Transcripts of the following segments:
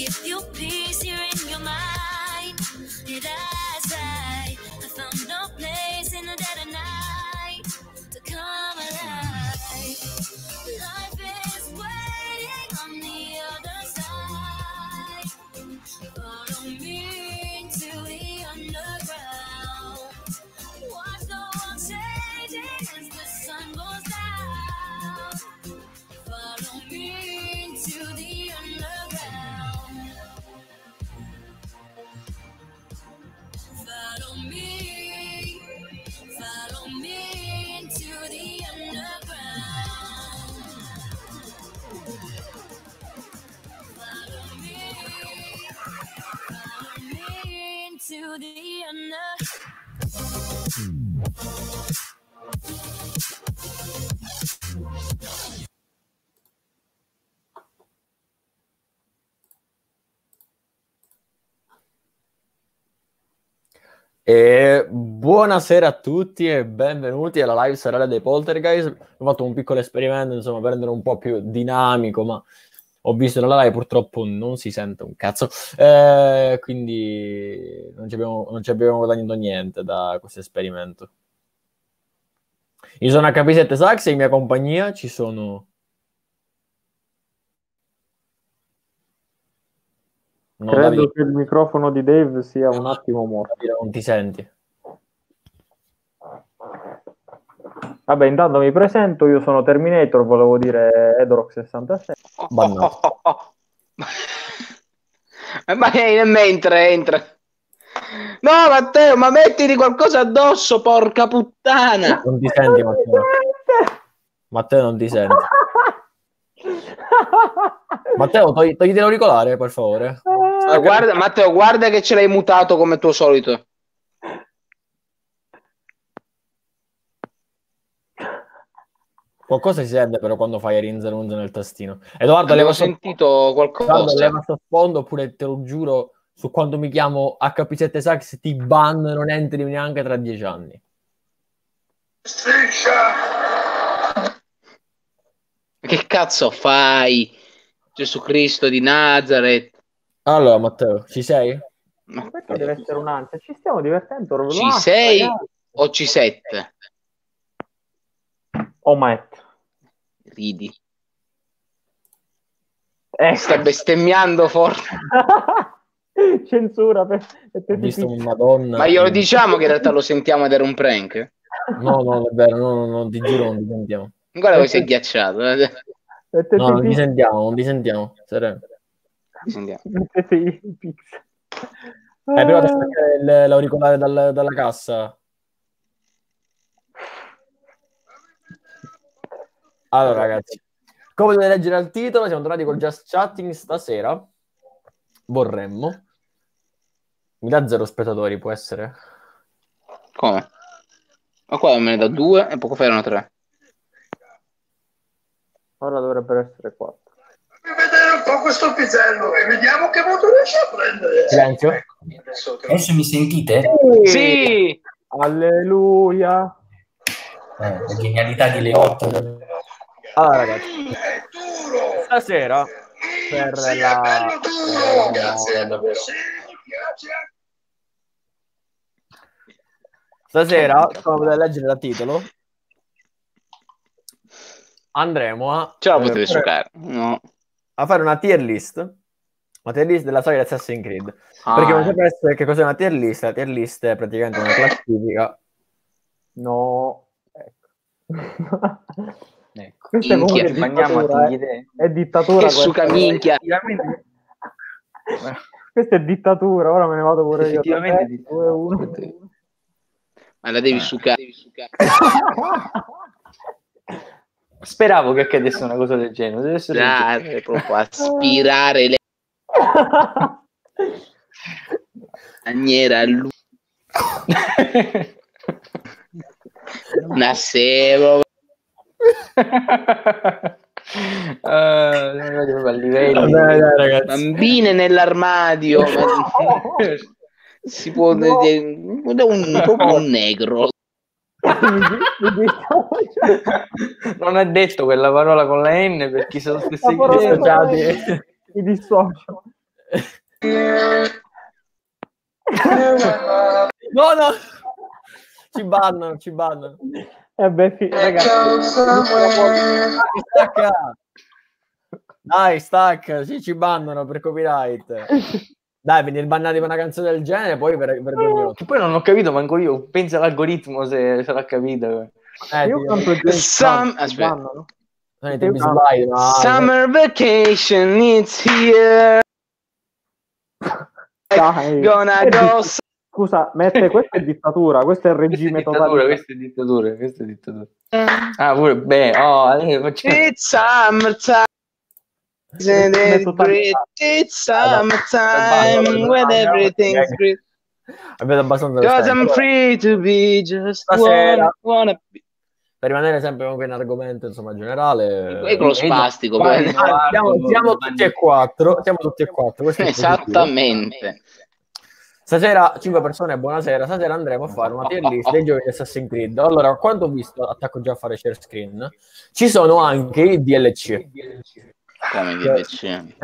give you peace here in your mind. And as I found no place in the dead of night to come alive. Life is waiting on the other side. Follow me to the underground. Watch the world changing as the sun goes down. Follow me to the underground. Follow me to the underground. Follow me to the underground. E buonasera a tutti e benvenuti alla live serale dei Poltergeist. Ho fatto un piccolo esperimento, insomma, per rendere un po' più dinamico, ma ho visto nella live purtroppo non si sente un cazzo, quindi non ci abbiamo guadagnato niente da questo esperimento. Io sono HP7 Sax e in mia compagnia ci sono... Credo che il microfono di Dave sia un attimo morto. Non ti senti? Vabbè, intanto mi presento, io sono Terminator, volevo dire Edrox66. Ma entra. No, Matteo, ma mettiti qualcosa addosso, porca puttana. Non ti senti, Matteo? Matteo non ti senti. Matteo, togliti l'auricolare, per favore. Guarda, Matteo, guarda che ce l'hai mutato come tuo solito. Qualcosa si sente però quando fai rinzerunze nel tastino. Edoardo, avevo sentito qualcosa. Leva sottofondo, oppure te lo giuro, su quando mi chiamo HP7 Sax ti ban, non entri neanche tra 10 anni. Che cazzo fai? Gesù Cristo di Nazareth. Allora, Matteo, ci sei? Ma questo deve essere un'ansia. Ci stiamo divertendo. Ci sei o ci sette? Oh, Matt. Ridi. Sta bestemmiando forte. Censura. Ho visto una donna. Ma glielo diciamo che in realtà lo sentiamo ed era un prank? No, non è vero, no, ti giuro, non ti sentiamo. Guarda come sei ghiacciato. No, non ti sentiamo. Sereno. Mettete i pix. Prima di staccare l'auricolare dalla cassa. Allora, ragazzi, come dovete leggere al titolo, siamo tornati col Just Chatting stasera. Vorremmo. Mi dà 0 spettatori, può essere? Come? Ma qua me ne dà 2 e poco fa erano 3. Ora dovrebbero essere 4. Fammi vedere un po' questo pisello e vediamo che voto riesce a prendere. Silenzio. Adesso mi sentite? Sì! Alleluia! La genialità di Leotto. Allora, ragazzi, stasera per la... Stasera, come potete leggere dal titolo, andremo a... Ce la potete giocare. No. A fare una tier list della storia di Assassin's Creed. Perché non sapesse che cos'è una tier list. La tier list è praticamente una classifica. No, Ecco. Questa è dittatura, è dittatura. Che suca minchia. Questa è dittatura, ora me ne vado pure io. Ma la devi sucare. Speravo che accadesse una cosa del genere. Deve essere proprio aspirare le maniera una sero. a livello ragazzi. Bambine nell'armadio. Si può proprio un negro. Non è detto quella parola con la N perché sono stessi mi dissocio. No, ci bannano. Ragazzi, Stacca, ci bannano per copyright. Dai, venire bannati per una canzone del genere, poi vergognoso. Che poi non ho capito manco io, pensa all'algoritmo se l'ha capito. Aspetta. Summer vacation, it's here. Gonna go. Scusa, mette questa è dittatura, questo è il regime totale. Questa è dittatura. Ah, pure, beh, It's summertime. It's summertime when everything's great. Avete abbastanza. Because I'm free to be just wanna be. Per rimanere sempre comunque in argomento, insomma, generale. E con lo spastico. Siamo tutti e quattro. Esattamente. Stasera 5 persone, buonasera. Stasera andremo a fare una tier list dei giochi di Assassin's Creed. Allora, quando ho visto, attacco già a fare share screen, ci sono anche i DLC. Come DLC?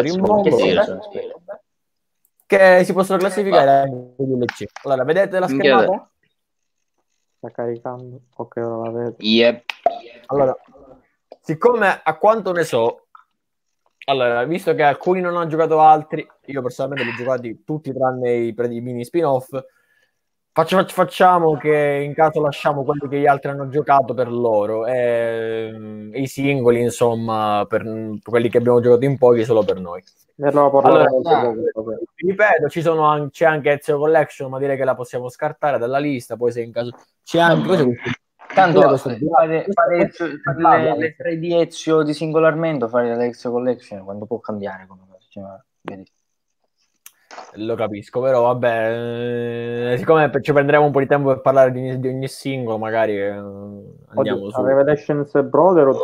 Che si possono classificare anche i DLC. Allora, vedete la schermata? Sta caricando. Ok, ora la vedo. Yep. Allora, siccome a quanto ne so, allora, visto che alcuni non hanno giocato altri, io personalmente li ho giocati tutti tranne i mini spin-off, facciamo che in caso lasciamo quelli che gli altri hanno giocato per loro e i singoli, insomma, per quelli che abbiamo giocato in pochi, solo per noi. Allora, ripeto, c'è anche Ezio Collection, ma direi che la possiamo scartare dalla lista, poi se in caso c'è anche tanto fare le 3 di Ezio di singolarmente, fare l'Ezio Collection quando può cambiare, vedi. Lo capisco, però vabbè, siccome ci prenderemo un po' di tempo per parlare di ogni singolo, magari andiamo su Revelations Brotherhood,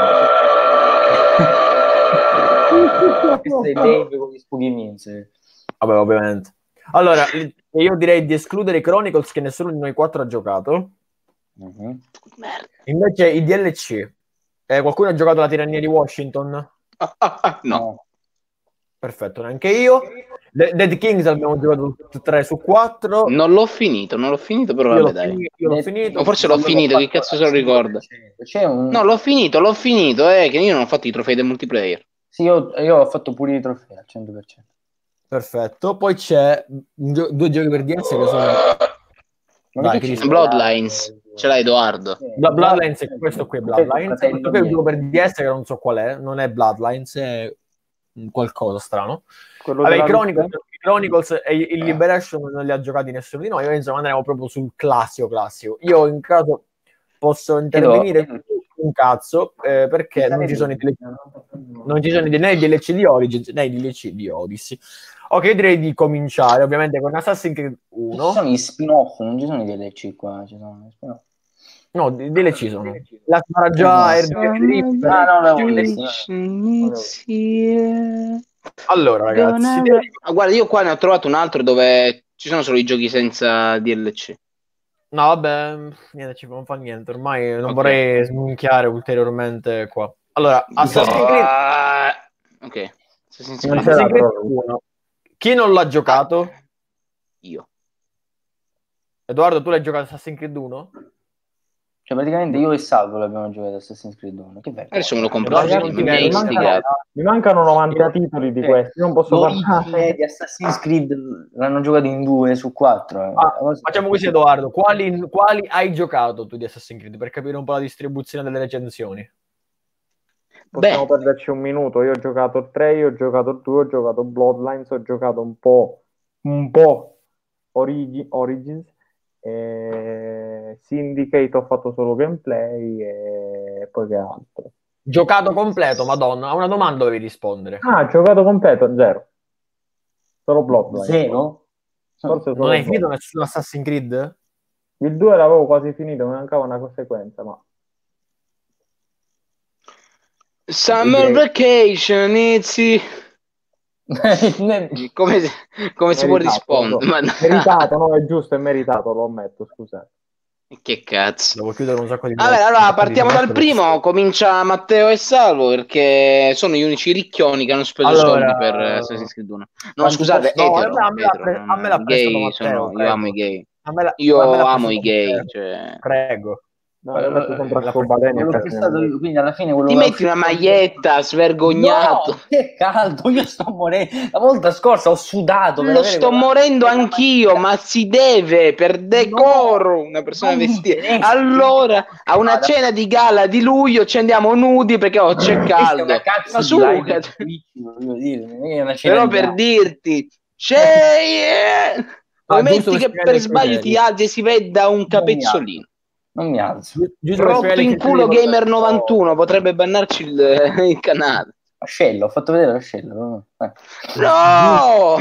poi Dave con gli spughi minze. Vabbè, ovviamente. Allora, io direi di escludere i Chronicles, che nessuno di noi 4 ha giocato. Invece i DLC, qualcuno ha giocato La tirannia di Washington? No. Perfetto, neanche io. Dead Kings abbiamo giocato 3 su 4. Non l'ho finito, però vabbè, dai. Io l'ho finito. O forse l'ho finito, che cazzo se lo ricorda? No, l'ho finito, che io non ho fatto i trofei del multiplayer. Sì, io ho fatto pure i trofei al 100%. Perfetto, poi c'è 2 giochi per DS che sono Bloodlines. Ce l'ha Edoardo. Bloodlines, questo qui è Bloodlines. Questo qui è un gioco per DS che non so qual è, non è Bloodlines, è qualcosa strano. Vabbè, i Chronicles e il Liberation non li ha giocati nessuno di noi, insomma andremo proprio sul classico. Io in caso posso intervenire un cazzo, perché non ci sono né i DLC di Origins né i DLC di Odyssey. Ok, io direi di cominciare ovviamente con Assassin's Creed 1. Ci sono gli spin-off, non ci sono i DLC qua, ci sono gli spin-off. No, DLC sono. La sarà già Allora, ragazzi, guarda, io qua ne ho trovato un altro dove ci sono solo i giochi senza DLC. No, vabbè, niente, non fa niente. Ormai non vorrei sminchiare ulteriormente qua. Allora, Assassin's Creed. Ok. Assassin's Creed 1. Chi non l'ha giocato? Io. Edoardo, tu l'hai giocato Assassin's Creed 1? Cioè, praticamente io e Salvo l'abbiamo giocato Assassin's Creed 1. Che bello. Adesso me lo compro. Mi mancano 90 titoli di questi. Non posso parlare di Assassin's Creed. L'hanno giocato in 2 su 4. Facciamo così, Edoardo. Quali hai giocato tu di Assassin's Creed, per capire un po' la distribuzione delle recensioni? Possiamo perderci un minuto. Io ho giocato 3, io ho giocato 2, ho giocato Bloodlines, ho giocato un po' Origins, Syndicate ho fatto solo gameplay e poi che altro. Giocato completo, madonna, a una domanda dovevi rispondere. Giocato completo, 0. Solo Bloodlines. 0? Forse non hai finito nessun Assassin's Creed? Il 2 l'avevo quasi finito, mi mancava una conseguenza, ma Summer vacation, inizi. come si può rispondere? Meritato, no, è giusto, è meritato, lo ammetto, scusate. Che cazzo. Devo chiudere un sacco di Vabbè, allora partiamo dal primo, comincia Matteo e Salvo perché sono gli unici ricchioni che hanno speso soldi per Assassin's Creed 1. No, scusate, etero, a me l'ha prestato gay Matteo, io amo i gay. a me Io l'ha amo i gay, Matteo. cioè... Prego. No, io metto sempre quindi alla fine quello Ti metti una maglietta svergognato. No, che caldo, io sto morendo. La volta scorsa ho sudato. Lo sto morendo anch'io, ma si deve per decoro una persona vestita. Allora, a una cena di gala di luglio ci andiamo nudi perché c'è caldo. Ma su, però per dirti, poi metti che per sbaglio ti alzi e si veda un capezzolino. Non mi alzo. Rotto in culo Gamer 91 potrebbe bannarci il canale. Ascello, ho fatto vedere l'ascello. No!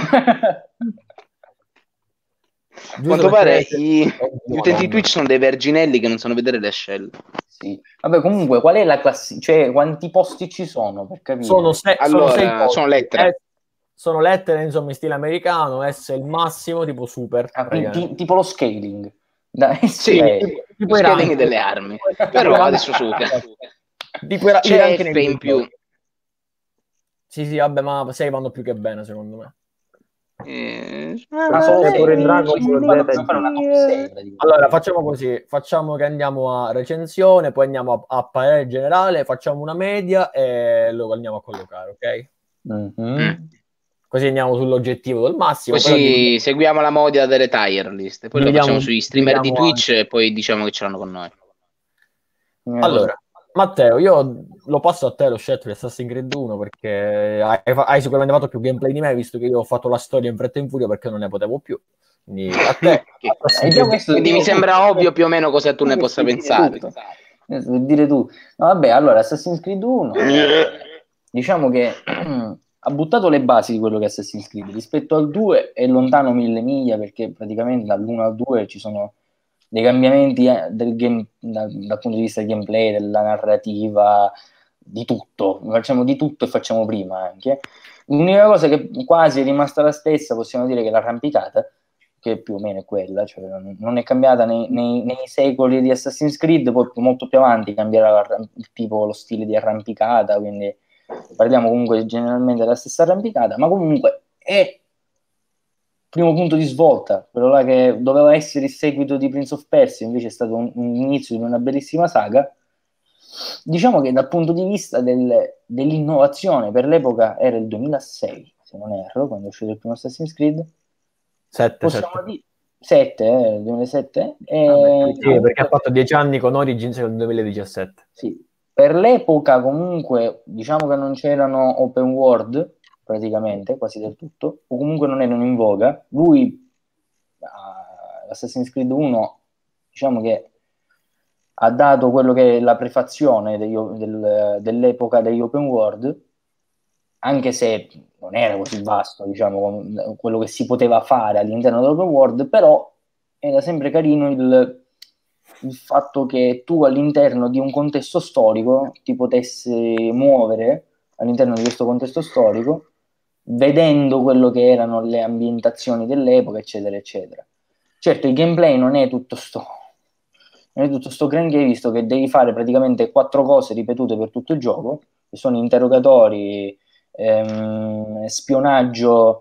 Quanto pare gli utenti di Twitch sono dei verginelli che non sanno vedere le ascelle. Sì. Vabbè, comunque, qual è la classe? Cioè, quanti posti ci sono per capire? Sono sei posti. Sono lettere. Sono lettere, insomma, in stile americano, S è il massimo, tipo super. Tipo lo scaling. Sì, tipo i scaling delle armi. Però adesso c'è F in più. Sì, vabbè, ma 6 vanno più che bene, secondo me. Allora, facciamo così. Facciamo che andiamo a recensione, poi andiamo a parere generale, facciamo una media e lo andiamo a collocare, ok? Mm-hmm. Così andiamo sull'oggettivo del massimo. Così seguiamo la media delle tier list. Poi lo facciamo sugli streamer di Twitch e poi diciamo che ce l'hanno con noi. Allora, Matteo, io lo passo a te lo scelto di Assassin's Creed 1 perché hai sicuramente fatto più gameplay di me, visto che io ho fatto la storia in fretta e in furia perché non ne potevo più. Quindi a te. Quindi mi sembra ovvio più o meno cosa tu ne possa pensare. Dire tu. No, vabbè, allora Assassin's Creed 1 diciamo che ha buttato le basi di quello che è Assassin's Creed. Rispetto al 2 è lontano 1000 miglia perché praticamente dall'1 al 2 ci sono dei cambiamenti del game, dal punto di vista del gameplay, della narrativa, di tutto. Facciamo di tutto e facciamo prima anche. L'unica cosa che quasi è rimasta la stessa, possiamo dire, che l'arrampicata, che più o meno è quella, cioè non è cambiata nei secoli di Assassin's Creed, poi molto più avanti cambierà tipo lo stile di arrampicata, quindi parliamo comunque generalmente della stessa arrampicata, ma comunque è primo punto di svolta, quello là che doveva essere il seguito di Prince of Persia, invece è stato un inizio di una bellissima saga. Diciamo che dal punto di vista dell'innovazione, per l'epoca era il 2006, se non erro, quando è uscito il primo Assassin's Creed. 7, 2007? Sì, perché ha fatto 10 anni con Origins nel 2017. Sì. Per l'epoca comunque diciamo che non c'erano open world praticamente, quasi del tutto, o comunque non erano in voga. Lui, Assassin's Creed 1, diciamo che ha dato quello che è la prefazione dell'epoca degli open world, anche se non era così vasto, diciamo, quello che si poteva fare all'interno dell'open world, però era sempre carino il fatto che tu all'interno di un contesto storico ti potessi muovere all'interno di questo contesto storico, vedendo quello che erano le ambientazioni dell'epoca, eccetera, eccetera. Certo, il gameplay non è tutto sto granché, visto che devi fare praticamente 4 cose ripetute per tutto il gioco, che sono interrogatori, spionaggio,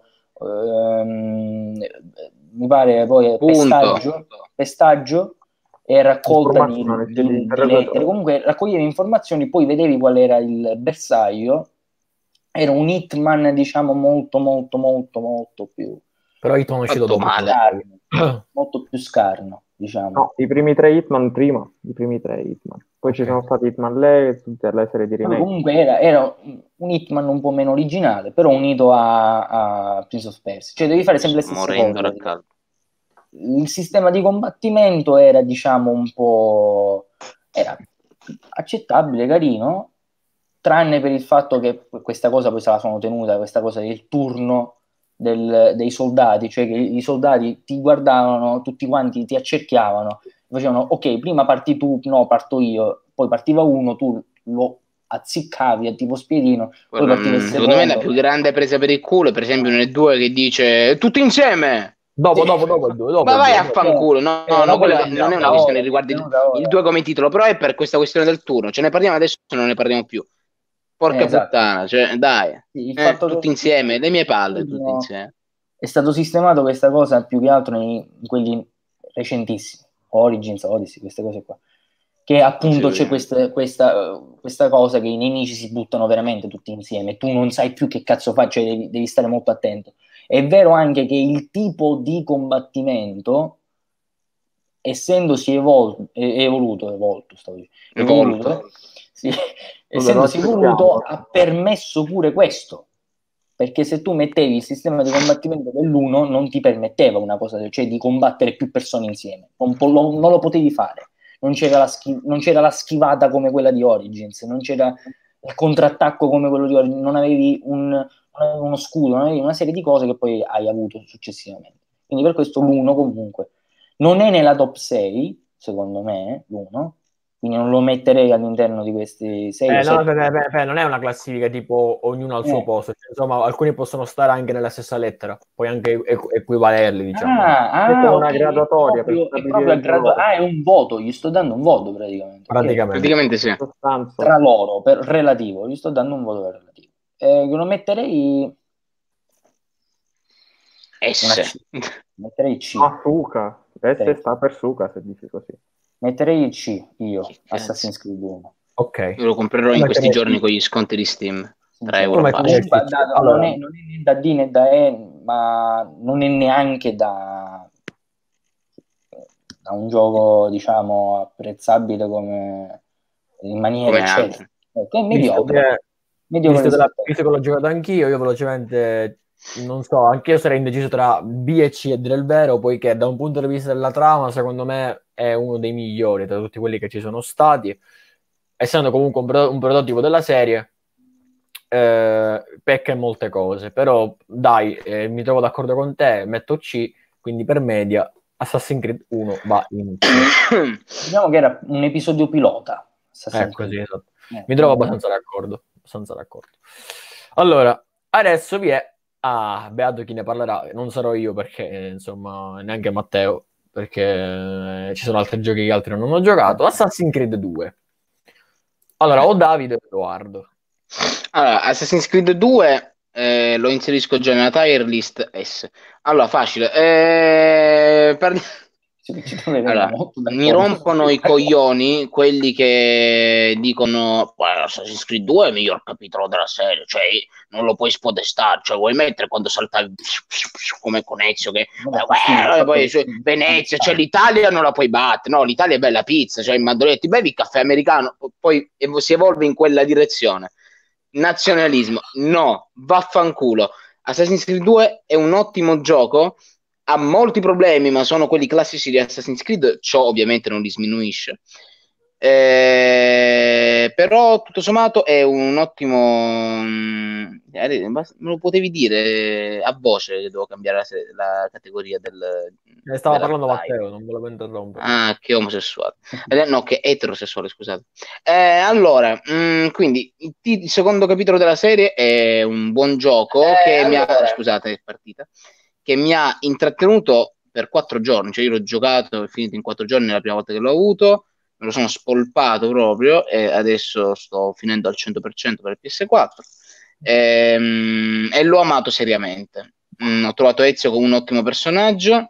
mi pare poi pestaggio e raccolta di lettere. Comunque raccoglievi informazioni, poi vedevi qual era il bersaglio. Era un Hitman, diciamo, molto più... Però Hitman è uscito dopo. Molto più scarno, diciamo. No, i primi 3 Hitman prima. Poi ci sono stati Hitman Lei, tutte le serie di remake. Comunque era un Hitman un po' meno originale, però unito a Prince of Persia. Cioè devi fare sempre le stesse cose. Il sistema di combattimento era, diciamo, un po'... era accettabile, carino, tranne per il fatto che questa cosa poi se la sono tenuta, questa cosa del turno dei soldati, cioè che i soldati ti guardavano tutti quanti, ti accerchiavano, facevano ok, prima parti tu, no, parto io, poi partiva uno, tu lo azziccavi a tipo spiedino, poi partiva il secondo. Secondo me la più grande presa per il culo, per esempio nel 2 che dice tutti insieme, Dopo il 2, dopo Ma il vai 2, a fanculo, no, quella non è una questione riguardo il 2 come titolo, però è per questa questione del turno. Ce ne parliamo adesso, non ne parliamo più. Porca esatto. puttana, cioè, dai, Sì, il fatto tutti che insieme, le mie palle, tutti insieme. è stato sistemato questa cosa più che altro in quelli recentissimi, Origins, Odyssey, queste cose qua, che appunto c'è questa cosa che i nemici si buttano veramente tutti insieme, tu non sai più che cazzo fai, cioè devi stare molto attento. È vero anche che il tipo di combattimento, essendosi evoluto, ha permesso pure questo. Perché se tu mettevi il sistema di combattimento dell'1 non ti permetteva una cosa, cioè di combattere più persone insieme, non lo potevi fare, non c'era la schivata come quella di Origins, non c'era il contrattacco come quello di Origins, non avevi uno scudo, non avevi una serie di cose che poi hai avuto successivamente. Quindi per questo l'1 comunque non è nella top 6, secondo me, l'1, quindi non lo metterei all'interno di questi 6 no, non è una classifica tipo ognuno al suo posto, cioè, insomma alcuni possono stare anche nella stessa lettera, puoi anche equivalerli, diciamo. È una graduatoria è un voto, gli sto dando un voto praticamente sì. Tra loro, per relativo, gli sto dando un voto relativo. Lo metterei metterei C. Suca. S sta per Suca, se dici così. Metterei il C, io, Assassin's Creed 1. Ok. Io lo comprerò in questi giorni con gli sconti di Steam. 3 euro. Non è né da D né da E, ma non è neanche da un gioco, diciamo, apprezzabile come in maniera eccetera. È mediocre. Visto che l'ho giocato anch'io, io velocemente non so, anch'io sarei indeciso tra B e C, a dire il vero, poiché da un punto di vista della trama, secondo me è uno dei migliori tra tutti quelli che ci sono stati, essendo comunque un prototipo della serie. Pecca in molte cose, però dai, mi trovo d'accordo con te, metto C, quindi per media Assassin's Creed 1 va in C. Diciamo che era un episodio pilota. Così, esatto. Mi trovo abbastanza d'accordo. Allora, adesso vi è beato chi ne parlerà, non sarò io perché insomma neanche Matteo, perché ci sono altri giochi che altri non hanno giocato. Assassin's Creed 2. Allora, o Davide o Edoardo. Allora, Assassin's Creed 2 lo inserisco già nella tier list S. Allora, facile. Allora, mi rompono i coglioni quelli che dicono Assassin's Creed 2 è il miglior capitolo della serie, cioè non lo puoi spodestare, cioè vuoi mettere quando saltavi come con Ezio che poi Venezia, cioè l'Italia non la puoi battere, no, l'Italia è bella pizza, cioè ti bevi il caffè americano, poi si evolve in quella direzione. Nazionalismo, no, vaffanculo. Assassin's Creed 2 è un ottimo gioco, ha molti problemi, ma sono quelli classici di Assassin's Creed, ciò ovviamente non li sminuisce. Però tutto sommato è un ottimo, me lo potevi dire a voce che devo cambiare la categoria del stava parlando Matteo, non volevo interrompere. Che omosessuale, no, che eterosessuale, scusate. Allora, quindi il secondo capitolo della serie è un buon gioco che mi ha intrattenuto per 4 giorni, cioè io l'ho giocato e finito in 4 giorni la prima volta che l'ho avuto, me lo sono spolpato proprio e adesso sto finendo al 100% per il PS4 e l'ho amato seriamente. Ho trovato Ezio come un ottimo personaggio,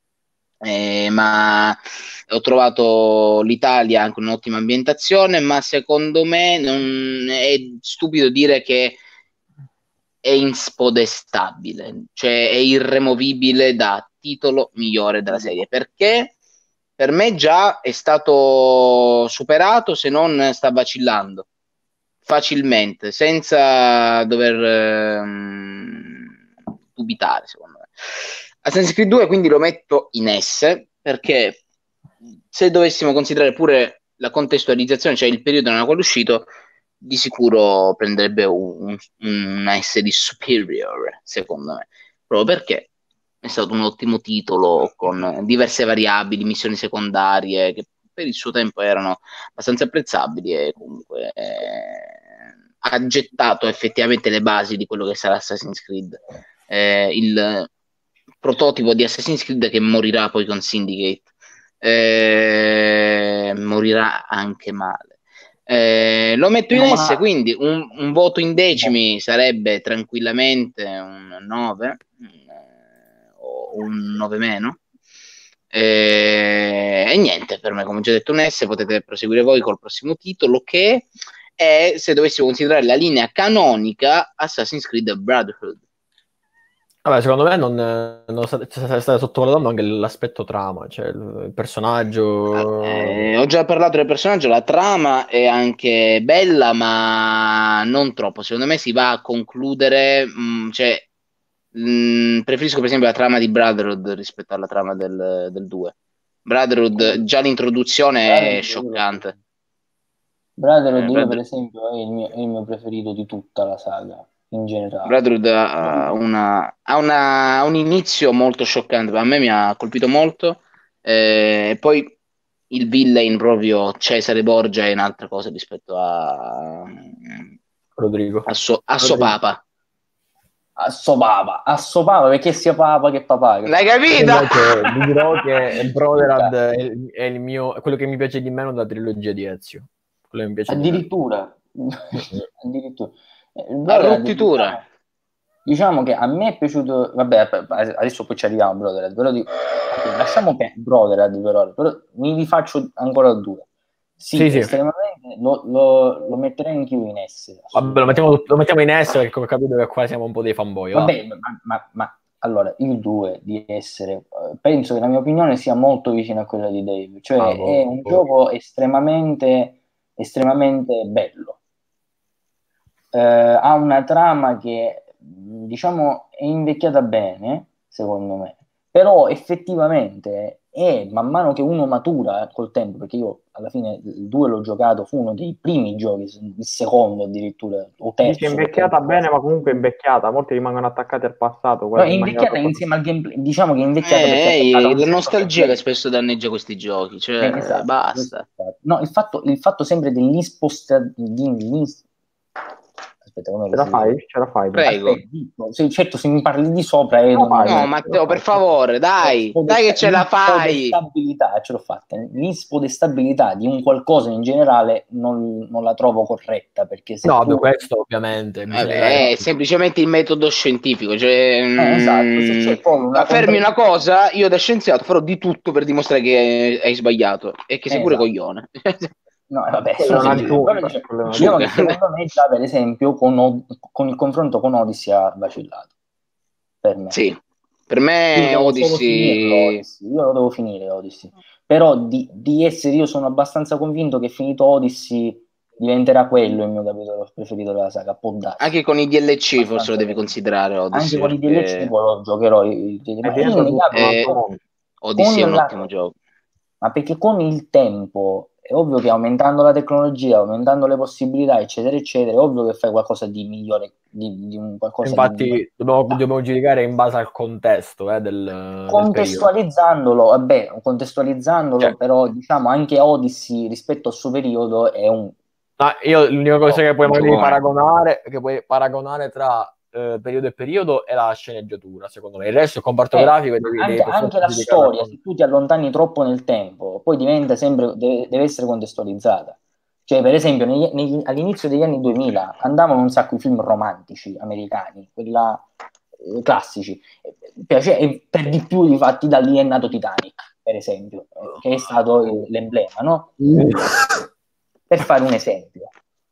ma ho trovato l'Italia anche un'ottima ambientazione, ma secondo me non è stupido dire che è inspodestabile, cioè è irremovibile da titolo migliore della serie, perché per me già è stato superato, se non sta vacillando facilmente, senza dover dubitare, secondo me. Assassin's Creed 2 quindi lo metto in S, perché se dovessimo considerare pure la contestualizzazione, cioè il periodo nella quale è uscito, di sicuro prenderebbe un S di superior, secondo me, proprio perché è stato un ottimo titolo con diverse variabili, missioni secondarie che per il suo tempo erano abbastanza apprezzabili e comunque ha gettato effettivamente le basi di quello che sarà Assassin's Creed. prototipo di Assassin's Creed che morirà poi con Syndicate. Morirà anche male. Lo metto in S, quindi un voto in decimi sarebbe tranquillamente un 9 o un 9 meno. E niente, per me, come già detto, un S. Potete proseguire voi col prossimo titolo, che è, se dovessimo considerare la linea canonica, Assassin's Creed Brotherhood. Vabbè, secondo me non state sottovalutando anche l'aspetto trama, cioè il personaggio. Ho già parlato del personaggio, la trama è anche bella, ma non troppo. Secondo me si va a concludere, preferisco per esempio la trama di Brotherhood rispetto alla trama del 2. Brotherhood, già l'introduzione è scioccante. Brotherhood, io per esempio, è il mio preferito di tutta la saga. In generale, Brotherhood ha un inizio molto scioccante, a me mi ha colpito molto, e poi il villain proprio Cesare Borgia è un'altra cosa rispetto a Rodrigo. a suo papa. A suo papa, perché sia papa che papà. L'hai capito? Vi dirò che Brotherhood è il mio, quello che mi piace di meno della trilogia di Ezio. Quello che mi piace addirittura. La rottitura. Diciamo che a me è piaciuto, vabbè, adesso poi ci arriviamo a Brotherhood, però lasciamo Brotherhood, però mi rifaccio ancora due. Sì. Estremamente lo metterei anch'io in S. Vabbè, lo mettiamo in S perché ho capito che qua siamo un po' dei fanboy. Vabbè, ma allora, il 2 di essere, penso che la mia opinione sia molto vicina a quella di Dave, cioè è un gioco estremamente bello. Ha una trama che, diciamo, è invecchiata bene, secondo me, però effettivamente man mano che uno matura col tempo, perché io alla fine il 2 l'ho giocato, fu uno dei primi giochi, il secondo addirittura, o terzo. Dice invecchiata bene, ma comunque invecchiata, molti rimangono attaccati al passato. No, è invecchiata insieme al gameplay, diciamo che è invecchiata perché la nostalgia che spesso danneggia questi giochi, cioè esatto, basta. No, il fatto sempre Aspetta, ce la fai. Prego. Certo, se mi parli di sopra no, Matteo, per favore, dai che ce la fai. Ce l'ho fatta. L'inspodestabilità di un qualcosa in generale non la trovo corretta, perché se questo ovviamente è semplicemente il metodo scientifico, cioè esatto, se c'è poi affermi una cosa, io da scienziato farò di tutto per dimostrare che hai sbagliato e che sei pure coglione. No, vabbè, diciamo che secondo me già, per esempio, con il confronto con Odyssey ha vacillato. Per me. Sì, per me Odyssey... Io lo devo finire Odyssey. Però di essere, io sono abbastanza convinto che finito Odyssey diventerà quello il mio capitolo preferito della saga. Può darsi. Anche con i DLC forse lo devi considerare Odyssey. Anche con i DLC poi lo giocherò. Odyssey è un ottimo gioco. Ma perché con il tempo è ovvio che aumentando la tecnologia, aumentando le possibilità, eccetera, eccetera, è ovvio che fai qualcosa di migliore, di un qualcosa. Infatti, dobbiamo giudicare in base al contesto contestualizzandolo, cioè, però diciamo anche Odyssey rispetto al suo periodo è un. Io l'unica cosa che puoi paragonare tra periodo e periodo è la sceneggiatura, secondo me. Il resto, il comparto grafico, anche la storia, se tu ti allontani troppo nel tempo, poi diventa sempre, deve essere contestualizzata. Cioè, per esempio, all'inizio degli anni 2000 andavano un sacco di film romantici americani, classici, e per di più, infatti, da lì è nato Titanic, per esempio, che è stato l'emblema, no? Per fare un esempio.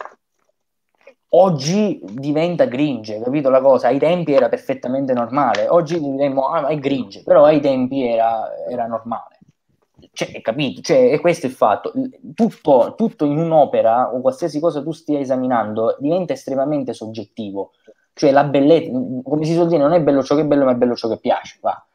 Oggi diventa cringe, capito la cosa? Ai tempi era perfettamente normale. Oggi diremmo, è cringe, però ai tempi era normale. Cioè, capito? Cioè, e questo è il fatto. Tutto in un'opera o qualsiasi cosa tu stia esaminando diventa estremamente soggettivo. Cioè, la bellezza, come si suol dire, non è bello ciò che è bello, ma è bello ciò che piace. Va.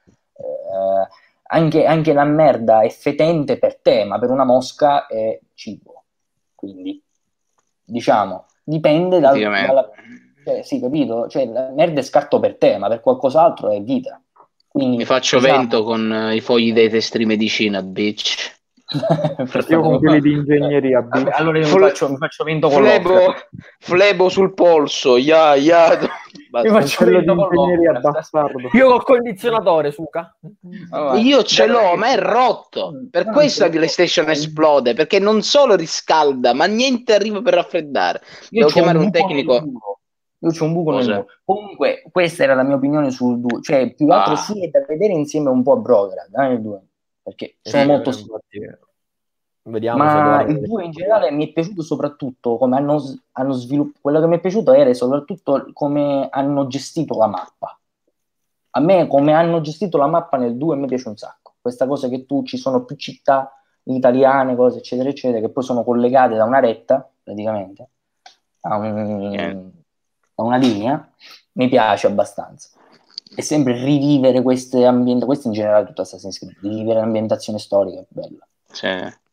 Anche la merda è fetente per te, ma per una mosca è cibo. Quindi, diciamo, dipende dalla... sì, capito? Cioè, la merda è scarto per te, ma per qualcos'altro è vita. Quindi, mi faccio vento con i fogli dei test di medicina, bitch. Io con quelli di ingegneria B. Allora io mi faccio vento con Flebo sul polso, mi faccio quello di vento con ingegneria l'opera. bastardo. Io col condizionatore, Suca. Io ce l'ho, ma è rotto. Per questo la PlayStation esplode, perché non solo riscalda, ma niente arriva per raffreddare. Devo chiamare un tecnico. Io c'ho un buco nel Cosa? muro. Comunque, questa era la mia opinione sul 2. Cioè, più che altro sì, è da vedere insieme un po' a Brotherhood, il 2. Perché sono molto Vediamo ma se il 2 in generale mi è piaciuto soprattutto come hanno sviluppato. Quello che mi è piaciuto era soprattutto come hanno gestito la mappa. A me come hanno gestito la mappa nel 2 mi piace un sacco. Questa cosa che ci sono più città italiane, cose eccetera eccetera, che poi sono collegate da una retta praticamente a una linea, mi piace abbastanza. E sempre rivivere queste ambientazioni, questo in generale tutto Assassin's Creed, rivivere l'ambientazione storica è bella. Sì.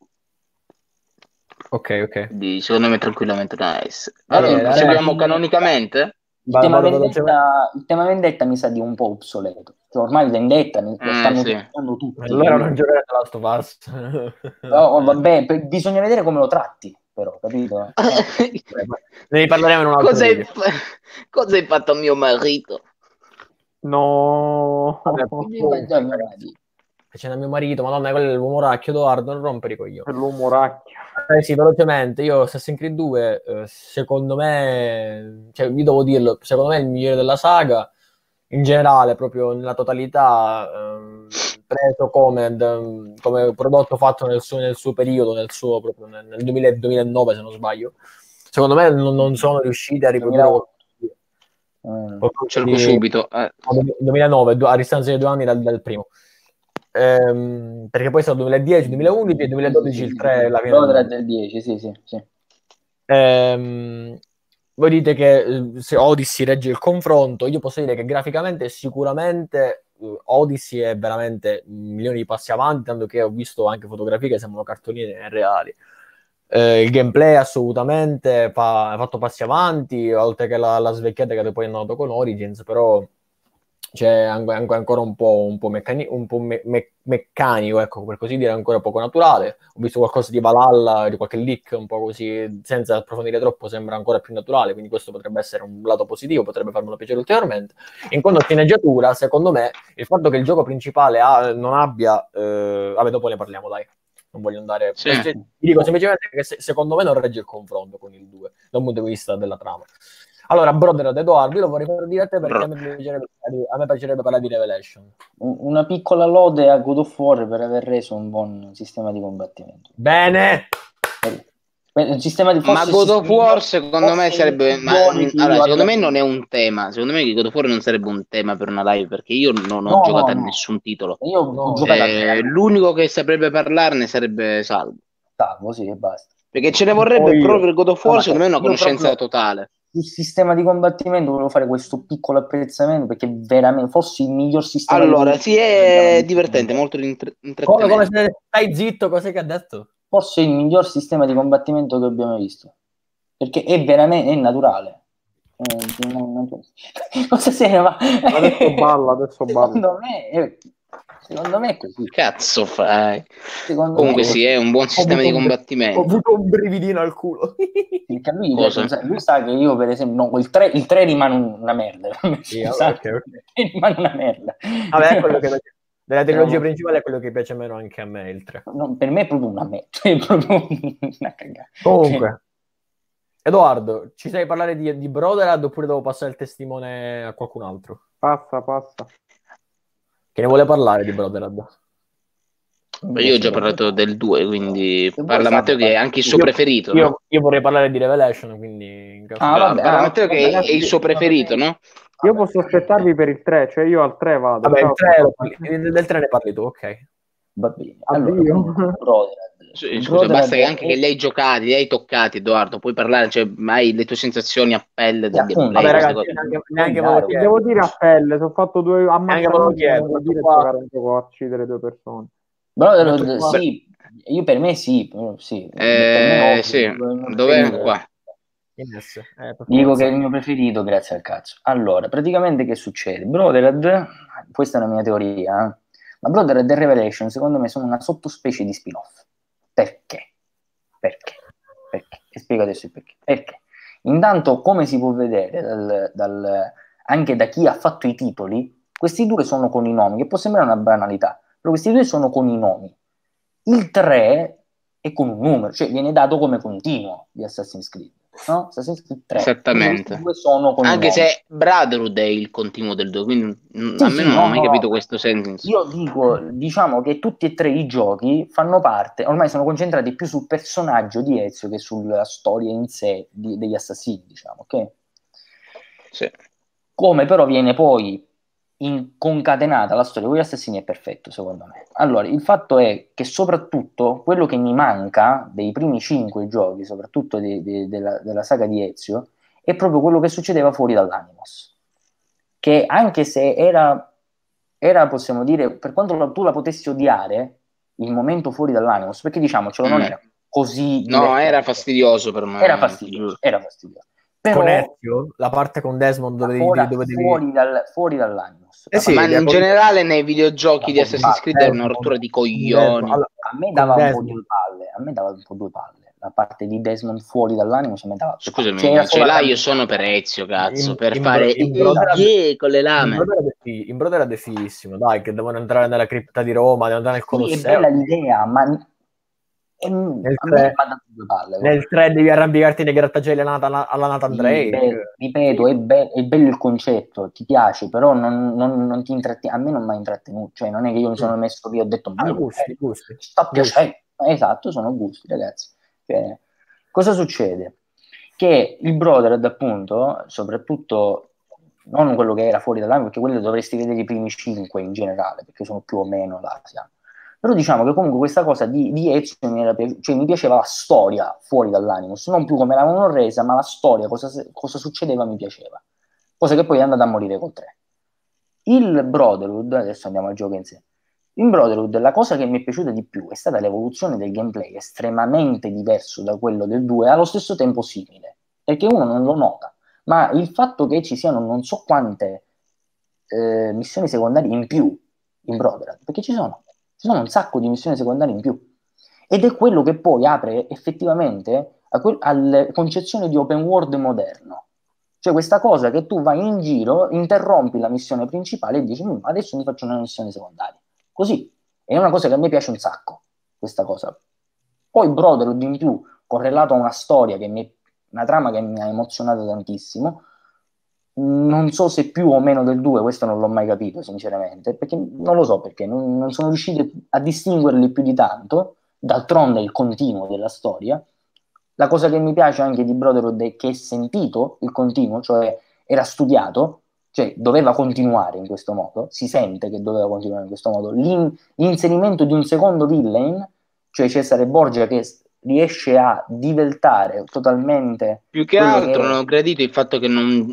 Ok. Secondo me tranquillamente nice. Allora, proseguiamo canonicamente? Il tema vendetta mi sa di un po' obsoleto. Cioè, ormai vendetta lo stanno utilizzando tutti. Allora non giocare The Last of Us. No, vabbè, bisogna vedere come lo tratti, però, capito? Ne parleremo in un altro video. Cosa hai fatto a mio marito? No. C'è mio marito, madonna, quello è l'uomo racchio, Edoardo, non rompere i coglioni. È l'uomo racchio. Sì, velocemente, io Assassin's Creed 2, secondo me, cioè, io devo dirlo, secondo me è il migliore della saga, in generale, proprio nella totalità, preso come prodotto fatto nel suo periodo, proprio nel 2009, se non sbaglio. Secondo me non sono riusciti a riprodurre cerco subito. 2009, a distanza di 2 anni dal primo. Perché poi è stato 2010, 2011 e 2012 il 3 la fine del 10, sì. Voi dite che se Odyssey regge il confronto, io posso dire che graficamente sicuramente Odyssey è veramente milioni di passi avanti, tanto che ho visto anche fotografie che sembrano cartoline reali. Il gameplay assolutamente ha fatto passi avanti, oltre che la svecchiata che poi è andato con Origins, però c'è ancora un po' meccanico, ecco, per così dire, ancora poco naturale. Ho visto qualcosa di Valhalla, di qualche leak, un po' così, senza approfondire troppo, sembra ancora più naturale, quindi questo potrebbe essere un lato positivo, potrebbe farmelo piacere ulteriormente. In quanto a sceneggiatura, secondo me, il fatto che il gioco principale non abbia... vabbè, dopo ne parliamo, dai. Non voglio andare... Sì. Vi dico semplicemente che secondo me non regge il confronto con il 2, da un punto di vista della trama. Allora, Brotherhood, Edoardo, io lo vorrei far dire a te perché a me piacerebbe parlare di Revelation. Una piccola lode a God of War per aver reso un buon sistema di combattimento. Bene! Il sistema di ma God of War secondo me sarebbe... allora, secondo me non è un tema. Secondo me God of War non sarebbe un tema per una live, perché io non ho giocato a nessun titolo. Io ho giocato l'unico che saprebbe parlarne sarebbe Salvo. Salvo, sì, e basta. Perché ce ne vorrebbe proprio God of War, secondo me è una conoscenza totale. Sul sistema di combattimento volevo fare questo piccolo apprezzamento perché veramente forse il miglior sistema è divertente, molto intrattenente. Come stai zitto, cos'è che ha detto? Forse il miglior sistema di combattimento che abbiamo visto perché è veramente naturale. Cosa sei? Adesso balla. Secondo me è così. Cazzo fai? Comunque sì, è un buon sistema di combattimento. Ho avuto un brividino al culo. Perché lui sa che io, per esempio, il 3 rimane una merda. Okay. Rimane una merda. Vabbè, è quello che della trilogia principale è quello che piace meno anche a me, il 3. No, per me è proprio una merda. È proprio una cagata. Comunque, Edoardo, ci sai parlare di Brotherhood oppure devo passare il testimone a qualcun altro? Passa. Che ne vuole parlare di Brotherhood? Io ho già parlato del 2, quindi parla Matteo che è anche il suo preferito. Io vorrei parlare di Revelation, quindi... parla Matteo che è il suo preferito, no? Io posso aspettarvi per il 3, cioè io al 3 vado. Vabbè, del 3 ne parli tu, ok. Va bene. Scusa, basta che anche che li hai giocati, li hai toccati, Edoardo, puoi parlare, cioè hai le tue sensazioni a pelle del gameplay. Vabbè, ragazzi, neanche me lo chiedo. Devo dire a pelle, sono fatto 2 ammazzamenti, devo dire giocare un gioco a uccidere 2 persone. Sì, io per me sì. Sì. Dov'è qua? Dico che è il mio preferito, grazie al cazzo. Allora, praticamente che succede? Brotherhood, questa è una mia teoria, ma Brotherhood e Revelation secondo me sono una sottospecie di spin-off. Perché? E spiego adesso il perché. Perché? Intanto, come si può vedere anche da chi ha fatto i titoli, questi due sono con i nomi, che può sembrare una banalità, però questi due sono con i nomi. Il 3 è con un numero, cioè viene dato come continuo di Assassin's Creed, no? Assassin's Creed 3. Esattamente. Questi due sono con Anche i nomi. se Brotherhood è il continuo del 2, quindi Sì, almeno non ho mai capito questo senso. Io dico, diciamo che tutti e tre i giochi fanno parte, ormai sono concentrati più sul personaggio di Ezio che sulla storia in sé degli assassini, diciamo, ok? Sì. Come però viene poi concatenata la storia con gli assassini è perfetto, secondo me. Allora, il fatto è che soprattutto quello che mi manca dei primi 5 giochi, soprattutto della saga di Ezio, è proprio quello che succedeva fuori dall'Animos. Che anche se era, possiamo dire, per quanto tu la potessi odiare, il momento fuori dall'Animos, perché diciamocelo, non era così divertente. No, era fastidioso per me. Era fastidioso. Però, con Ezio, la parte con Desmond dove fuori dall'Animos. Sì, ma in generale nei videogiochi di Assassin's Creed è una rottura di coglioni. A me dava un po' due palle. La parte di Desmond fuori dall'Animos mi dava. Scusami, cioè là io sono per Ezio, cazzo, per fare con le lame. In Brotherhood è fighissimo, dai, che devono entrare nella cripta di Roma, devono andare nel Colosseo. Sì, è bella l'idea, ma nel 3 devi arrampicarti nei grattacieli alla Nathan Drake. Ripeto, è bello il concetto, ti piace, però non ti intrattiene. A me non mi ha intrattenuto, cioè non è che io mi sono messo via e ho detto gusti. Sta piacendo. Esatto, sono gusti, ragazzi. Cioè, cosa succede? Che il Brotherhood, appunto, soprattutto non quello che era fuori dall'anima, perché quello dovresti vedere i primi 5 in generale, perché sono più o meno là, però diciamo che comunque questa cosa di Ezio mi piaceva la storia fuori dall'Animus, non più come l'avevano resa, ma la storia, cosa succedeva mi piaceva, cosa che poi è andata a morire col 3. Il Brotherhood, adesso andiamo al gioco in sé, in Brotherhood la cosa che mi è piaciuta di più è stata l'evoluzione del gameplay, estremamente diverso da quello del 2, allo stesso tempo simile, perché uno non lo nota, ma il fatto che ci siano non so quante missioni secondarie in più in Brotherhood, perché ci sono un sacco di missioni secondarie in più, ed è quello che poi apre effettivamente alla concezione di open world moderno, cioè questa cosa che tu vai in giro, interrompi la missione principale e dici adesso mi faccio una missione secondaria, così, è una cosa che a me piace un sacco, questa cosa. Poi Brotherhood in più, correlato a una storia una trama che mi ha emozionato tantissimo, non so se più o meno del 2, questo non l'ho mai capito sinceramente, perché non lo so, perché non sono riuscito a distinguerli più di tanto. D'altronde è il continuo della storia. La cosa che mi piace anche di Brotherhood è che è sentito il continuo, cioè era studiato, cioè doveva continuare in questo modo, si sente che doveva continuare in questo modo. L'inserimento di un secondo villain, cioè Cesare Borgia, che riesce a diventare totalmente... Più che altro non ho gradito il fatto che non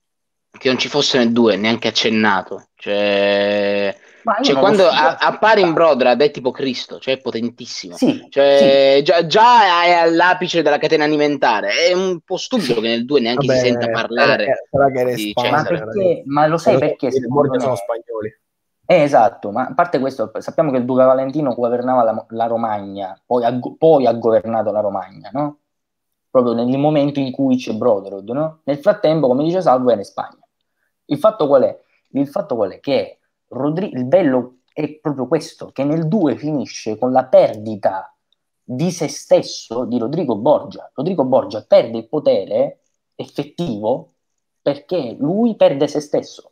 ci fosse nel 2, neanche accennato. Cioè quando appare in Brotherhood è tipo Cristo, cioè è potentissimo. Sì, cioè, sì. Già è all'apice della catena alimentare. È un po' stupido che nel 2 neanche si senta parlare di Cesare. Ma lo sai perché? Borgia sono spagnoli. Esatto, ma a parte questo, sappiamo che il Duca Valentino governava la Romagna, poi ha governato la Romagna, no? Proprio nel momento in cui c'è Brotherhood, no? Nel frattempo, come dice Salvo, era in Spagna. Il fatto qual è? Il fatto qual è? Che il bello è proprio questo, che nel 2 finisce con la perdita di se stesso di Rodrigo Borgia. Rodrigo Borgia perde il potere effettivo perché lui perde se stesso.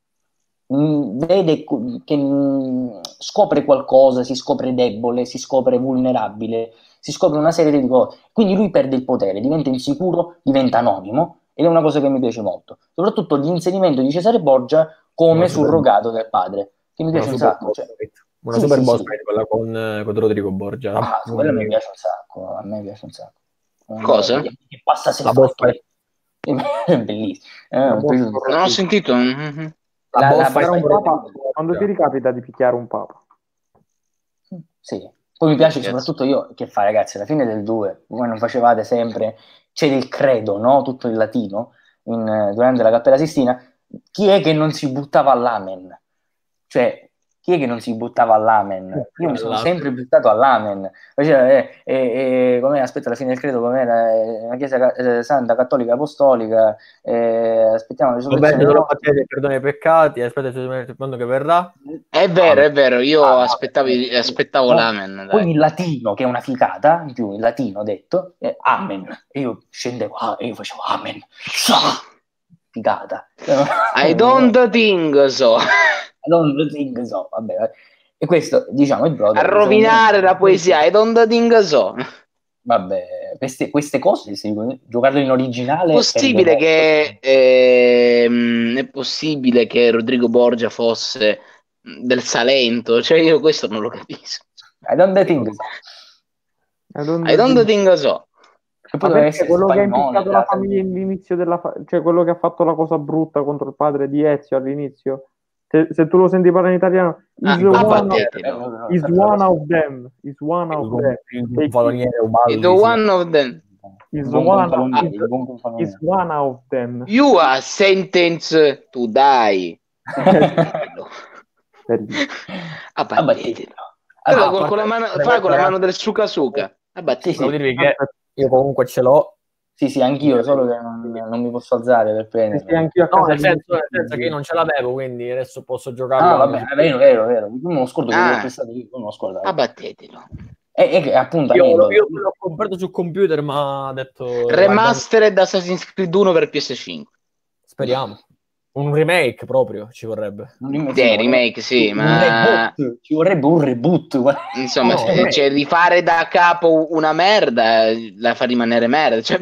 Vede che scopre qualcosa, si scopre debole, si scopre vulnerabile, si scopre una serie di cose, quindi lui perde il potere, diventa insicuro, diventa anonimo, ed è una cosa che mi piace molto, soprattutto l'inserimento di Cesare Borgia come surrogato del padre, che mi piace un sacco. Una super boss quella con Rodrigo Borgia. Quella mi piace un sacco, a me piace un sacco. Cosa? Che passa se la boss è bellissimo. Non ho sentito. Quando ti ricapita di picchiare un papa. Sì. Poi mi piace soprattutto io, che fa ragazzi, alla fine del 2, voi non facevate sempre, c'era il credo, no? Tutto in latino, durante la Cappella Sistina, chi è che non si buttava all'amen? Cioè, chi è che non si buttava all'amen? Io mi sono sempre buttato all'amen. Com'è? Aspetta, alla fine del credo, com'era? La Chiesa Santa, Cattolica, Apostolica, aspettiamo la risurrezione. Perdona i peccati, aspetta il mondo che verrà. È vero, io aspettavo l'amen. Poi in latino, che è una ficata, in più in latino detto, amen. E io scendevo e io facevo amen. Figata. I don't think so. Vabbè. E questo, diciamo, il brother... A rovinare la poesia, I don't think so. Vabbè, queste cose, giocarlo in originale... È possibile che Rodrigo Borgia fosse del Salento? Cioè, io questo non lo capisco. I don't think so. Ma perché quello che ha impiccato la famiglia all'inizio cioè quello che ha fatto la cosa brutta contro il padre di Ezio all'inizio, se tu lo senti parlare in italiano, is one of them. You are sentenced to die. Abbattetelo. Con la mano del suka. Devo dirvi che io comunque ce l'ho. Sì, anch'io, solo che non mi posso alzare per prendere. Sì, anch'io a casa nel senso che io non ce l'avevo, quindi adesso posso giocare. Vabbè, è vero. Non lo scordo che l'ho pensato io, non lo scordo. Abbattetelo. E appunto io l'ho comprato sul computer, ma ha detto Remastered Assassin's Creed 1 per PS5. Speriamo. Un remake proprio ci vorrebbe. Remake, sì, ma ci vorrebbe un reboot. Insomma, cioè rifare da capo una merda la fa rimanere merda. Cioè...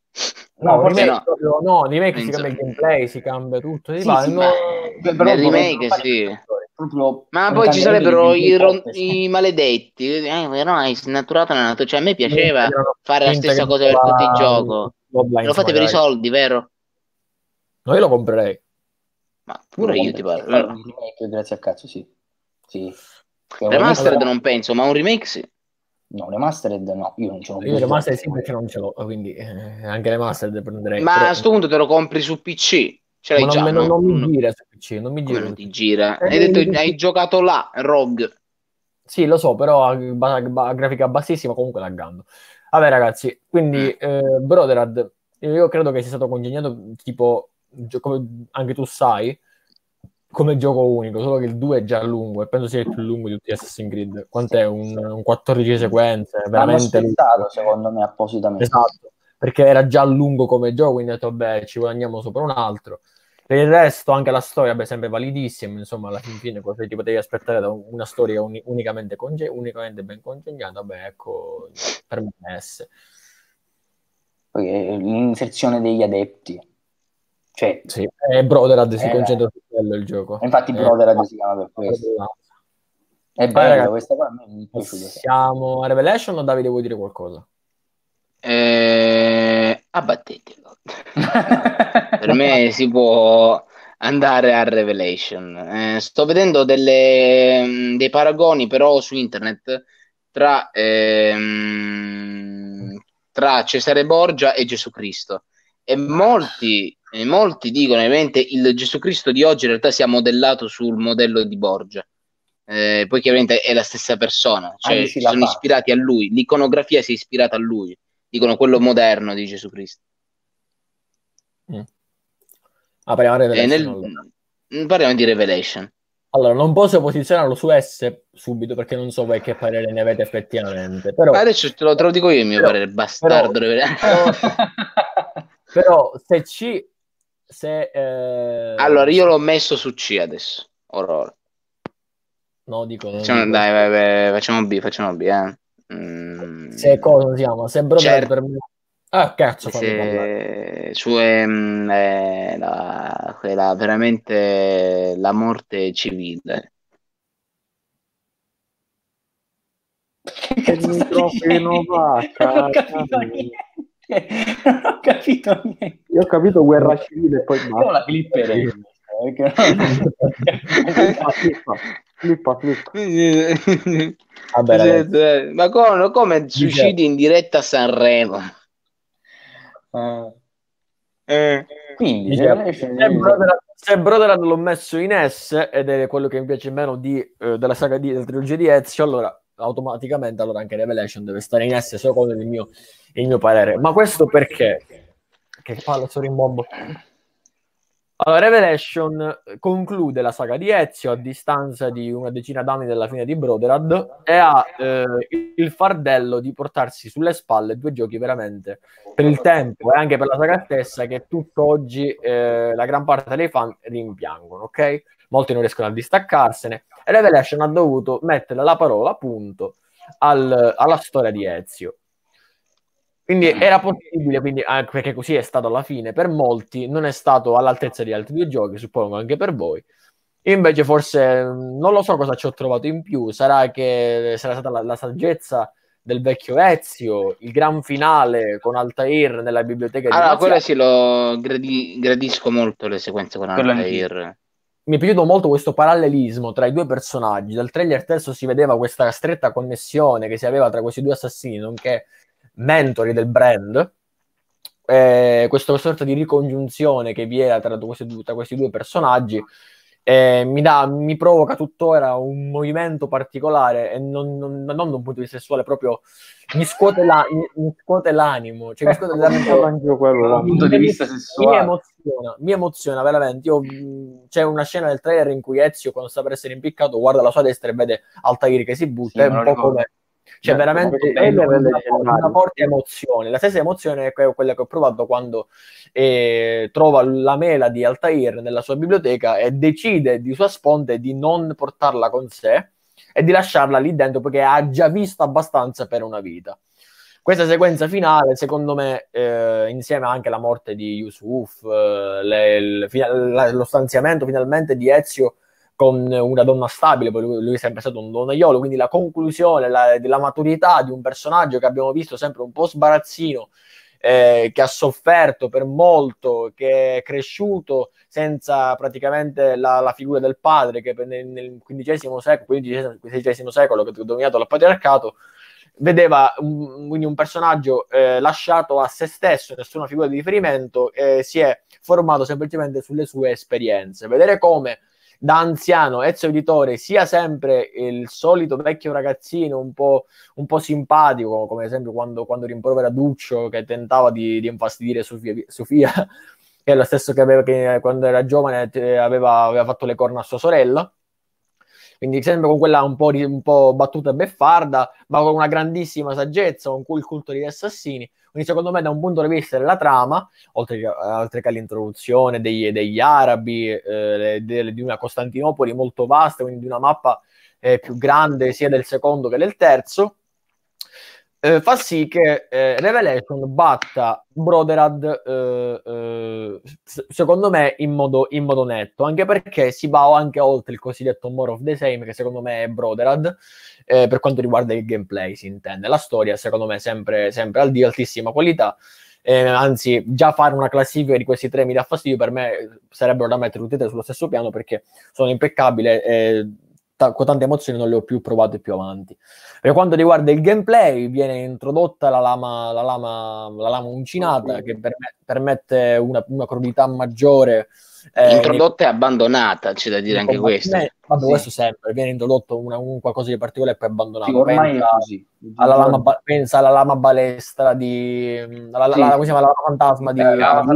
remake si cambia il gameplay, si cambia tutto. Nel remake sì. Ma poi ci sarebbero i maledetti. Però hai snaturato la natura. Cioè, a me piaceva fare la stessa cosa per tutti i giochi. Lo fate per i soldi, vero? No, io lo comprerei. Ma pure io ti parlo. Grazie a cazzo, sì. Remastered non penso, ma un remake sì. No, Remastered no, io non ce l'ho. Io Remastered sì, perché non ce l'ho, quindi anche Remastered prenderei. Ma a sto punto te lo compri su PC? Ce l'hai già, no? Non mi gira su PC, non mi gira. Non ti gira? Hai detto hai giocato là, Rogue. Sì, lo so, però a grafica bassissima comunque laggando. Vabbè ragazzi, quindi Brotherhood, io credo che sia stato congegnato tipo, come anche tu sai, come gioco unico, solo che il 2 è già lungo e penso sia il più lungo di tutti gli Assassin's Creed. Quant'è? Un 14 sequenze, veramente lungo, secondo me, appositamente. Esatto, perché era già lungo come gioco, quindi ho detto, beh, ci guadagniamo sopra un altro. Per il resto, anche la storia, beh, sempre validissima, insomma, alla fine cosa ti potevi aspettare da una storia unicamente ben congegnata, beh, ecco, permesse. Poi l'inserzione degli adepti. Cioè, sì, Brotherhood si concentra su quello il gioco. Infatti Brotherhood si chiama per questo. È bello, ragazzi, questa qua a me mi è piaciuta. Siamo a Revelation o Davide vuoi dire qualcosa? Abbattetelo. Per me si può andare a Revelation. Sto vedendo dei paragoni però su internet tra Cesare Borgia e Gesù Cristo. E molti dicono ovviamente il Gesù Cristo di oggi in realtà sia modellato sul modello di Borgia, poi chiaramente è la stessa persona, cioè si sono ispirati a lui, l'iconografia si è ispirata a lui, dicono quello moderno di Gesù Cristo. Parliamo di Revelation. Allora, non posso posizionarlo su S subito perché non so voi che parere ne avete effettivamente, però adesso te lo dico io il mio parere bastardo. Però allora io l'ho messo su C adesso. Ora. No, dico. Dai, facciamo B. Se cosa si chiama? Se Brotherhood per me. Ah, cazzo, quella veramente la morte civile. Che microfono va? Non ho capito niente. Io ho capito guerra civile e poi basta. Io la clipperei. Flippa. Vabbè, ma come suicidi in diretta a Sanremo? Quindi se Brotherhood l'ho messo in S ed è quello che mi piace meno della saga della trilogia di Ezio, allora automaticamente anche Revelation deve stare in S secondo il mio parere. Ma questo perché? Che palle, sto rimbombo. Allora, Revelation conclude la saga di Ezio a distanza di una decina d'anni dalla fine di Brotherhood e ha il fardello di portarsi sulle spalle due giochi veramente, per il tempo e anche per la saga stessa, che tutt'oggi la gran parte dei fan rimpiangono, ok? Molti non riescono a distaccarsene e Revelation ha dovuto mettere la parola appunto alla storia di Ezio. Quindi era possibile, perché così è stato alla fine per molti, non è stato all'altezza di altri due giochi, suppongo anche per voi. Invece forse non lo so cosa ci ho trovato in più, sarà stata la saggezza del vecchio Ezio, il gran finale con Altair nella biblioteca di Allora, quello sì, gradisco molto le sequenze con Altair. Mi è piaciuto molto questo parallelismo tra i due personaggi. Dal trailer stesso si vedeva questa stretta connessione che si aveva tra questi due assassini, nonché mentori del brand, questa sorta di ricongiunzione che vi era tra questi due personaggi mi provoca tuttora un movimento particolare e non da un punto di vista sessuale, proprio mi scuote l'animo, cioè mi scuote dal punto di vista sessuale. Mi emoziona veramente. C'è una scena del trailer in cui Ezio, quando sta per essere impiccato, guarda alla sua destra e vede Altair che si butta, è un po' come cioè veramente una forte emozione. La stessa emozione è quella che ho provato quando trova la mela di Altair nella sua biblioteca e decide di sua sponte di non portarla con sé e di lasciarla lì dentro perché ha già visto abbastanza per una vita. Questa sequenza finale, secondo me, insieme anche alla morte di Yusuf, lo stanziamento finalmente di Ezio con una donna stabile, poi lui è sempre stato un donnaiolo, quindi la conclusione della maturità di un personaggio che abbiamo visto sempre un po' sbarazzino, che ha sofferto per molto, che è cresciuto senza praticamente la figura del padre, che nel XVI secolo, che ha dominato il patriarcato, vedeva quindi un personaggio lasciato a se stesso, nessuna figura di riferimento, si è formato semplicemente sulle sue esperienze. Vedere come da anziano Ezio Auditore sia sempre il solito vecchio ragazzino un po' simpatico, come ad esempio quando rimprovera Duccio che tentava di infastidire Sofia, che è lo stesso che quando era giovane aveva fatto le corna a sua sorella. Quindi sempre con quella un po' battuta beffarda, ma con una grandissima saggezza, con cui il culto degli assassini. Quindi secondo me da un punto di vista della trama, oltre che all'introduzione degli arabi, di una Costantinopoli molto vasta, quindi di una mappa più grande sia del secondo che del terzo, fa sì che Revelation batta Brotherhood secondo me in modo netto, anche perché si va anche oltre il cosiddetto more of the same, che secondo me è Brotherhood, per quanto riguarda il gameplay si intende. La storia secondo me sempre di altissima qualità, anzi già fare una classifica di questi tre mi dà fastidio, per me sarebbero da mettere tutti e tre sullo stesso piano perché sono impeccabili, con tante emozioni non le ho più provate più avanti. Per quanto riguarda il gameplay, viene introdotta la lama uncinata, che permette una crudità maggiore. Introdotta e abbandonata, c'è da dire anche questo. Vabbè, questo sempre, viene introdotto un qualcosa di particolare e poi abbandonato. Sì, ormai è così. Pensa alla lama balestra come si chiama, la lama fantasma di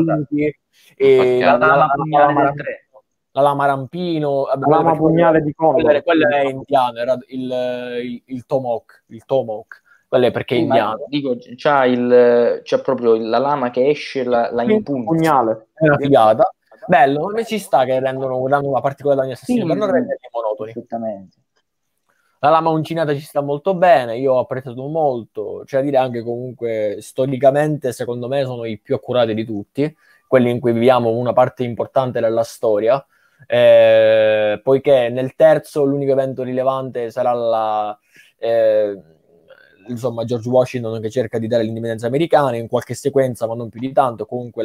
e la lama pugnale del 3. La lama rampino, la lama pugnale di Condor. Quello è indiano, era il tomahawk, quello è perché è indiano. Dico, c'è proprio la lama che esce, la impunta. Pugnale. È una figata. Bello, come ci sta che danno una particolarità ogni assassino, per non renderli monotoni. Perfettamente. La lama uncinata ci sta molto bene, io ho apprezzato molto, c'è da dire anche comunque storicamente secondo me sono i più accurati di tutti, quelli in cui viviamo una parte importante della storia. Poiché nel terzo l'unico evento rilevante sarà insomma George Washington che cerca di dare l'indipendenza americana in qualche sequenza, ma non più di tanto. Comunque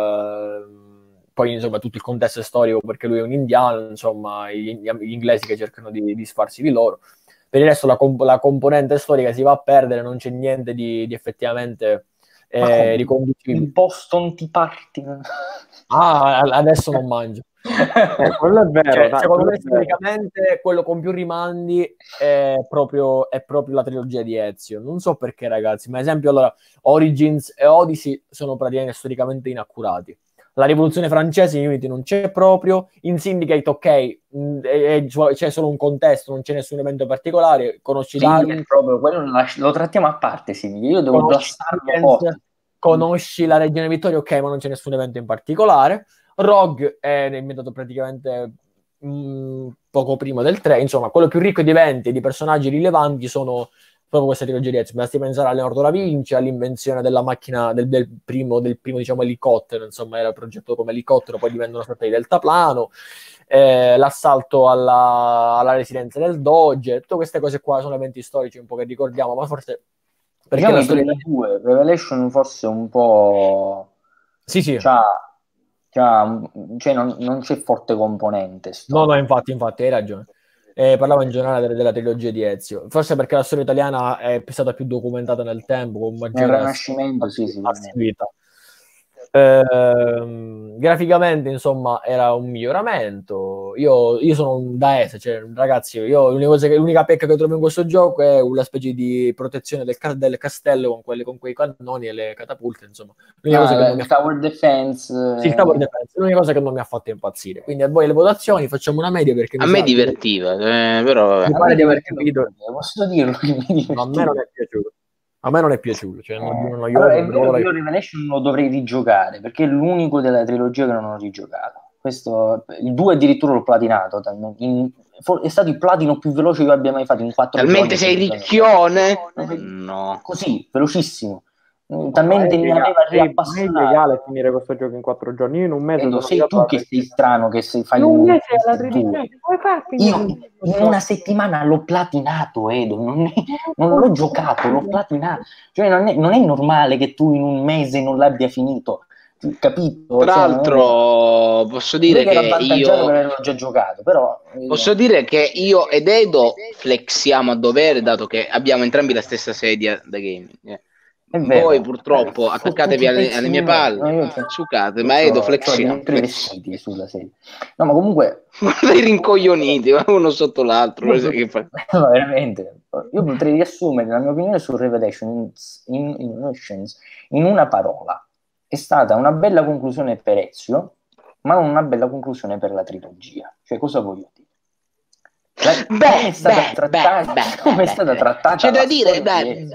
poi insomma tutto il contesto è storico perché lui è un indiano, insomma gli inglesi che cercano di disfarsi di loro. Per il resto la componente storica si va a perdere, non c'è niente di effettivamente riconducibili. Il Boston Tea Party. Adesso non mangio. Quello è vero. Cioè, dai, secondo quello me è vero. storicamente quello con più rimandi è proprio la trilogia di Ezio. Non so perché, ragazzi, ma ad esempio allora Origins e Odyssey sono praticamente storicamente inaccurati. La rivoluzione francese in Unity non c'è proprio, in Syndicate ok, c'è solo un contesto, non c'è nessun evento particolare, conosci Darwin, proprio quello lo trattiamo a parte, sì. Io devo blassarlo forte. conosci la Regione Vittoria, ok, ma non c'è nessun evento in particolare. Rogue è inventato praticamente poco prima del 3, insomma, quello più ricco di eventi e di personaggi rilevanti sono proprio questa trilogia di Ezio. Basti pensare a Leonardo da Vinci, all'invenzione della macchina del primo diciamo elicottero, insomma era progettato come elicottero, poi diventa una sorta di deltaplano, l'assalto alla residenza del Doge, tutte queste cose qua sono eventi storici un po' che ricordiamo, ma forse perché diciamo la storia i due, Revelation forse un po' sì. cioè non c'è forte componente No, infatti hai ragione. Parlavo in generale della trilogia di Ezio, forse perché la storia italiana è stata più documentata nel tempo, con nel maggiore Rinascimento, sì, assiduità. Graficamente, insomma, era un miglioramento. Io sono un Daese, cioè, ragazzi, l'unica pecca che trovo in questo gioco è una specie di protezione del castello con quei cannoni e le catapulte, insomma. Tower Defense. Sì, il Tower Defense, l'unica cosa che non mi ha fatto impazzire. Quindi a voi le votazioni facciamo una media perché a me divertiva, però mi pare di aver capito. Posso dirlo che mi divertiva. A me non è piaciuto. A me non è piaciuto. Cioè, allora, è vero che io Revelation lo dovrei rigiocare, perché è l'unico della trilogia che non ho rigiocato. Il 2 addirittura l'ho platinato. È stato il platino più veloce che io abbia mai fatto in 4 giorni. Talmente sei ricchione? No. Così, velocissimo. Talmente mi aveva riappassionato. È illegale finire questo gioco in 4 giorni. Io in un mese sei tu che sei strano che fai in un mese alla 13. Io in una settimana l'ho platinato, Edo, non l'ho giocato, l'ho platinato. Cioè non è normale che tu in un mese non l'abbia finito, capito? Tra l'altro posso dire che io per averlo già giocato, però posso dire che io ed Edo flexiamo a dovere, dato che abbiamo entrambi la stessa sedia da gaming. Voi purtroppo attaccatevi alle mie palle, sucate, ma Edo flexiamo sulla sedia. No, ma comunque guarda i rincoglioniti uno sotto l'altro. No, veramente, io potrei riassumere la mia opinione su Revelations in una parola: è stata una bella conclusione per Ezio, ma non una bella conclusione per la trilogia. Cioè, cosa voglio dire? Come è stata trattata? C'è da dire,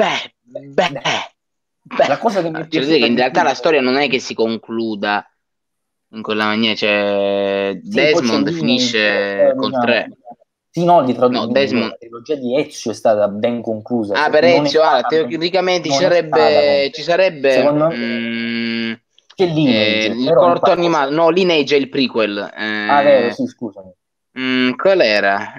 la cosa che mi è piaciuta, che in realtà la storia non è che si concluda in quella maniera, cioè Desmond finisce col 3. Sì, no, Desmond. La trilogia di Ezio è stata ben conclusa. Per Ezio, teoricamente ci sarebbe secondo me c'è Lineage, il corto animato, no, Lineage è il prequel. Vero, sì, scusami. Qual era?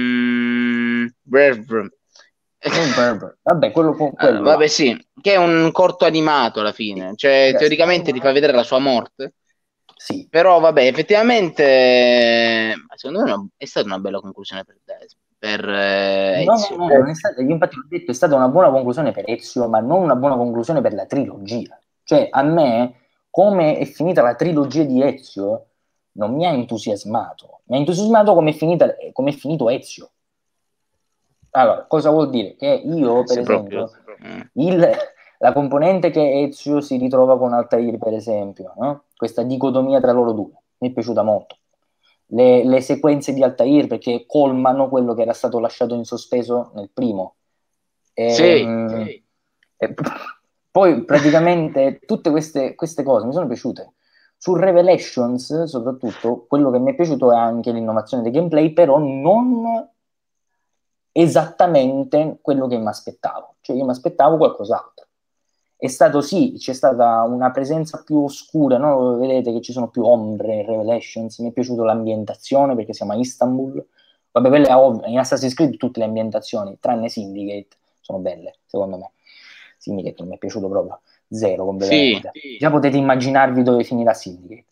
Vabbè, quello vabbè, sì, che è un corto animato alla fine, cioè teoricamente ti fa vedere la sua morte. Sì. Però vabbè, effettivamente secondo me è stata una bella conclusione per Ezio. No, non è stata, io infatti ho detto, è stata una buona conclusione per Ezio, ma non una buona conclusione per la trilogia. Cioè, a me, come è finita la trilogia di Ezio, non mi ha entusiasmato. Mi ha entusiasmato come è finito Ezio. Allora, cosa vuol dire? Che io, per esempio, la componente che Ezio si ritrova con Altair, per esempio, no? Questa dicotomia tra loro due, mi è piaciuta molto. Le sequenze di Altair, perché colmano quello che era stato lasciato in sospeso nel primo. Sì. Poi praticamente tutte queste cose mi sono piaciute. Su Revelations, soprattutto, quello che mi è piaciuto è anche l'innovazione dei gameplay, però non esattamente quello che mi aspettavo. Cioè io mi aspettavo qualcos'altro. È stato c'è stata una presenza più oscura, no? Vedete che ci sono più ombre in Revelations. Mi è piaciuto l'ambientazione, perché siamo a Istanbul. Vabbè, quelle in Assassin's Creed tutte le ambientazioni, tranne Syndicate, sono belle, secondo me. Syndicate non mi è piaciuto proprio, zero completamente. Sì. Già potete immaginarvi dove finirà Syndicate.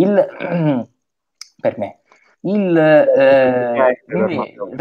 Per me.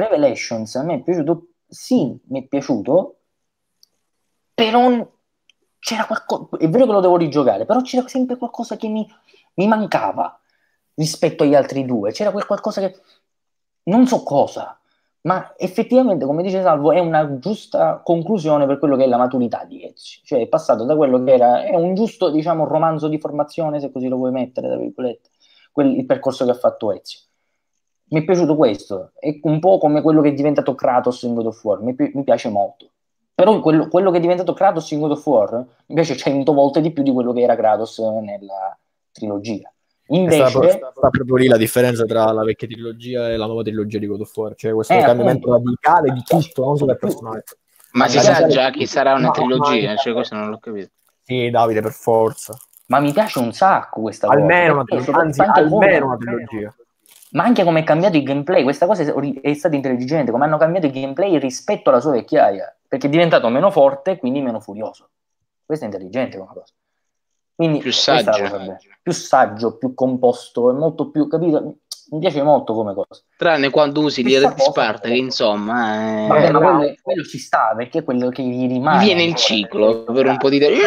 Revelations a me è piaciuto, sì, mi è piaciuto, però c'era qualcosa, è vero che lo devo rigiocare, però c'era sempre qualcosa che mi mancava rispetto agli altri due, c'era quel qualcosa che non so cosa, ma effettivamente, come dice Salvo, è una giusta conclusione per quello che è la maturità di Ezio, cioè è passato da quello che è un giusto, diciamo, romanzo di formazione, se così lo vuoi mettere, tra virgolette, il percorso che ha fatto Ezio. Mi è piaciuto questo, è un po' come quello che è diventato Kratos in God of War, mi piace molto. Però quello che è diventato Kratos in God of War mi piace 100 volte di più di quello che era Kratos nella trilogia. Invece sta proprio lì la differenza tra la vecchia trilogia e la nuova trilogia di God of War, cioè questo cambiamento radicale di tutto, non solo del personaggio. Ma si sa già chi sarà una trilogia, cioè questo non l'ho capito. Sì, Davide, per forza. Ma mi piace un sacco questa cosa. Almeno una trilogia. Ma anche come è cambiato il gameplay, questa cosa è stata intelligente, come hanno cambiato il gameplay rispetto alla sua vecchiaia, perché è diventato meno forte, quindi meno furioso. Questa è intelligente come cosa. Quindi, più saggio, più composto, è molto più, capito? Mi piace molto come cosa. Tranne quando usi l'ira di Sparta, che insomma... Vabbè, ma quello ci sta, perché è quello che gli rimane. Viene il ciclo, per un po' di tempo.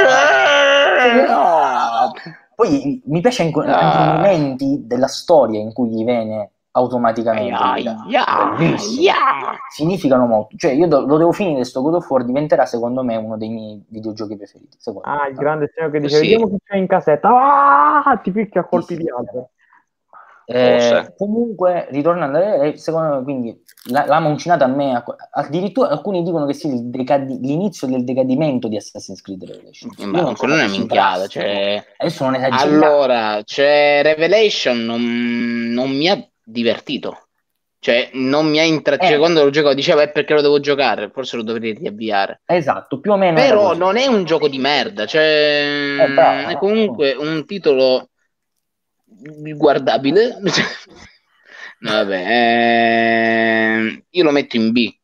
Poi mi piace anche i momenti della storia in cui gli viene automaticamente significano molto, cioè io lo devo finire, sto God of War diventerà secondo me uno dei miei videogiochi preferiti, il grande signore che dice vediamo chi c'è in casetta, ti picchia a colpi di alto. Comunque ritornando, secondo me, quindi l'ha moncinata a me, addirittura alcuni dicono che sia l'inizio del decadimento di Assassin's Creed Revelation. Ma quello non è minchiata, cioè... adesso non esageriamo. Allora, Revelation non mi ha divertito, cioè non mi ha cioè, quando lo giocavo dicevo è perché lo devo giocare, forse lo dovrei riavviare, esatto, più o meno, però non è un gioco di merda, cioè è comunque un titolo guardabile. No, vabbè, io lo metto in B,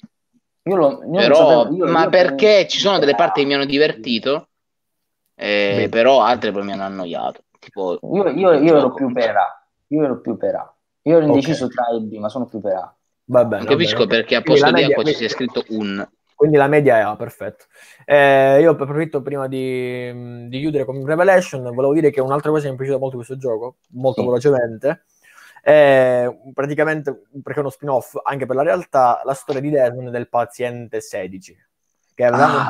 ma perché ci sono delle parti che mi hanno divertito, però altre poi mi hanno annoiato, tipo io ero più per A. Io ero indeciso tra A e B, ma sono più per A. Non capisco perché a posto di acqua ci sia scritto un. Quindi la media è A, perfetto. Io approfitto prima di chiudere con Revelation, volevo dire che un'altra cosa che mi è piaciuta molto questo gioco, molto velocemente, praticamente perché è uno spin-off anche per la realtà, la storia di Desmond del paziente 16 che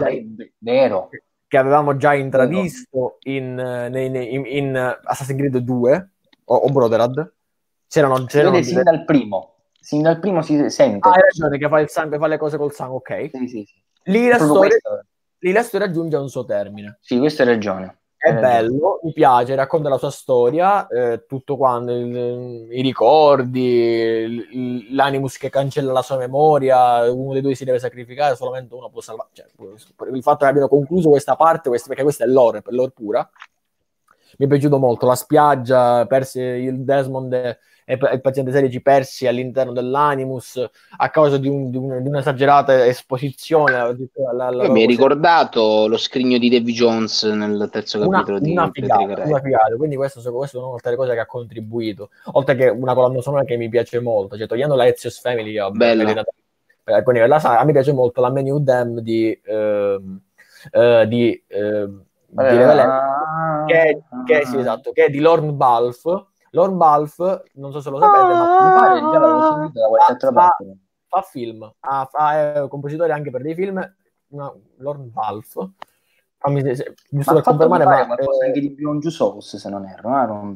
avevamo già intravisto in Assassin's Creed 2 o Brotherhood. C'erano sin dal primo si sente. Hai ragione, che fa il sangue, fa le cose col sangue, ok. Sì. Lì la storia giunge a un suo termine. Sì, questa hai ragione. È bello, mi piace, racconta la sua storia, tutto quanto, i ricordi, l'animus che cancella la sua memoria, uno dei due si deve sacrificare, solamente uno può salvare. Cioè, il fatto che abbiano concluso questa parte, perché questa è lore pura, mi è piaciuto molto. La spiaggia, persi il Desmond e il paziente 16 persi all'interno dell'animus a causa di un'esagerata esposizione. Mi hai ricordato lo scrigno di Davy Jones nel terzo capitolo di una figata. Quindi queste sono altre cose che ha contribuito, oltre che una colonna sonora che mi piace molto, cioè togliendo la Ezio's Family, a me piace molto la Menu Them di Revelation, che è di Lorne Balfe. Lorne Balfe, non so se lo sapete, ma mi pare già l'avevo sentito da qualche altra parte. Fa film, è compositore anche per dei film. Lorne Balfe, giusto per confermare, ma qualcosa anche di Beyond Two Souls, se non erro, Lorne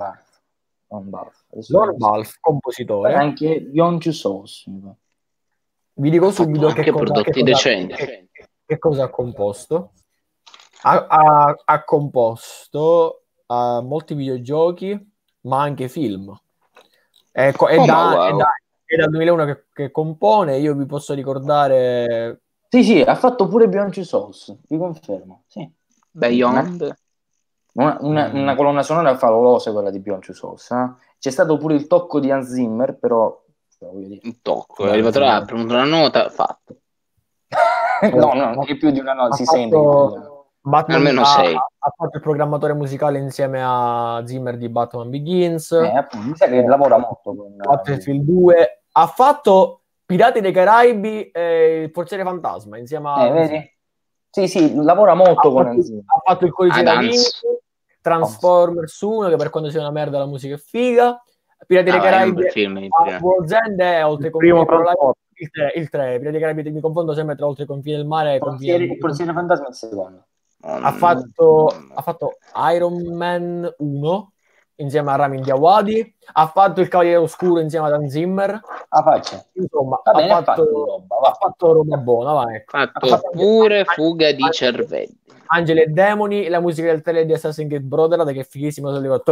Balfe, compositore, anche Beyond Two Souls. Vi dico subito che cosa ha composto. Ha composto molti videogiochi, ma anche film. È dal 2001 che compone. Io vi posso ricordare. Sì, ha fatto pure Beyond Two Souls, vi confermo. Sì. Beyond. Una colonna sonora favolosa quella di Beyond Two Souls. C'è stato pure il tocco di Hans Zimmer, però voglio dire, il tocco, è arrivato là, ha premuto una nota, fatto. no, non è più di una nota, si sente. Batman almeno 6. Ha fatto il programmatore musicale insieme a Zimmer di Batman Begins. Mi sa che lavora molto con Battlefield 2. Ha fatto Pirati dei Caraibi e il Forziere Fantasma insieme a vedi? Sì, lavora molto con Hans Zimmer. Ha fatto il Codice da Vinci, Transformers 1, che per quanto sia una merda la musica è figa. Pirati dei Caraibi, World's End è oltre il confine il 3. Pirati dei Caraibi, mi confondo sempre tra oltre il confine del mare e il Porziere Fantasma è il secondo. Ha fatto Iron Man 1 insieme a Ramin Djawadi, ha fatto il Cavaliere Oscuro insieme ad Hans Zimmer. Insomma, ha fatto roba buona, va, ecco. Ha fatto pure Fuga di cervelli, Angeli e Demoni, la musica del trailer di Assassin's Creed Brotherhood che è fighissimo,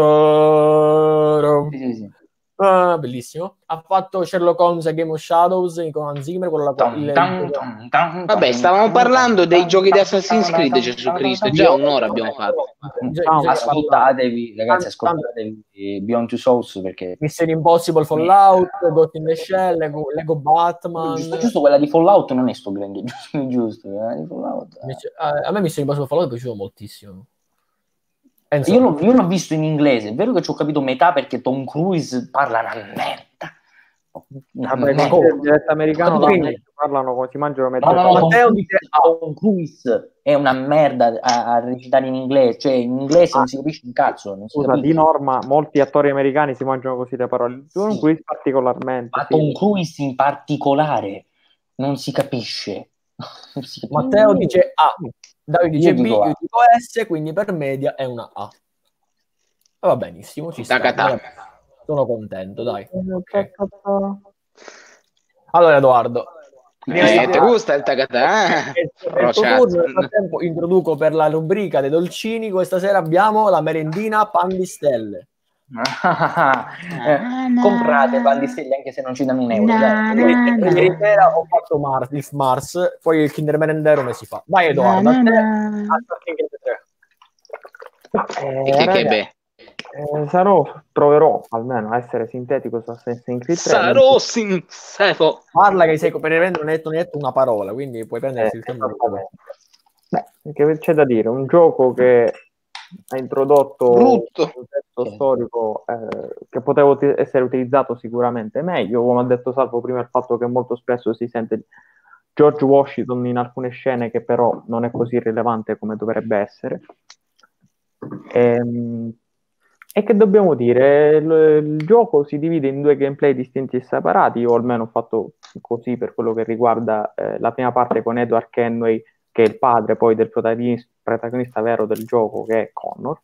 sì. Bellissimo. Ha fatto Sherlock Holmes e Game of Shadows con Hans Zimmer, vabbè, stavamo parlando dei giochi di Assassin's Creed, Gesù Cristo, già un'ora abbiamo fatto. Ascoltatevi, ragazzi, ascoltatevi Beyond Two Souls, perché Mission Impossible, Fallout, Ghost in the Shell, Lego Batman. Giusto, quella di Fallout non è sto grande, giusto, di Fallout. A me Mission Impossible Fallout è piaciuto moltissimo. Io l'ho visto in inglese, è vero che ci ho capito metà perché Tom Cruise parla una merda. Il dialetto americano parlano come si mangiano metà. No, Tom Cruise è una merda a recitare in inglese, cioè in inglese non si capisce un cazzo. Scusa, di norma molti attori americani si mangiano così le parole. Tom Cruise particolarmente. Ma Tom Cruise in particolare non si capisce. Matteo dice A. Davide dice B, io dico S, quindi per media è una A. Va benissimo, ci sta. Sono contento, dai. Okay. Allora, Edoardo. Ti gusta il tacatà? Nel frattempo introduco per la rubrica dei dolcini. Questa sera abbiamo la merendina pan di stelle. Comprate pan di stelle anche se non ci danno €1. Ieri sera ho fatto il Mars, poi il Kinder Merendero mesi fa. Vai Edoardo, proverò almeno a essere sintetico su Assassin's Creed 3. Sarò sincero. Parla che sei per non hai detto una parola, quindi puoi prendersi il tempo. Perché c'è da dire, un gioco che ha introdotto un testo storico che poteva essere utilizzato sicuramente meglio, come ha detto Salvo prima, il fatto che molto spesso si sente George Washington in alcune scene che però non è così rilevante come dovrebbe essere. E che dobbiamo dire? Il gioco si divide in 2 gameplay distinti e separati. Io almeno ho fatto così per quello che riguarda la prima parte con Edward Kenway, che è il padre poi del protagonista vero del gioco, che è Connor.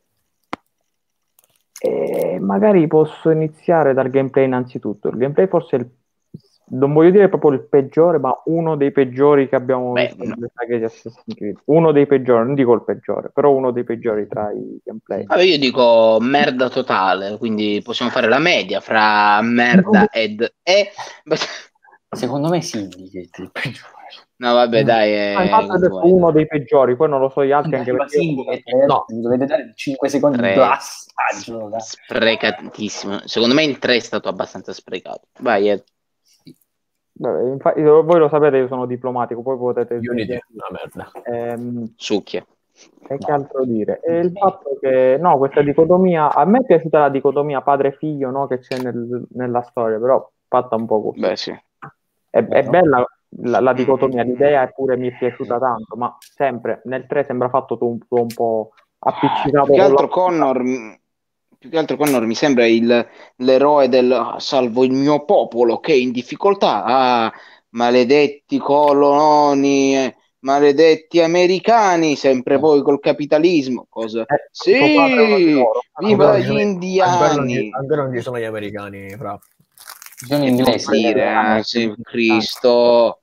E magari posso iniziare dal gameplay innanzitutto. Il gameplay forse è non voglio dire proprio il peggiore, ma uno dei peggiori che abbiamo visto nelle saghe di Assassin's Creed. Uno dei peggiori, non dico il peggiore, però uno dei peggiori tra i gameplay. Vabbè, io dico merda totale, quindi possiamo fare la media fra merda ed secondo me Syndicate il peggiore. No, vabbè, dai. Infatti ho detto uno dei peggiori, poi non lo so gli altri, anche perché no, mi dovete dare 5 secondi di passaggio. Sprecatissimo. Secondo me il 3 è stato abbastanza sprecato. Vai, Ed. Infatti, voi lo sapete, io sono diplomatico, poi potete dire una merda. Succhia. E che altro dire? E il fatto che questa dicotomia, a me è piaciuta la dicotomia padre-figlio, no, che c'è nella storia, però fatta un po' così. Beh, sì. È bella la dicotomia, l'idea pure mi è piaciuta tanto, ma sempre nel 3 sembra fatto tutto un po' appiccicato. Più che altro Connor mi sembra l'eroe del salvo il mio popolo che è in difficoltà. Maledetti coloni, maledetti americani, sempre voi col capitalismo. Cosa? Sì, viva gli indiani. Ancora non ci sono gli americani, fra. Sono inglesi. Cristo.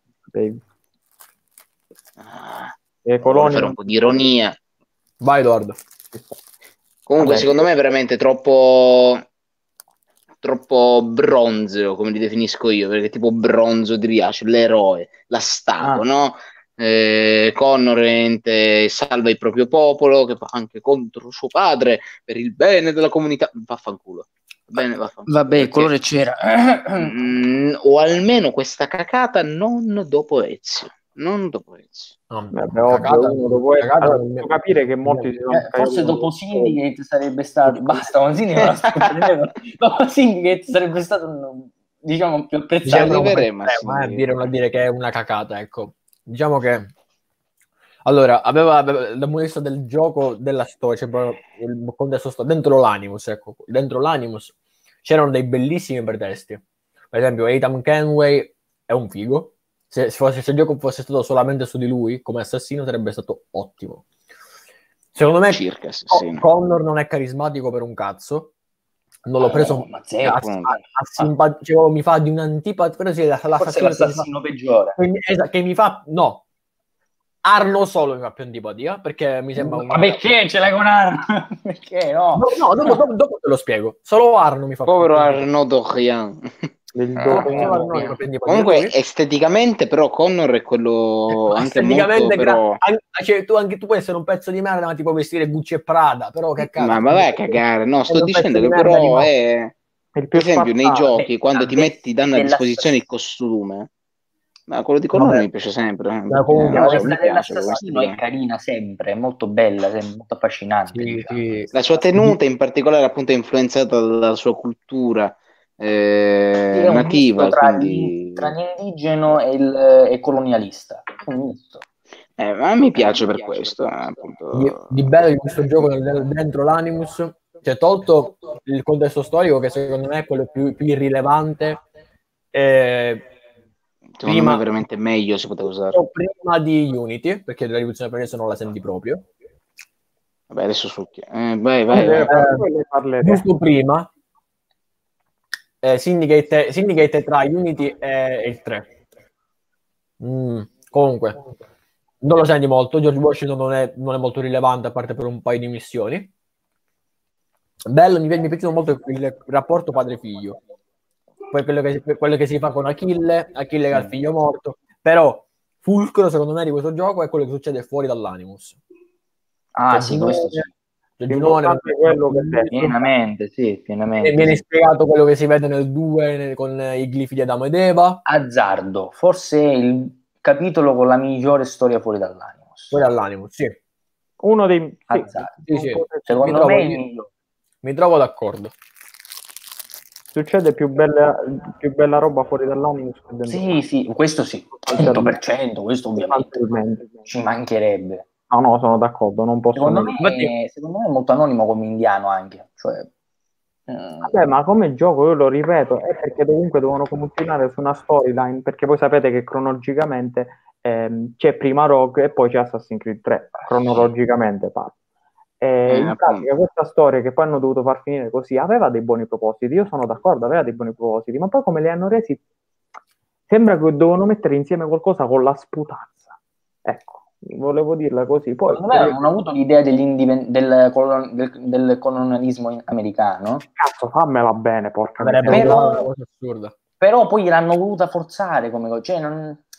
Colonia. Un po' di ironia. Vai, Edoardo. Comunque, secondo me è veramente troppo bronzeo, come li definisco io, perché tipo bronzo di Riace, l'eroe, la statua, no? Connor salva il proprio popolo, che va anche contro suo padre per il bene della comunità. Vaffanculo. Bene, vabbè, il colore c'era. O almeno questa cacata non dopo Ezio. Devo capire che molti forse dopo Syndicate sarebbe stato basta, dopo Syndicate sarebbe stato diciamo più apprezzato. Arriveremo a dire che è una cacata, ecco. Diciamo che Allora, aveva dal punto di vista del gioco, della storia, cioè proprio il contesto dentro l'Animus, ecco, dentro l'Animus c'erano dei bellissimi pretesti. Per esempio, Ethan Kenway è un figo. Se il gioco fosse stato solamente su di lui, come assassino, sarebbe stato ottimo. Secondo me Connor non è carismatico per un cazzo. Non l'ho preso mi fa di un'antipatia, però sì, l'assassino peggiore che mi fa, no, Arno solo mi fa più antipatia, perché mi sembra ma perché ce l'hai con Arno? Perché no? Dopo te lo spiego. Solo Arno mi fa povero Arnaud Dorian. Comunque esteticamente però Connor è quello anche molto però... cioè, tu puoi essere un pezzo di merda ma ti puoi vestire Gucci e Prada, però che cazzo, ma vai a cagare, no, sto dicendo che però è per esempio nei giochi quando ti danno a disposizione il costume, ma quello di Connor mi piace sempre l'assassino è carina sempre, è molto bella, è molto affascinante, sì. La sua tenuta in particolare appunto è influenzata dalla sua cultura nativa, tra quindi... l'indigeno e il colonialista, ma mi piace per questo appunto. Di bello di questo gioco dentro l'Animus, cioè tolto il contesto storico che secondo me è quello più irrilevante, secondo me veramente meglio si poteva usare prima di Unity, perché la rivoluzione francese non la senti proprio. Vabbè, adesso succhia. Vai. Giusto prima Syndicate tra Unity e il 3. Comunque non lo senti molto. George Washington non è molto rilevante, a parte per un paio di missioni. Bello, mi è piaciuto molto il rapporto padre-figlio. Poi quello che si fa con Achille che ha il figlio morto. Però fulcro secondo me di questo gioco è quello che succede fuori dall'Animus. Questo sì. Quello che pienamente. Viene spiegato quello che si vede nel 2 con i glifi di Adamo ed Eva. Azzardo, forse il capitolo con la migliore storia fuori dall'Animus. Fuori dall'Animus, sì. Uno dei sì. Secondo me è il migliore. Mi trovo d'accordo. Succede più bella roba fuori dall'Animus. Sì, questo sì, 100%, questo ovviamente ci mancherebbe. No, sono d'accordo, non posso... Secondo me è molto anonimo come indiano anche, cioè... Vabbè, ma come gioco, io lo ripeto, è perché comunque devono continuare su una storyline, perché voi sapete che cronologicamente c'è prima Rogue e poi c'è Assassin's Creed 3, cronologicamente parlo. In pratica questa storia che poi hanno dovuto far finire così aveva dei buoni propositi, io sono d'accordo, aveva dei buoni propositi, ma poi come li hanno resi sembra che dovevano mettere insieme qualcosa con la sputanza, ecco, volevo dirla così. Poi non ho avuto l'idea del colonialismo americano. Cazzo, fammela bene, porca assurda. Però poi l'hanno voluta forzare come cosa, cioè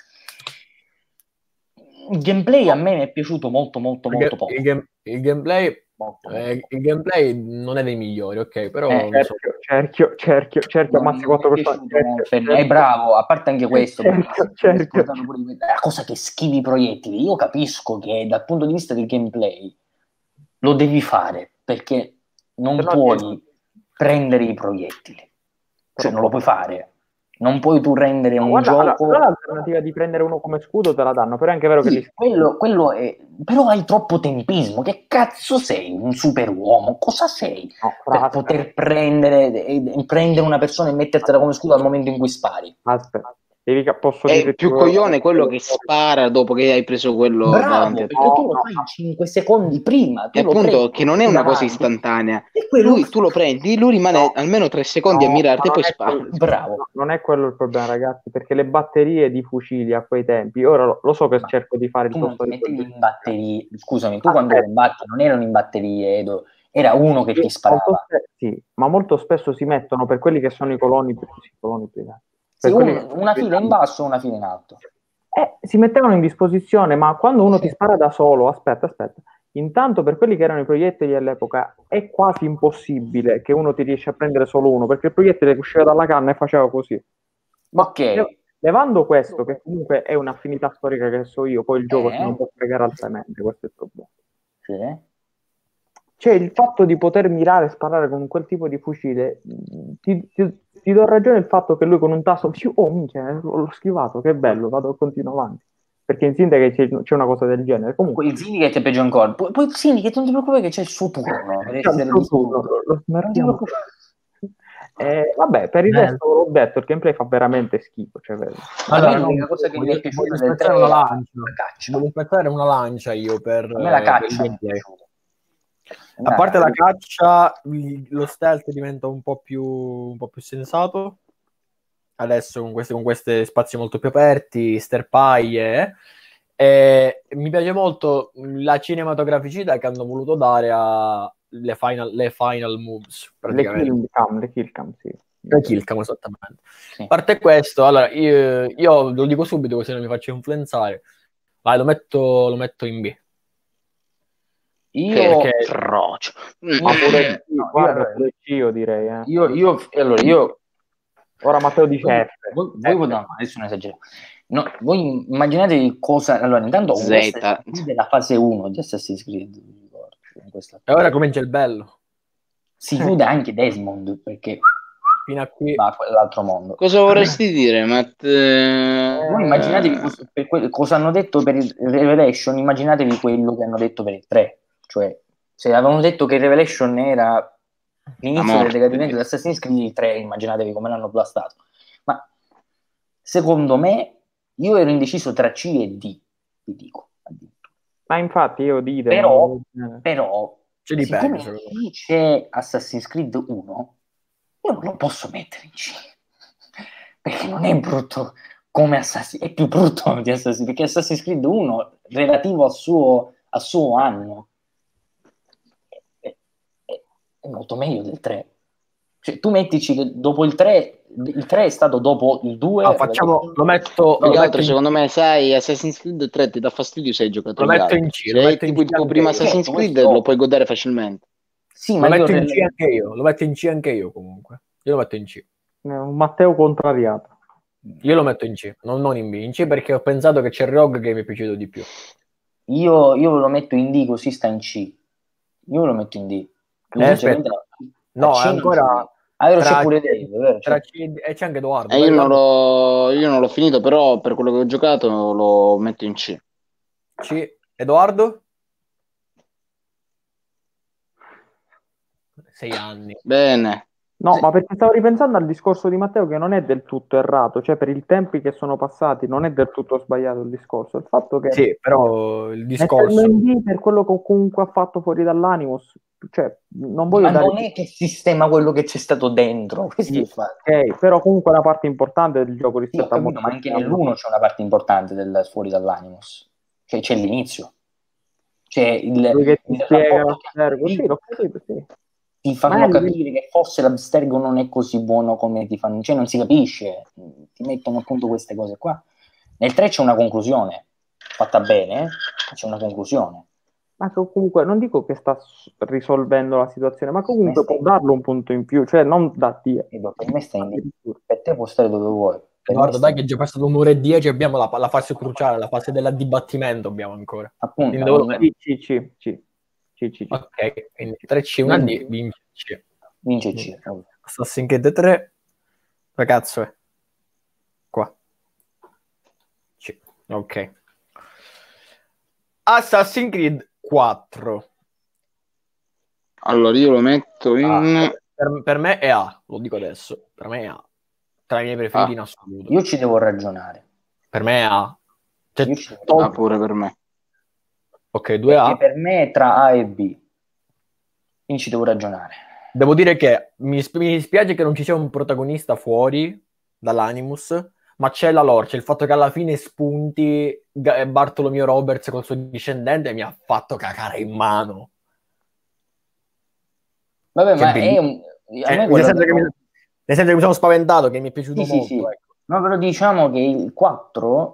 il gameplay a me mi è piaciuto molto poco. Il gameplay non è dei migliori, ok, però cerchio ammazzi 4 persone. È bravo, a parte anche questo, cerchio. La cosa che schivi i proiettili, io capisco che dal punto di vista del gameplay lo devi fare, perché non puoi prendere i proiettili, cioè non lo puoi fare. Non puoi tu rendere un gioco... Però l'alternativa di prendere uno come scudo te la danno, però è anche vero che... Quello è... Però hai troppo tempismo, che cazzo sei? Un superuomo? Cosa sei? Per poter prendere una persona e mettertela come scudo al momento in cui spari. Aspetta. È più coglione quello che spara dopo che hai preso quello davanti a te. Perché tu lo fai 5 secondi prima. E appunto che non è una cosa istantanea. Tu lo prendi, lui rimane almeno 3 secondi a mirarti e poi spara. Bravo. Non è quello il problema, ragazzi, perché le batterie di fucili a quei tempi, ora lo so che cerco di fare il posto di in batterie. Scusami, tu quando combatti non erano in batterie, Edo. Era uno che ti sparava. Sì, ma molto spesso si mettono per quelli che sono i coloni privati. Sì, una fila in basso e una fila in alto. Si mettevano in disposizione, ma quando uno ti spara da solo, aspetta, intanto per quelli che erano i proiettili all'epoca è quasi impossibile che uno ti riesca a prendere solo uno, perché il proiettile che usciva dalla canna e faceva così. Ok. Levando questo, che comunque è un'affinità storica che so io, poi il gioco non può fregare altamente, questo è il problema. Sì. Cioè il fatto di poter mirare e sparare con quel tipo di fucile, ti do ragione il fatto che lui con un tasto, minchia, l'ho schivato, che bello, continuo avanti. perché in Syndicate c'è una cosa del genere. Comunque il Syndicate è peggio ancora. Poi il Syndicate non ti preoccupare che c'è il suo turno. Vabbè, per il resto l'ho detto, il gameplay fa veramente schifo. Cioè, allora, l'unica cosa che mi è piaciuta del 3 una lancia. Voglio spezzare una lancia io per la caccia. A parte la caccia, lo stealth diventa un po' più sensato. Adesso con questi spazi molto più aperti, sterpaie. Mi piace molto la cinematograficità che hanno voluto dare alle final moves. Le kill cam, sì. Le kill cam, esattamente. Sì. A parte questo, allora, io lo dico subito così non mi faccio influenzare. Vai, lo metto in B. Perché io direi. Io ora Matteo dice F. Voi no, adesso non esagero. No, voi immaginatevi cosa. Allora, intanto della fase 1 di Assassin's Creed. E ora comincia il bello. Si chiude anche Desmond perché fino a qui va a quell'altro mondo. Cosa vorresti dire, Matt? Voi immaginatevi cosa hanno detto per il Revelation, immaginatevi quello che hanno detto per il 3. Cioè, se avevano detto che il Revelation era l'inizio del decadimento di Assassin's Creed, il 3, immaginatevi come l'hanno blastato. Ma secondo me, io ero indeciso tra C e D, vi dico. Ma infatti io dico. Però siccome c'è Assassin's Creed 1, io non lo posso mettere in C. Perché non è brutto come Assassin's, è più brutto di Assassin's, perché Assassin's Creed 1, relativo al suo anno, è molto meglio del 3. Cioè, tu mettici che dopo il 3 è stato dopo il 2. Lo metto secondo me, sai, Assassin's Creed 3 ti dà fastidio se hai giocato lo metto in C. Se tipo il tuo primo Assassin's Creed lo puoi godere facilmente. Sì, ma lo metto in C anche io. Lo metto in C anche io comunque. Io lo metto in C. Un Matteo contrariato. Io lo metto in C, non in B. In C perché ho pensato che c'è Rogue che mi è piaciuto di più. Io lo metto in D, così sta in C. Io lo metto in D. No, è ancora. C'è pure Dave, e c'è anche Edoardo. Io non l'ho finito, però per quello che ho giocato lo metto in C. Edoardo? 6 anni. Bene. No, ma perché stavo ripensando al discorso di Matteo che non è del tutto errato, cioè per i tempi che sono passati non è del tutto sbagliato il discorso. Il fatto che sì, però il discorso per quello che comunque ha fatto fuori dall'Animus, cioè non voglio non è che sistema quello che c'è stato dentro, ok, però comunque è una parte importante del gioco rispetto a ma anche nell'1 c'è una parte importante del fuori dall'Animus, cioè c'è l'inizio, c'è il che ti spiega sì, l'ho capito, sì. Ti fanno capire che forse l'Abstergo non è così buono come ti fanno, cioè non si capisce, ti mettono appunto queste cose qua. Nel 3 c'è una conclusione fatta bene, c'è una conclusione. Ma comunque non dico che sta risolvendo la situazione, ma comunque può darlo un punto in più, cioè non da Dio. Per me stai per te può stare dove vuoi. Guarda, dai che è già passato 1 ora e 10, abbiamo la fase cruciale, la fase del dibattimento abbiamo ancora. Appunto. Ok, quindi 3C, una D, vince C. Vince C. Assassin's Creed 3, ragazzo è qua. C, ok. Assassin's Creed 4. Allora io lo metto in... Per me è A, lo dico adesso. Per me è A. Tra i miei preferiti in assoluto. Io ci devo ragionare. Per me è A. A pure per me. Ok, 2A. Perché per me è tra A e B. Quindi ci devo ragionare. Devo dire che mi dispiace che non ci sia un protagonista fuori dall'Animus, ma c'è la lore, c'è il fatto che alla fine spunti Bartolomeo Roberts col suo discendente mi ha fatto cacare in mano. Vabbè, ma è un... nel senso che mi sono spaventato, che mi è piaciuto molto. Sì. Ecco. No, però diciamo che il 4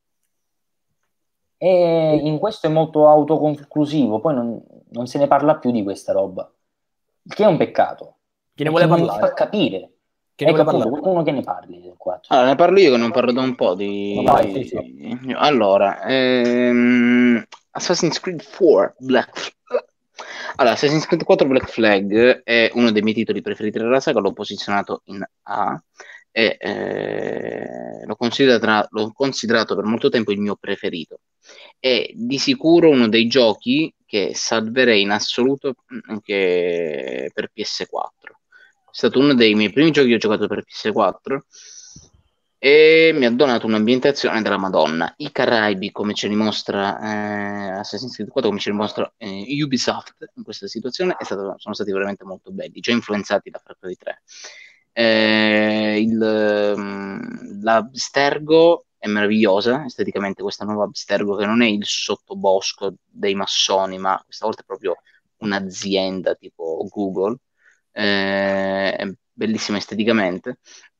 in questo è molto autoconclusivo, poi non se ne parla più di questa roba, il che è un peccato. Chi ne vuole parlare? Non ti fa capire. Chi ne vuole parlare? Qualcuno che ne parli del 4. Allora, ne parlo io che non parlo da un po' di... Vai, sì. Allora, Assassin's Creed 4 Black Flag. Allora, Assassin's Creed 4 Black Flag è uno dei miei titoli preferiti della saga, l'ho posizionato in A. e l'ho considerato per molto tempo il mio preferito. È di sicuro uno dei giochi che salverei in assoluto anche per PS4. È stato uno dei miei primi giochi che ho giocato per PS4 e mi ha donato un'ambientazione della Madonna. I Caraibi, come ce li mostra Assassin's Creed 4, come ce li mostra Ubisoft in questa situazione, sono stati veramente molto belli, già influenzati da Far Cry 3. L'Abstergo è meravigliosa esteticamente, questa nuova Abstergo, che non è il sottobosco dei massoni, ma questa volta è proprio un'azienda tipo Google, è bellissima esteticamente.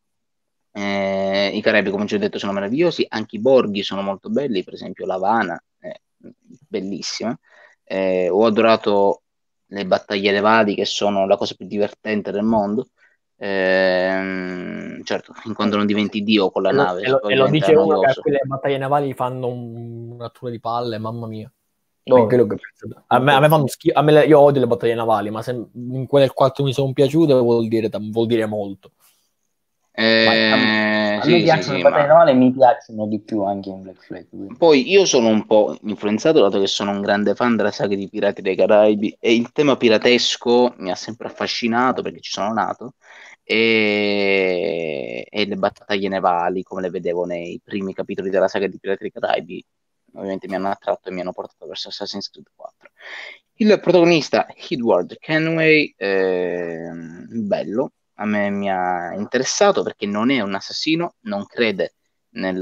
I Caraibi, come ci ho detto, sono meravigliosi, anche i borghi sono molto belli, per esempio l'Havana è bellissima. Ho adorato le battaglie navali, che sono la cosa più divertente del mondo. Certo, fin quando non diventi Dio con la nave e lo dice uno che a quelle battaglie navali fanno una tour di palle, mamma mia. A me fanno schifo. Io odio le battaglie navali, ma se in quelle 4 mi sono piaciute vuol dire molto. A me piacciono le battaglie navali, mi piacciono di più anche in Black Flag. Quindi. Poi io sono un po' influenzato, dato che sono un grande fan della saga di Pirati dei Caraibi, e il tema piratesco mi ha sempre affascinato perché ci sono nato, e le battaglie navali, come le vedevo nei primi capitoli della saga di Pirati dei Caraibi, ovviamente mi hanno attratto e mi hanno portato verso Assassin's Creed 4. Il protagonista, Edward Kenway, bello, a me mi ha interessato perché non è un assassino, non crede nel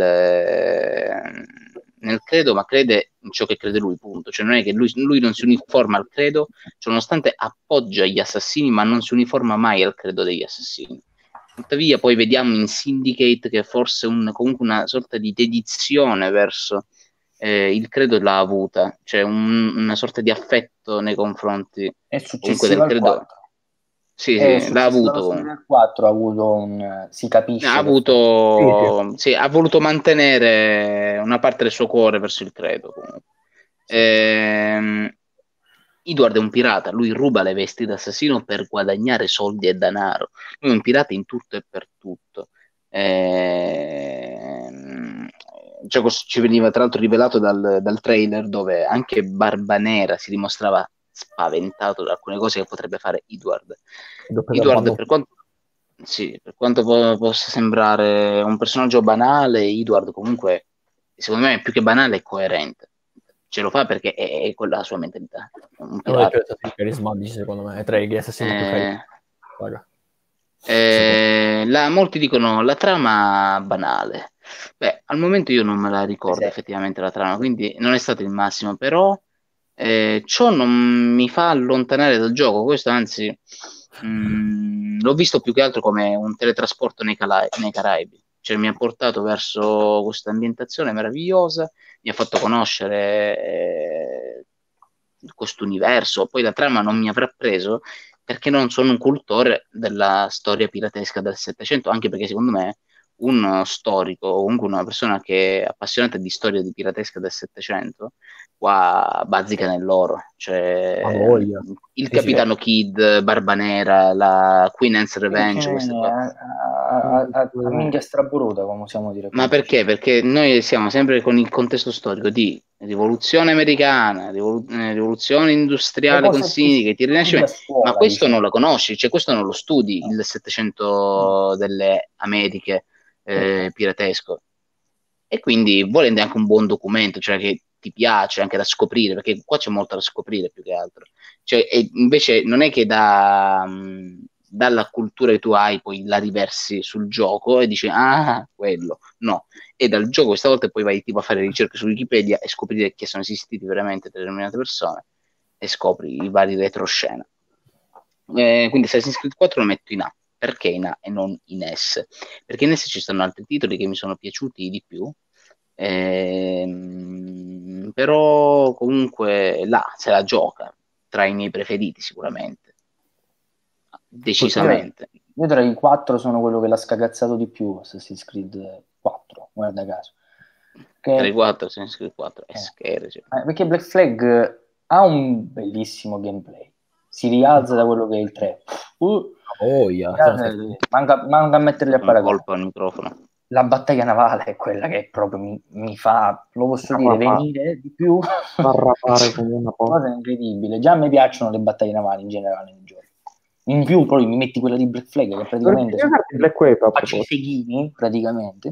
credo, ma crede in ciò che crede lui, punto. Cioè non è che lui non si uniforma al credo, cioè, nonostante appoggia gli assassini, ma non si uniforma mai al credo degli assassini. Tuttavia poi vediamo in Syndicate che forse comunque una sorta di dedizione verso il credo l'ha avuta, cioè una sorta di affetto nei confronti comunque del credo. Sì, l'ha avuto. Nel 4 ha avuto si capisce. Ha voluto mantenere una parte del suo cuore verso il credo. Edward è un pirata, lui ruba le vesti d'assassino per guadagnare soldi e denaro. Lui è un pirata in tutto e per tutto. Cioè, ci veniva tra l'altro rivelato dal trailer, dove anche Barbanera si dimostrava spaventato da alcune cose che potrebbe fare Edward, per quanto possa sembrare un personaggio banale, Edward comunque secondo me più che banale è coerente, ce lo fa perché è quella la sua mentalità. Un pirata. Carismatici, secondo me è tra gli assassini più molti dicono la trama banale. Beh, al momento io non me la ricordo effettivamente la trama, quindi non è stato il massimo, però ciò non mi fa allontanare dal gioco, questo anzi l'ho visto più che altro come un teletrasporto nei Caraibi, cioè mi ha portato verso questa ambientazione meravigliosa, mi ha fatto conoscere questo universo. Poi la trama non mi avrà preso perché non sono un cultore della storia piratesca del Settecento, anche perché secondo me uno storico o comunque una persona che è appassionata di storia di piratesca del Settecento qua bazzica nell'oro, cioè il Capitano Kidd, Barbanera, la Queen Anne's Revenge, queste qua. A minchia straburuta, come possiamo dire. Ma perché? Perché noi siamo sempre con il contesto storico di rivoluzione americana, rivoluzione industriale con Syndicate, il Rinascimento, ma questo non lo conosci, cioè questo non lo studi, il Settecento delle Americhe piratesco, e quindi volendo anche un buon documento, cioè che ti piace anche da scoprire, perché qua c'è molto da scoprire più che altro, cioè, e invece non è che dalla cultura che tu hai poi la riversi sul gioco e dici quello, no, e dal gioco questa volta poi vai tipo a fare ricerche su Wikipedia e scoprire che sono esistiti veramente determinate persone e scopri i vari retroscena. Quindi Assassin's Creed 4 lo metto in A. Perché in A e non in S? Perché in S ci stanno altri titoli che mi sono piaciuti di più, però comunque là se la gioca tra i miei preferiti sicuramente, decisamente. Io tra i 4 sono quello che l'ha scagazzato di più, Assassin's Creed 4, guarda caso. Tra i 4 Assassin's Creed 4 è scary, cioè. Perché Black Flag ha un bellissimo gameplay, si rialza da quello che è il 3, Manca a metterli a paragone. Colpo al microfono. La battaglia navale è quella che proprio mi fa, lo posso dire, venire di più. Arrapare come una cosa incredibile. Già a me piacciono le battaglie navali in generale nei giochi. In più poi mi metti quella di Black Flag che praticamente faccio i seghini praticamente.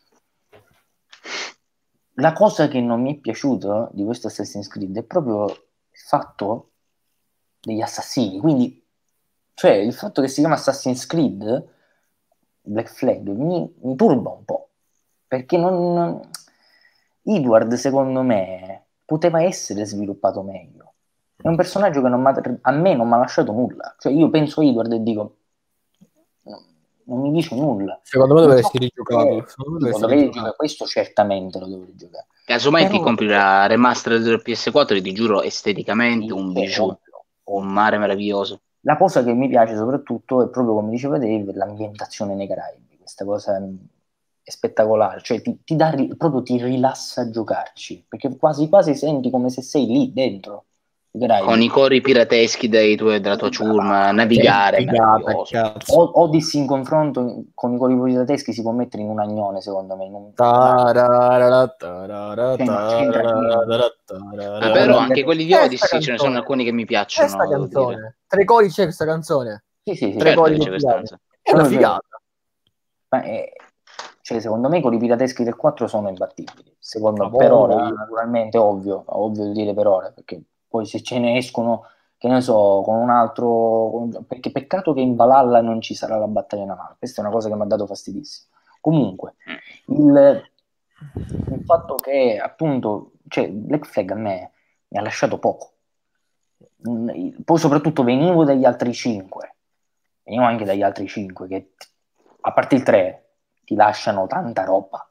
La cosa che non mi è piaciuto di questo Assassin's Creed è proprio il fatto degli assassini, quindi cioè il fatto che si chiama Assassin's Creed Black Flag mi turba un po', perché Edward secondo me poteva essere sviluppato meglio. È un personaggio che a me non mi ha lasciato nulla, cioè io penso a Edward e dico non mi dice nulla. Secondo me dovresti rigiocarlo. Questo certamente lo dovrei giocare. Casomai ti compri la remaster del PS4 e ti giuro esteticamente un bijou, un mare meraviglioso. La cosa che mi piace soprattutto è proprio, come diceva Dave, l'ambientazione nei Caraibi. Questa cosa è spettacolare, cioè proprio ti rilassa a giocarci, perché quasi quasi senti come se sei lì dentro. Con i cori pirateschi della tua ciurma, navigare, Odyssey in confronto con i cori pirateschi si può mettere in un agnone, secondo me. Però anche quelli di Odyssey ce ne sono alcuni che mi piacciono. Questa canzone, tre cori c'è questa canzone. Sì, tre cori c'è questa canzone. È una figata. Cioè, secondo me i cori pirateschi del 4 sono imbattibili. Secondo me, per ora, naturalmente, ovvio dire per ora, perché poi se ce ne escono, che ne so, con un altro, perché peccato che in Valhalla non ci sarà la battaglia navale, questa è una cosa che mi ha dato fastidissimo. Comunque il fatto che appunto, cioè, Black Flag a me mi ha lasciato poco, poi soprattutto venivo anche dagli altri 5 che a parte il 3 ti lasciano tanta roba.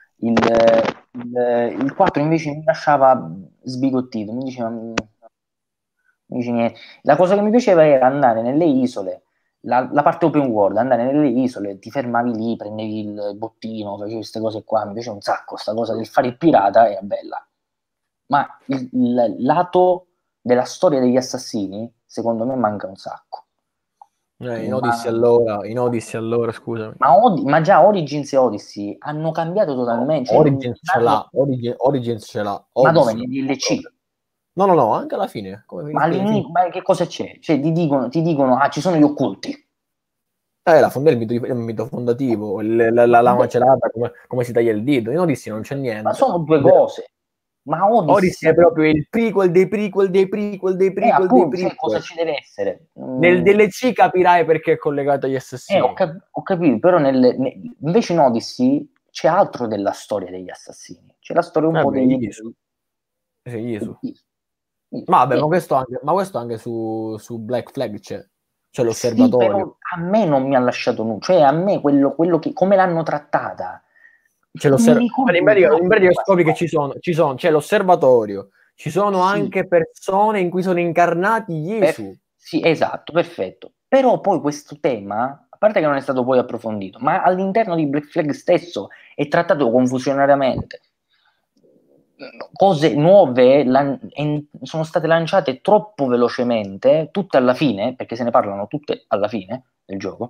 Il 4 invece mi lasciava sbigottito, mi diceva niente. La cosa che mi piaceva era andare nelle isole, la parte open world, andare nelle isole, ti fermavi lì, prendevi il bottino, facevi queste cose qua, mi piace un sacco sta cosa del fare il pirata, è bella. Ma il lato della storia degli assassini, secondo me, manca un sacco. In Odyssey allora, scusami. Ma già Origins e Odyssey hanno cambiato totalmente. Origins ce l'ha. Ma dove? Nei DLC? No, anche alla fine. Ma che cosa c'è? Cioè, ti dicono, ci sono gli occulti. Il mito fondativo, la macerata, come si taglia il dito. In Odyssey non c'è niente. Ma sono due cose. Ma Odyssey è proprio il prequel dei prequel. Cioè, cosa ci deve essere? Nel DLC capirai perché è collegato agli assassini. Ho capito, però invece in Odyssey c'è altro della storia degli assassini. C'è la storia un po' degli Gesù. Ma vabbè, ma questo anche su Black Flag c'è l'osservatorio. Sì, però a me non mi ha lasciato nulla. Cioè, a me quello che come l'hanno trattata. C'è in pratica scopri che c'è l'osservatorio, ci sono anche persone in cui sono incarnati Gesù. Sì, esatto, perfetto. Però poi questo tema, a parte che non è stato poi approfondito, ma all'interno di Black Flag stesso è trattato confusionariamente. Cose nuove sono state lanciate troppo velocemente, tutte alla fine, perché se ne parlano tutte alla fine del gioco.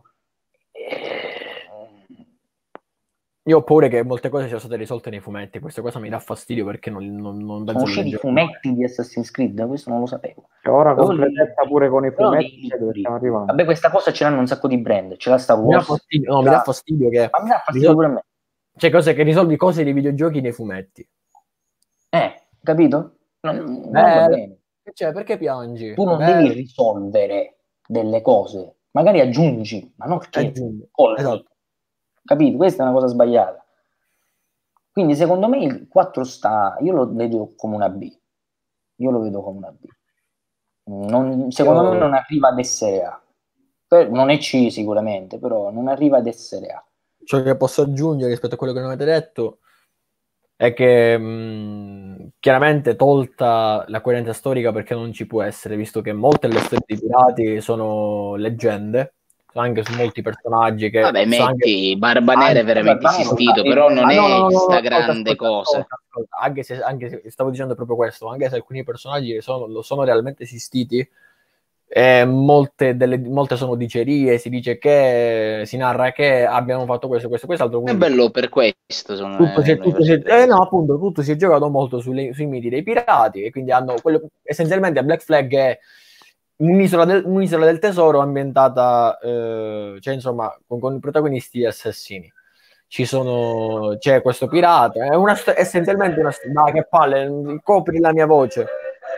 Io ho paura che molte cose siano state risolte nei fumetti. Questa cosa mi dà fastidio perché non sono usciti i fumetti di Assassin's Creed, questo non lo sapevo. E ora completezza pure con i fumetti dove stiamo arrivando. Vabbè, questa cosa ce l'hanno un sacco di brand, ce l'ha Star Wars. Mi dà fastidio che mi dà fastidio pure a me. C'è cose che risolvi cose dei videogiochi nei fumetti. Capito? Non va bene. Cioè, perché piangi? Tu non devi risolvere delle cose, magari aggiungi, ma non che esatto. Capito? Questa è una cosa sbagliata. Quindi secondo me il 4 io lo vedo come una B. Secondo me non arriva ad essere A. Non è C sicuramente, però non arriva ad essere A. Ciò che posso aggiungere rispetto a quello che non avete detto è che chiaramente tolta la coerenza storica, perché non ci può essere, visto che molte delle storie dei pirati sono leggende, anche su molti personaggi che metti Barba Nera è veramente esistito, però non è sta grande cosa. Anche se stavo dicendo proprio questo, anche se alcuni personaggi sono realmente esistiti, Molte sono dicerie, si dice che si narra che abbiamo fatto questo, quest'altro. È bello per questo, appunto, tutto si è giocato molto sui miti dei pirati, e quindi hanno essenzialmente Black Flag è un'isola del tesoro ambientata, cioè insomma, con i protagonisti assassini. C'è questo pirata, essenzialmente una storia. Che palle, copri la mia voce.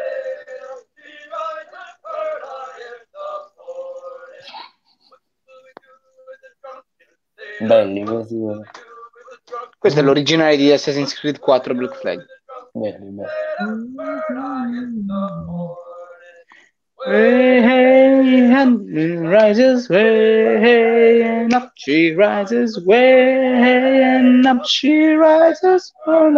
Belli questi. Questo è l'originale di Assassin's Creed 4 Black Flag. Belli. Way and rises, way and up she rises, way and up she rises.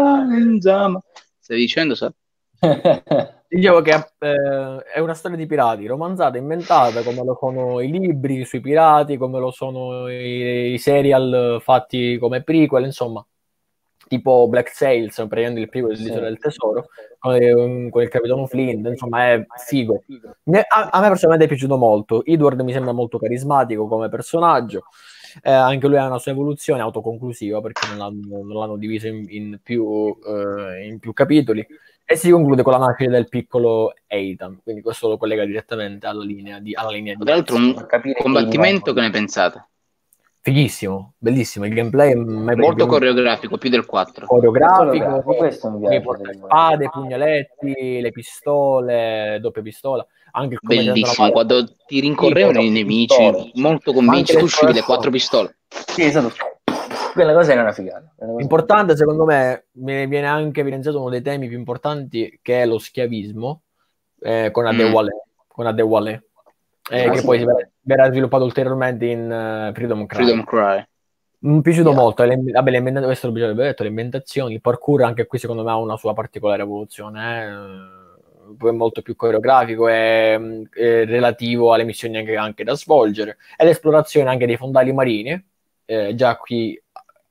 Stai dicendo, sa? Dicevo che è una storia di pirati, romanzata, inventata, come lo sono i libri sui pirati, come lo sono i serial fatti come prequel, insomma, tipo Black Sails, praticamente il prequel dell'Isola del Tesoro, con il capitano Flint, insomma, è figo. A me personalmente è piaciuto molto. Edward mi sembra molto carismatico come personaggio, anche lui ha una sua evoluzione autoconclusiva, perché non l'hanno diviso in più capitoli. E si conclude con la nascita del piccolo Ethan, quindi questo lo collega direttamente alla linea di Tra l'altro un combattimento, che ne pensate? Fighissimo, bellissimo, il gameplay è molto coreografico, più del 4. Coreografico, questo mi piace, spade, pugnaletti, le pistole, doppia pistola, anche il bellissimo, quando ti rincorrevano i nemici, molto convinti, tu uscivi le 4 pistole. Sì, esatto. Quella cosa era una figata. Importante, secondo me, viene anche evidenziato uno dei temi più importanti, che è lo schiavismo, con Adewale, che poi verrà sviluppato ulteriormente in Freedom Cry. Mi è piaciuto molto. Le ambientazioni, il parkour, anche qui secondo me ha una sua particolare evoluzione. Poi è molto più coreografico, è relativo alle missioni anche da svolgere, e l'esplorazione anche dei fondali marini. Già qui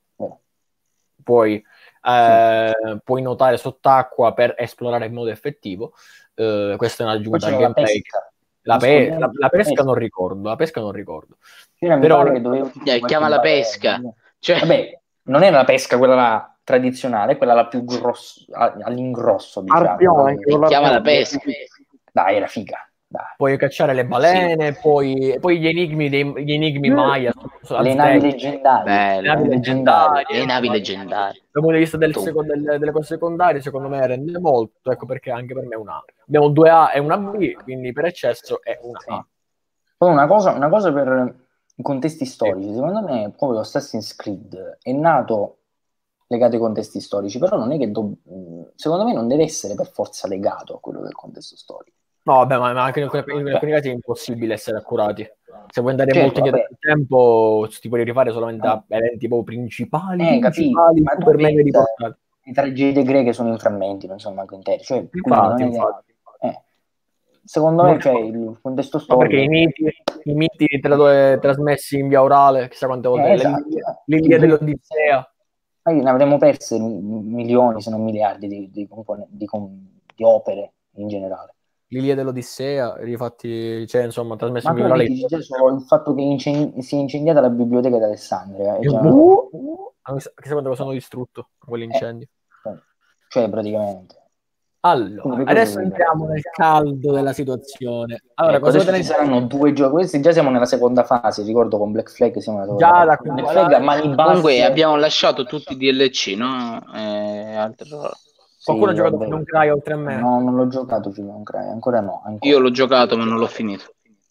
puoi nuotare sott'acqua per esplorare in modo effettivo. Questa è un'aggiunta al gameplay. La pesca non ricordo. Però chiama la pesca. Cioè... Vabbè, non era la pesca quella là tradizionale, quella la più grossa, all'ingrosso, diciamo. Chiama la pesca. Dai, era figa. Dai. Puoi cacciare le balene, poi gli enigmi Maya, le navi leggendarie. Le navi leggendarie. Dal punto di vista delle cose secondarie, secondo me rende molto, ecco perché anche per me è una A. Abbiamo 2A e una B, quindi per eccesso è una A. Poi una cosa per i contesti storici, secondo me proprio Assassin's Creed è nato legato ai contesti storici, però non è che secondo me non deve essere per forza legato a quello che è il contesto storico. No, vabbè, ma anche in alcuni casi è impossibile essere accurati. Se vuoi andare molto indietro nel tempo, ti puoi rifare solamente a eventi principali, super mega riportati. Le tragedie greche sono in frammenti, non sono manco interi. Cioè, infatti. Secondo me, il contesto storico... Perché i miti trasmessi in via orale, chissà quante volte, l'Ilia dell'Odissea. Ne avremmo perse milioni, se non miliardi di opere in generale. L'Ilia dell'Odissea, rifatti, trasmessi in via orale. Il fatto che si è incendiata la biblioteca di Alessandria. Chissà quante cose hanno distrutto quell'incendio. Cioè, praticamente. Allora, adesso entriamo nel caldo della situazione. Allora, adesso ci saranno 2 giochi. Questi già siamo nella seconda fase, ricordo con Black Flag siamo nella seconda fase. Black Flag a mani basse. Comunque abbiamo lasciato tutti i DLC, no? Qualcuno ha giocato Freedom Cry oltre a me? No, non l'ho giocato Freedom Cry, ancora no. Io l'ho giocato ma non l'ho finito.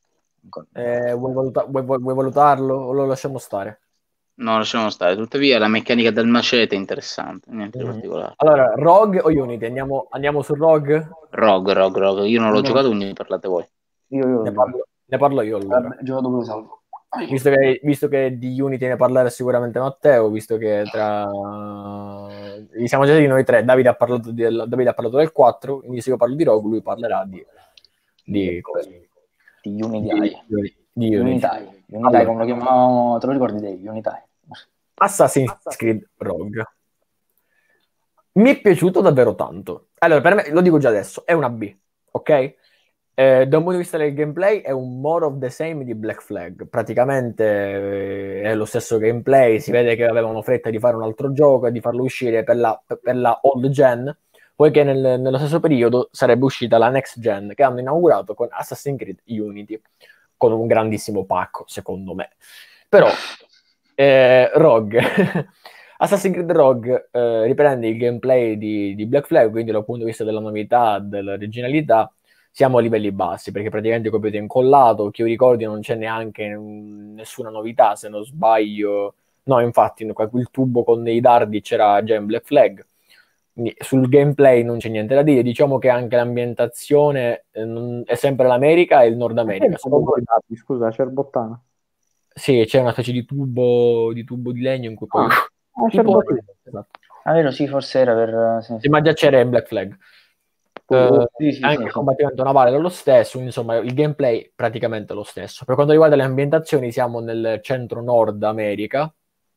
Vuoi valutarlo o lo lasciamo stare? No, lasciamo stare. Tuttavia la meccanica del macete è interessante, niente di particolare. Allora, Rogue o Unity? Andiamo su Rogue? Rogue. Io non l'ho giocato, quindi parlate voi. Ne parlo io allora. Giocato con Salvo. Visto che di Unity ne parlerà sicuramente Matteo, visto che siamo già di noi tre, Davide ha parlato del 4, quindi se io parlo di Rogue, lui parlerà di Unity. Di Unity. Unity, come lo chiamavamo, te lo ricordi te? Unity. Assassin's Creed Rogue. Mi è piaciuto davvero tanto. Allora, per me, lo dico già adesso, è una B, ok? Da un punto di vista del gameplay è un more of the same di Black Flag, praticamente è lo stesso gameplay, si vede che avevano fretta di fare un altro gioco e di farlo uscire per la old gen, poiché nello stesso periodo sarebbe uscita la next gen che hanno inaugurato con Assassin's Creed Unity, con un grandissimo pacco secondo me. Però Rogue Assassin's Creed Rogue riprende il gameplay di Black Flag, quindi dal punto di vista della novità, dell'originalità siamo a livelli bassi, perché praticamente copiato e incollato, che io ricordi non c'è neanche nessuna novità, se non sbaglio. No, infatti il tubo con i dardi c'era già in Black Flag. Quindi, sul gameplay non c'è niente da dire, diciamo che anche l'ambientazione è sempre l'America e il Nord America. Scusa, Cerbottana. Sì, c'è una specie di tubo di legno in cui poi... Esatto. Vero, sì, forse era per... Sì, ma già c'era in Black Flag. Anche il combattimento navale è lo stesso, insomma il gameplay è praticamente lo stesso. Per quanto riguarda le ambientazioni siamo nel centro-nord America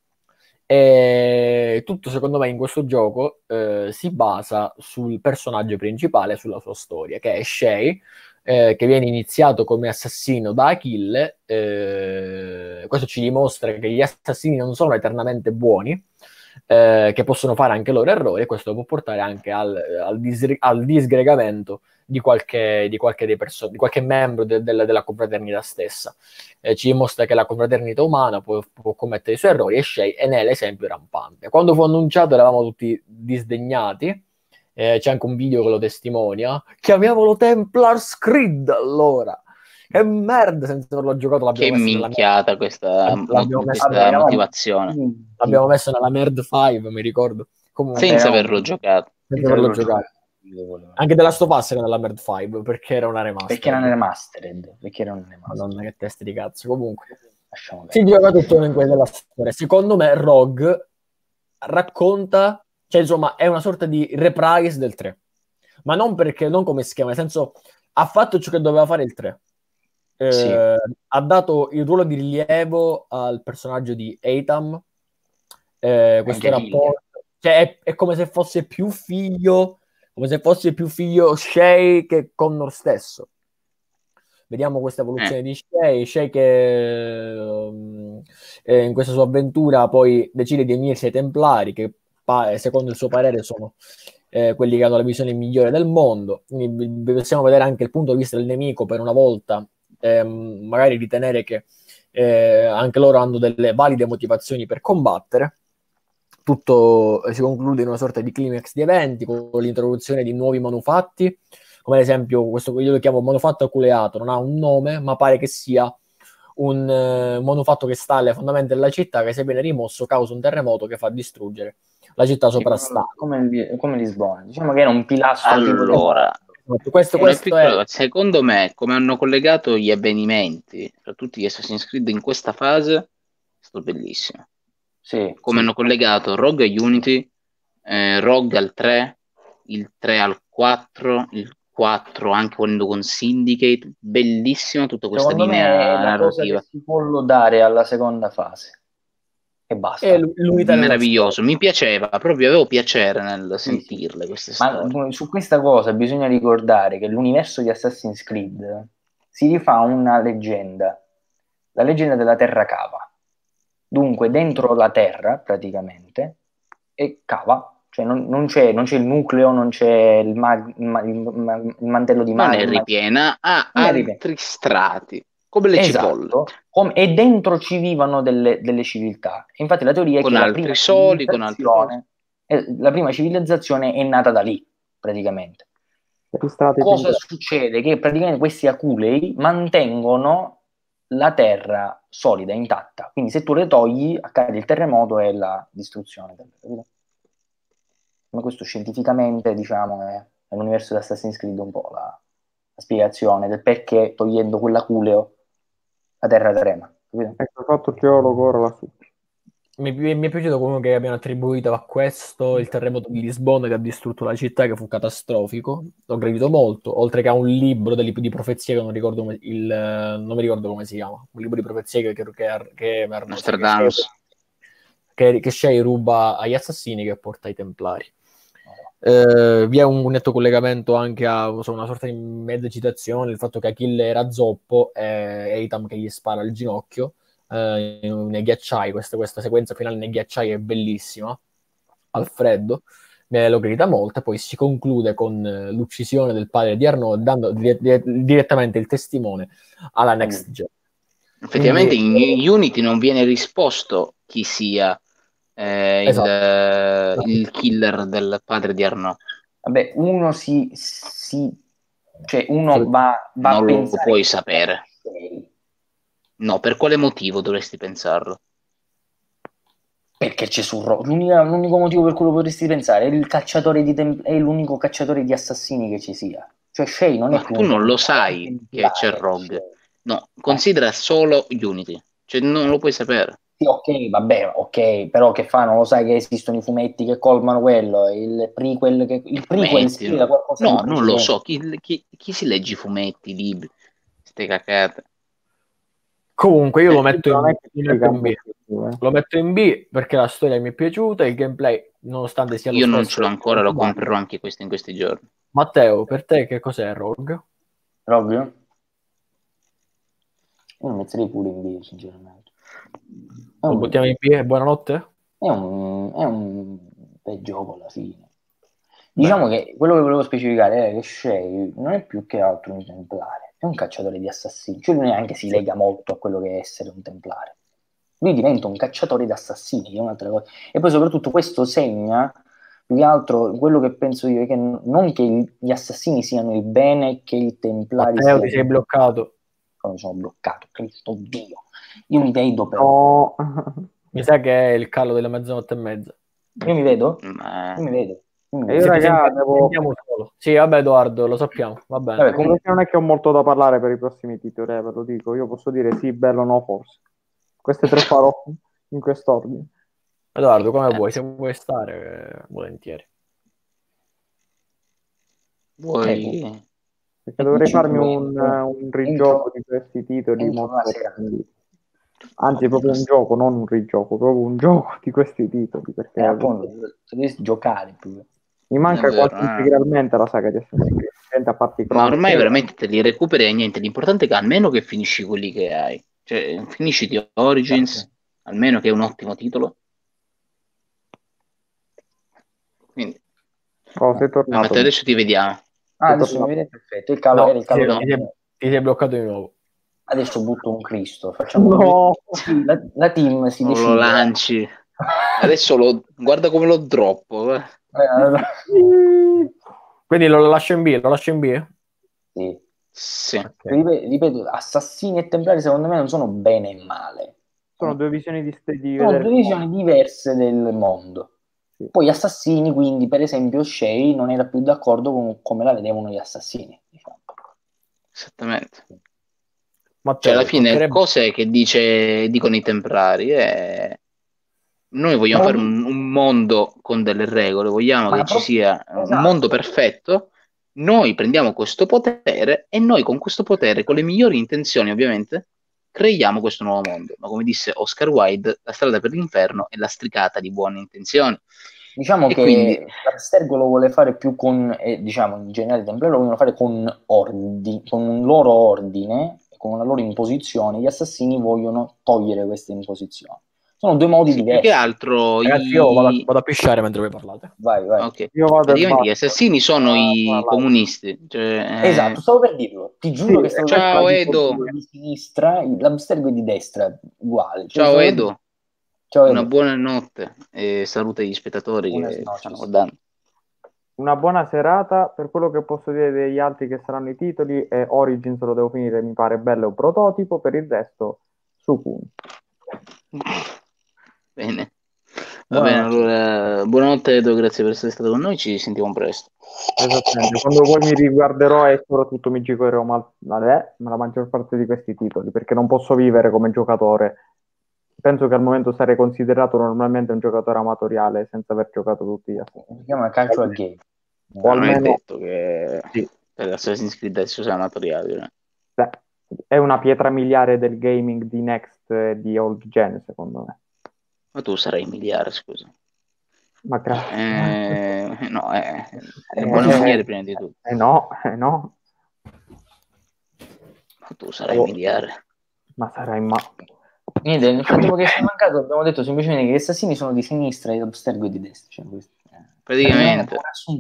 e tutto secondo me in questo gioco si basa sul personaggio principale, sulla sua storia, che è Shay, che viene iniziato come assassino da Achille. Questo ci dimostra che gli assassini non sono eternamente buoni, che possono fare anche loro errori, e questo può portare anche al disgregamento di qualche membro della confraternita stessa. Ci dimostra che la confraternita umana può commettere i suoi errori, e Shay ne è l'esempio rampante. Quando fu annunciato eravamo tutti disdegnati, c'è anche un video che lo testimonia. Chiamiamolo Templars Creed, allora. Che merda, senza averlo giocato che minchiata questa motivazione. L'abbiamo messo nella Merd 5, mi ricordo. Comunque, senza averlo giocato. Anche della Last of Us era nella Merd 5, perché era una remastered. Perché era una remastered. Madonna, che teste di cazzo. Comunque, si gioca tutto in quella storia. Secondo me Rogue racconta, cioè insomma, è una sorta di reprise del 3. Ma non come schema, nel senso, ha fatto ciò che doveva fare il 3. Sì. Ha dato il ruolo di rilievo al personaggio di Atam, questo rapporto, cioè è come se fosse più figlio Shay che Connor stesso. Vediamo questa evoluzione di Shay che in questa sua avventura poi decide di unirsi ai Templari, che secondo il suo parere sono quelli che hanno la visione migliore del mondo. Quindi possiamo vedere anche il punto di vista del nemico per una volta, magari ritenere che anche loro hanno delle valide motivazioni per combattere. Tutto si conclude in una sorta di climax di eventi con l'introduzione di nuovi manufatti, come ad esempio questo io lo chiamo manufatto aculeato, non ha un nome ma pare che sia un manufatto che sta alle fondamenta della città, che se viene rimosso causa un terremoto che fa distrugere la città soprastante, come Lisbona. Diciamo che era un pilastro. Allora, questo è... secondo me, come hanno collegato gli avvenimenti tra tutti gli Assassin's Creed in questa fase, è stato bellissimo. Sì, come hanno collegato Rogue a Unity, Rogue al 3, il 3 al 4, il 4 anche volendo con Syndicate, bellissima tutta questa linea narrativa. Cosa che si può lodare alla seconda fase. E basta. Meraviglioso, mi piaceva, proprio avevo piacere nel sentirle queste storie. Ma su questa cosa bisogna ricordare che l'universo di Assassin's Creed si rifà a una leggenda, la leggenda della Terra Cava. Dunque dentro la Terra praticamente e cava, cioè non c'è il nucleo, non c'è il mantello di magma, non è ripiena, ha altri strati. Come le cipolle. E dentro ci vivono delle civiltà. Infatti la teoria è con che altri soli, con altri la prima civilizzazione è nata da lì, praticamente. Cosa succede? Che praticamente questi aculei mantengono la terra solida, intatta. Quindi se tu le togli, accade il terremoto e la distruzione. Ma questo scientificamente, diciamo, è l'universo di Assassin's Creed un po' la spiegazione del perché togliendo quell'aculeo la terra trema. Ecco, fatto il geologo ora lassù. Mi è piaciuto comunque che abbiano attribuito a questo il terremoto di Lisbona che ha distrutto la città, che fu catastrofico. L'ho gradito molto, oltre che a un libro di profezie che non mi ricordo come si chiama, un libro di profezie che Shay ruba agli assassini, che porta ai Templari. Vi è un netto collegamento anche a una sorta di mezza citazione, il fatto che Achille era zoppo e Eitam che gli spara il ginocchio nei ghiacciai. Questa sequenza finale nei ghiacciai è bellissima, al freddo, lo grida molto, e poi si conclude con l'uccisione del padre di Arnaud, dando direttamente il testimone alla Next Gen. Effettivamente in Unity non viene risposto chi sia il killer del padre di Arnaud. Vabbè, uno cioè uno va non a lo pensare puoi sapere. No, per quale motivo dovresti pensarlo? Perché c'è sul l'unico motivo per cui lo potresti pensare è il cacciatore è l'unico cacciatore di assassini che ci sia. Cioè Shay non è Ma più tu un non lo templare, sai che c'è Rogue. Shay. No, considera solo Unity. Cioè non lo puoi sapere. Sì, ok, vabbè, ok, però che fa? Non lo sai che esistono i fumetti che colmano quello, il prequel spiega qualcosa No, di non lo precedente. so. Chi si legge i fumetti, i libri, ste cacate? Comunque io lo metto in B. B. Lo metto in B perché la storia mi è piaciuta, il gameplay, nonostante sia lo Io stesso, non ce l'ho ancora, lo comprerò anche questo in questi giorni. Matteo, per te che cos'è Rogue? Rogue? Io lo metterei pure in B, sinceramente. Lo buttiamo in B e buonanotte? È un bel gioco alla fine. Diciamo che quello che volevo specificare è che Shay non è più che altro un templare, è un cacciatore di assassini, cioè lui neanche si lega molto a quello che è essere un templare. Lui diventa un cacciatore di assassini, che è un'altra cosa. E poi soprattutto questo segna, più che altro, quello che penso io è che non che gli assassini siano il bene, che i templari Matteo, siano... ti sei bloccato. Come sono bloccato, Cristo Dio. Io mi vedo però. No. Mi sa che è il callo delle mezzanotte e mezza. Io mi vedo? Ma... Io mi vedo. E io raga, solo. Sì, vabbè Edoardo, lo sappiamo, va bene. Vabbè, comunque... non è che ho molto da parlare per i prossimi titoli, ve lo dico. Io posso dire sì, bello, no, forse. Queste tre farò in quest'ordine. Edoardo, come vuoi? Se vuoi stare, volentieri. Vuoi... Perché dovrei farmi un rigioco di questi titoli molto approfonditi. Anzi, proprio un gioco, non un rigioco, proprio un gioco di questi titoli. Perché appunto, dovresti giocare pure. mi manca quasi integralmente la saga di Assassin's Creed, a parte ma ormai veramente te li recuperi e niente. L'importante è che almeno che finisci quelli che hai. Cioè, finisci di Origins, almeno che è un ottimo titolo. Quindi... sei tornato. Matteo, adesso ti vediamo. Adesso mi vedete perfetto. Il calo era il calo. Ti sei bloccato di nuovo. Adesso butto un Cristo. Facciamo sì, la team si decide. Lo lanci. Adesso guarda come lo droppo. Quindi lo lascio in B? Lo lascio in B? Sì. Okay. Ripeto, assassini e templari secondo me non sono bene e male. Sono due visioni sono due visioni diverse del mondo. Sì. Poi assassini, quindi per esempio Shay non era più d'accordo con come la vedevano gli assassini. Diciamo. Esattamente. Matteo, cioè alla fine cose che dicono i templari noi vogliamo fare un mondo con delle regole, vogliamo che ci sia un mondo perfetto. Noi prendiamo questo potere e noi con questo potere, con le migliori intenzioni ovviamente, creiamo questo nuovo mondo. Ma come disse Oscar Wilde, la strada per l'inferno è lastricata di buone intenzioni. Diciamo che quindi l'Abstergo lo vuole fare più con, diciamo in generale i templari lo vogliono fare con un loro ordine, con una loro imposizione. Gli assassini vogliono togliere queste imposizioni. Sono due modi diversi. Più che altro ragazzi, io vado a pisciare mentre voi parlate. Vai. Okay. Io vado gli assassini sono i comunisti. Cioè, esatto, stavo per dirlo. Ti giuro che stavo ciao Edo. Di sinistra, l'Abstergo è di destra, uguale. Ciao Edo. Ciao Edo. Una buona notte e saluta gli spettatori che stanno guardando. Una buona serata. Per quello che posso dire degli altri che saranno i titoli, Origins lo devo finire, mi pare bello, un prototipo. Per il resto, Sukun. Bene. Va bene, allora buonanotte Edo, grazie per essere stato con noi, ci sentiamo presto. Esattamente, quando poi mi riguarderò e soprattutto mi giocherò la maggior parte di questi titoli, perché non posso vivere come giocatore. Penso che al momento sarei considerato normalmente un giocatore amatoriale senza aver giocato tutti gli assassini. Si chiama calcio al game. O almeno non è detto che per Assassin's Creed adesso sia amatoriale. È una pietra miliare del gaming di Next e di Old Gen, secondo me. Ma tu sarai miliare, scusa. Ma grazie. No, le buone maniere prima di tutto. No. Ma tu sarai miliare. Ma sarai Niente, nel frattempo che sei mancato abbiamo detto semplicemente che gli assassini sono di sinistra e l'Abstergo di destra. Cioè, praticamente.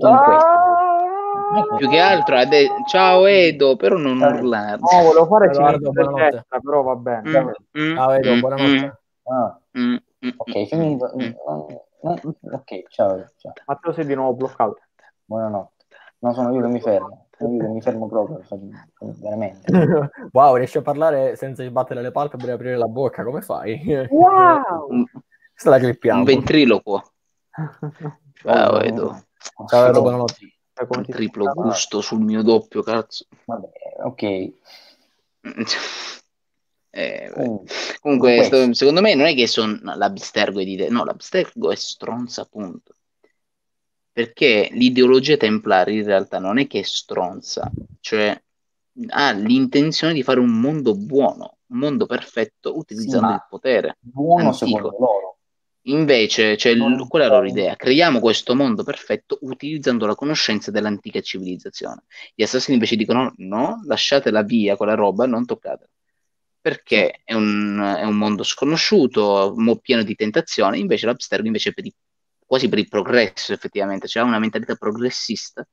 In più che altro ciao Edo, però non urlare. No, volevo fare Edoardo, destra, però va bene. Ciao Edo, buonanotte. Ok, finito. Ok, ciao. Matteo, sei di nuovo bloccato. Buonanotte. No, sono io che mi fermo. Proprio, veramente. Wow, riesci a parlare senza sbattere le palpebre e aprire la bocca, come fai? Wow! Questa la clippiamo. Un ventriloquo. Ciao Edo. Ciao Edo, buonanotte. Un triplo gusto sul mio doppio, cazzo. Vabbè, ok. Comunque, secondo me non è che sono l'Abstergo no, l'Abstergo è stronza, appunto. Perché l'ideologia templare in realtà non è che è stronza, cioè ha l'intenzione di fare un mondo buono, un mondo perfetto utilizzando il potere buono antico. Secondo loro. Invece, qual è la loro idea? Creiamo questo mondo perfetto utilizzando la conoscenza dell'antica civilizzazione. Gli assassini invece dicono no, lasciatela via quella roba, non toccatela. Perché è un mondo sconosciuto, pieno di tentazioni. Invece l'Abstergo invece è quasi per il progresso, effettivamente, cioè ha una mentalità progressista.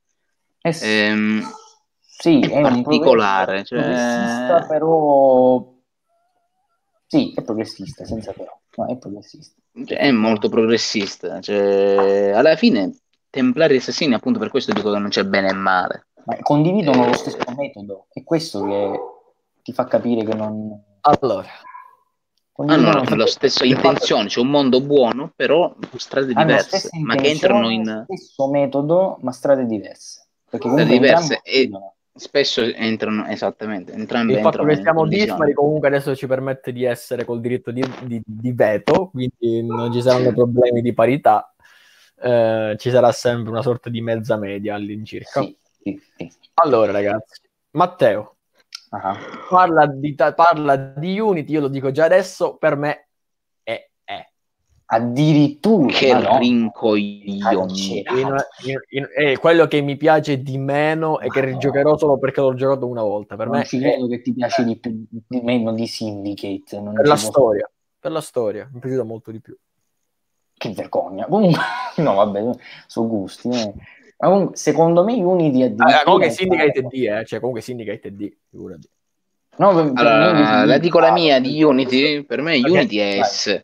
Sì, è particolare. Progressista, però... Sì, è progressista, senza però. No, è progressista. È molto progressista. Cioè, alla fine, Templari e Assassini, appunto per questo dico che non c'è bene e male. Ma condividono lo stesso metodo. È questo che ti fa capire che non... Allora... hanno la stessa intenzione, c'è un mondo buono, però strade diverse, ma che entrano in... stesso metodo, ma strade diverse. Perché strade diverse e spesso entrano, esattamente, entrambe il fatto entrano che siamo dispari comunque adesso ci permette di essere col diritto di veto, quindi non ci saranno problemi di parità, ci sarà sempre una sorta di mezza media all'incirca. Sì. Allora ragazzi, Matteo, parla di Unity, io lo dico già adesso, per me è. Addirittura che rincoglioni. Quello che mi piace di meno e che rigiocherò solo perché l'ho giocato una volta. Per non me ci credo che ti piace di più, di meno di Syndicate. Per la storia, mi è piaciuta molto di più. Che vergogna. Comunque, no, vabbè, sono gusti. Ma comunque, secondo me Unity addirittura... comunque Syndicate è D, cioè comunque Syndicate è D, figurati. No, allora, la dico la mia di Unity, per me Unity è S.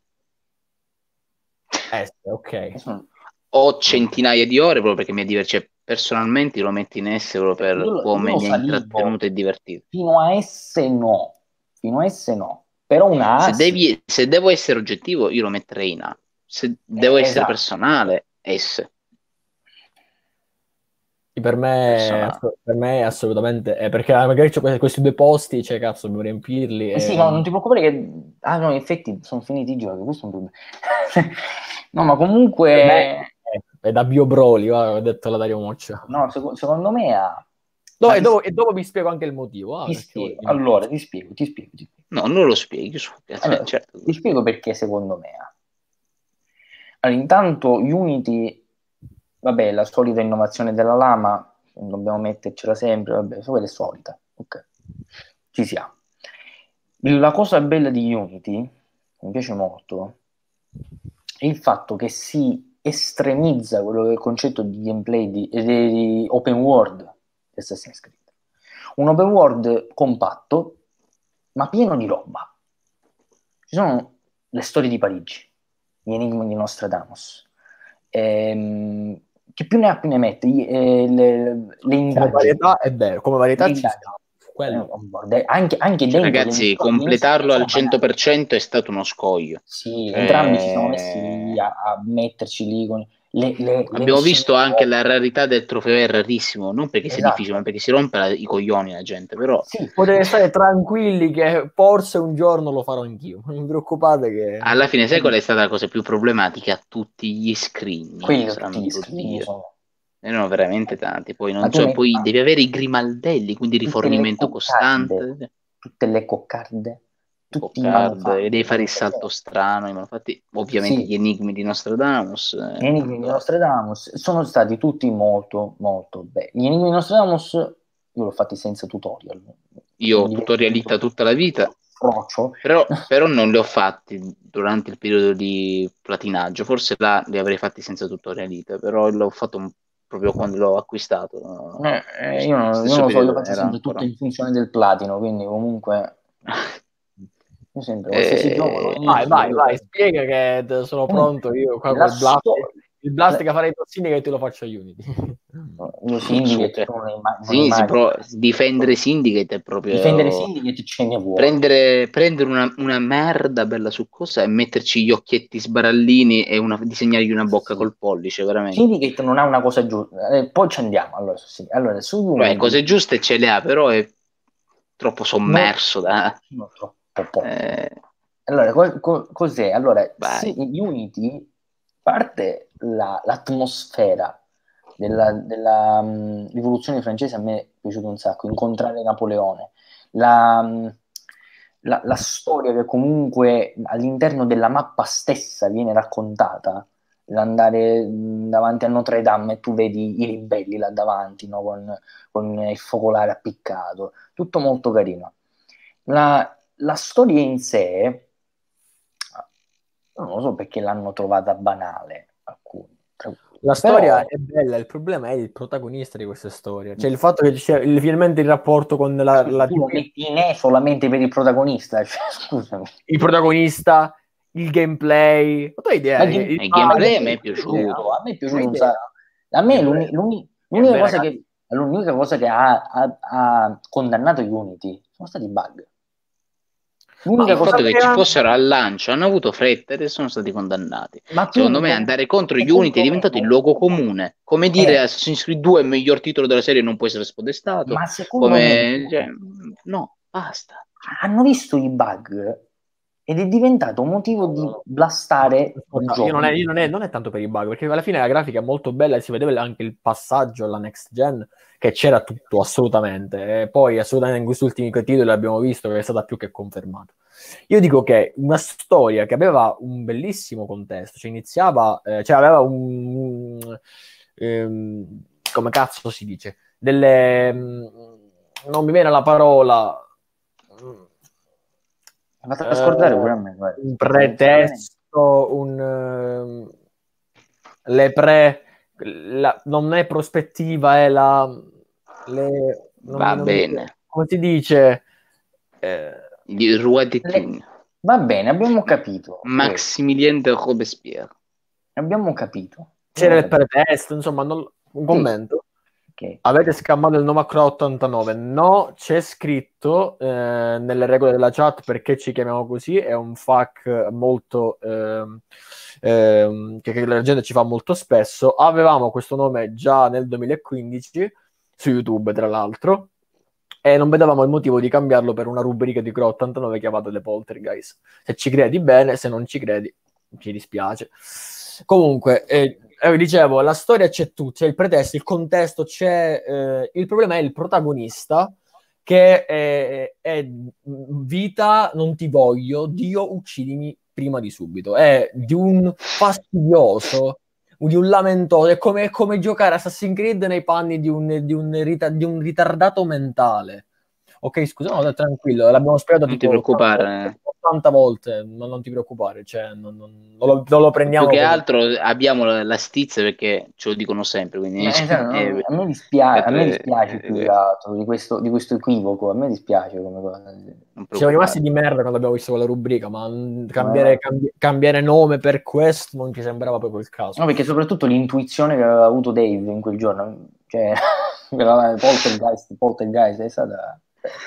Ok. Ho centinaia di ore proprio perché mi diverto, personalmente lo metto in S proprio per come mi ha intrattenuto e divertito. Fino a S no, però una A se devo essere oggettivo io lo metterei in A, se devo essere personale S. Per me è assolutamente perché magari c'ho questi due posti, cioè cazzo devo riempirli sì, no, non ti preoccupare che no, in effetti sono finiti i giochi, questo è un problema. No, ma comunque è da Bio Broly, ho detto la Dario Moccia. No, secondo me e dopo vi spiego anche il motivo. Allora, ti spiego. No, non lo spieghi. Allora, certo. Ti spiego perché secondo me Allora, intanto Unity, vabbè, la solita innovazione della lama, dobbiamo mettercela sempre, vabbè, quella è solita. Ok, ci siamo. La cosa bella di Unity, mi piace molto, è il fatto che si estremizza quello che è il concetto di gameplay di open world di Assassin's Creed. Un open world compatto, ma pieno di roba. Ci sono le storie di Parigi, gli enigmi di Nostradamus, che più ne ha più ne mette, le indagini. Come varietà è bello, come varietà ci sta. Anche dentro, ragazzi, completarlo al 100% è stato uno scoglio. Sì, entrambi ci siamo messi lì a metterci lì con abbiamo visto anche la rarità del trofeo, è rarissimo, non perché sia difficile, ma perché si rompe i coglioni la gente, però potete stare tranquilli che forse un giorno lo farò anch'io, non vi preoccupate che alla fine sai qual è stata la cosa più problematica? Tutti gli screen erano veramente tanti, poi non so, poi devi avere i grimaldelli, quindi rifornimento costante, tutte le coccarde, tutti e devi fare il salto strano. Infatti, ovviamente, sì. gli enigmi di Nostradamus. Gli enigmi di Nostradamus sono stati tutti molto, molto belli. Gli enigmi di Nostradamus io l'ho fatti senza tutorial. Io ho tutorialita tutta la vita, però non li ho fatti durante il periodo di platinaggio. Forse là li avrei fatti senza tutorialita, però l'ho fatto proprio quando l'ho acquistato. Io non lo so, io faccio sempre tutto in funzione del platino, quindi comunque io sempre qualsiasi gioco. Vai, spiega che sono pronto io qua col il blast che farei con Syndicate lo faccio a Unity. Io Syndicate difendere Syndicate è proprio difendere Syndicate ce ne vuole. Prendere una merda bella succosa e metterci gli occhietti sbarallini e disegnargli una bocca col pollice, veramente. Syndicate non ha una cosa giusta, poi ci andiamo. Allora su Unity, le cose giuste ce le ha, però è troppo sommerso troppo. Allora cos'è? Allora Unity parte l'atmosfera della rivoluzione francese. A me è piaciuto un sacco, incontrare Napoleone, la storia che comunque all'interno della mappa stessa viene raccontata, l'andare davanti a Notre Dame e tu vedi i ribelli là davanti, no? con il focolare appiccato, tutto molto carino. La storia in sé non lo so perché l'hanno trovata banale alcuni. La storia è bella, il problema è il protagonista di questa storia, cioè il fatto che c'è finalmente il rapporto con la tu lo metti in solamente per il protagonista, cioè, scusami. Il protagonista, il gameplay, tu hai idea? Il gameplay a me è piaciuto. A me è piaciuto un sacco. A me l'unica cosa che ha condannato Unity sono stati i bug. Il fatto che ci fossero al lancio, hanno avuto fretta e sono stati condannati. Secondo me andare contro Unity è diventato il luogo comune, come dire Assassin's Creed 2 è il miglior titolo della serie, non può essere spodestato. Ma secondo me no, basta. Hanno visto i bug ed è diventato un motivo di blastare un gioco. Non è tanto per i bug, perché alla fine la grafica è molto bella e si vedeva anche il passaggio alla next gen, che c'era tutto assolutamente, e poi assolutamente in questi ultimi titoli l'abbiamo visto che è stata più che confermata. Io dico che una storia che aveva un bellissimo contesto, cioè iniziava, aveva un come cazzo si dice, non mi viene la parola, scordare pure a me, un pretesto, non è prospettiva, è va bene. Come si dice? Di Roi de Thun. Va bene, abbiamo capito. Maximilien de Robespierre. Abbiamo capito. C'era il pretesto, insomma, un commento. Okay. Avete scammato il nome a Crow 89? No, c'è scritto nelle regole della chat perché ci chiamiamo così, è un fuck molto che la gente ci fa molto spesso. Avevamo questo nome già nel 2015 su YouTube, tra l'altro, e non vedevamo il motivo di cambiarlo per una rubrica di Crow 89 chiamata The Poltergeist. Se ci credi bene, se non ci credi ci dispiace. Comunque dicevo, la storia c'è tutto, c'è il pretesto, il contesto, c'è il problema è il protagonista che è vita, non ti voglio, Dio uccidimi prima di subito, è di un fastidioso, di un lamentoso, è come giocare Assassin's Creed nei panni di un ritardato mentale. Ok, scusa, no, tranquillo, l'abbiamo spiegato non ti preoccupare 80 volte, ma non ti preoccupare, cioè non lo prendiamo. Più che altro abbiamo la stizia perché ce lo dicono sempre, quindi a me dispiace più che altro di questo equivoco, a me dispiace come cosa. Siamo rimasti di merda quando abbiamo visto quella rubrica, ma cambiare nome per questo non ci sembrava proprio il caso. No, perché soprattutto l'intuizione che aveva avuto Dave in quel giorno, cioè Poltergeist è stata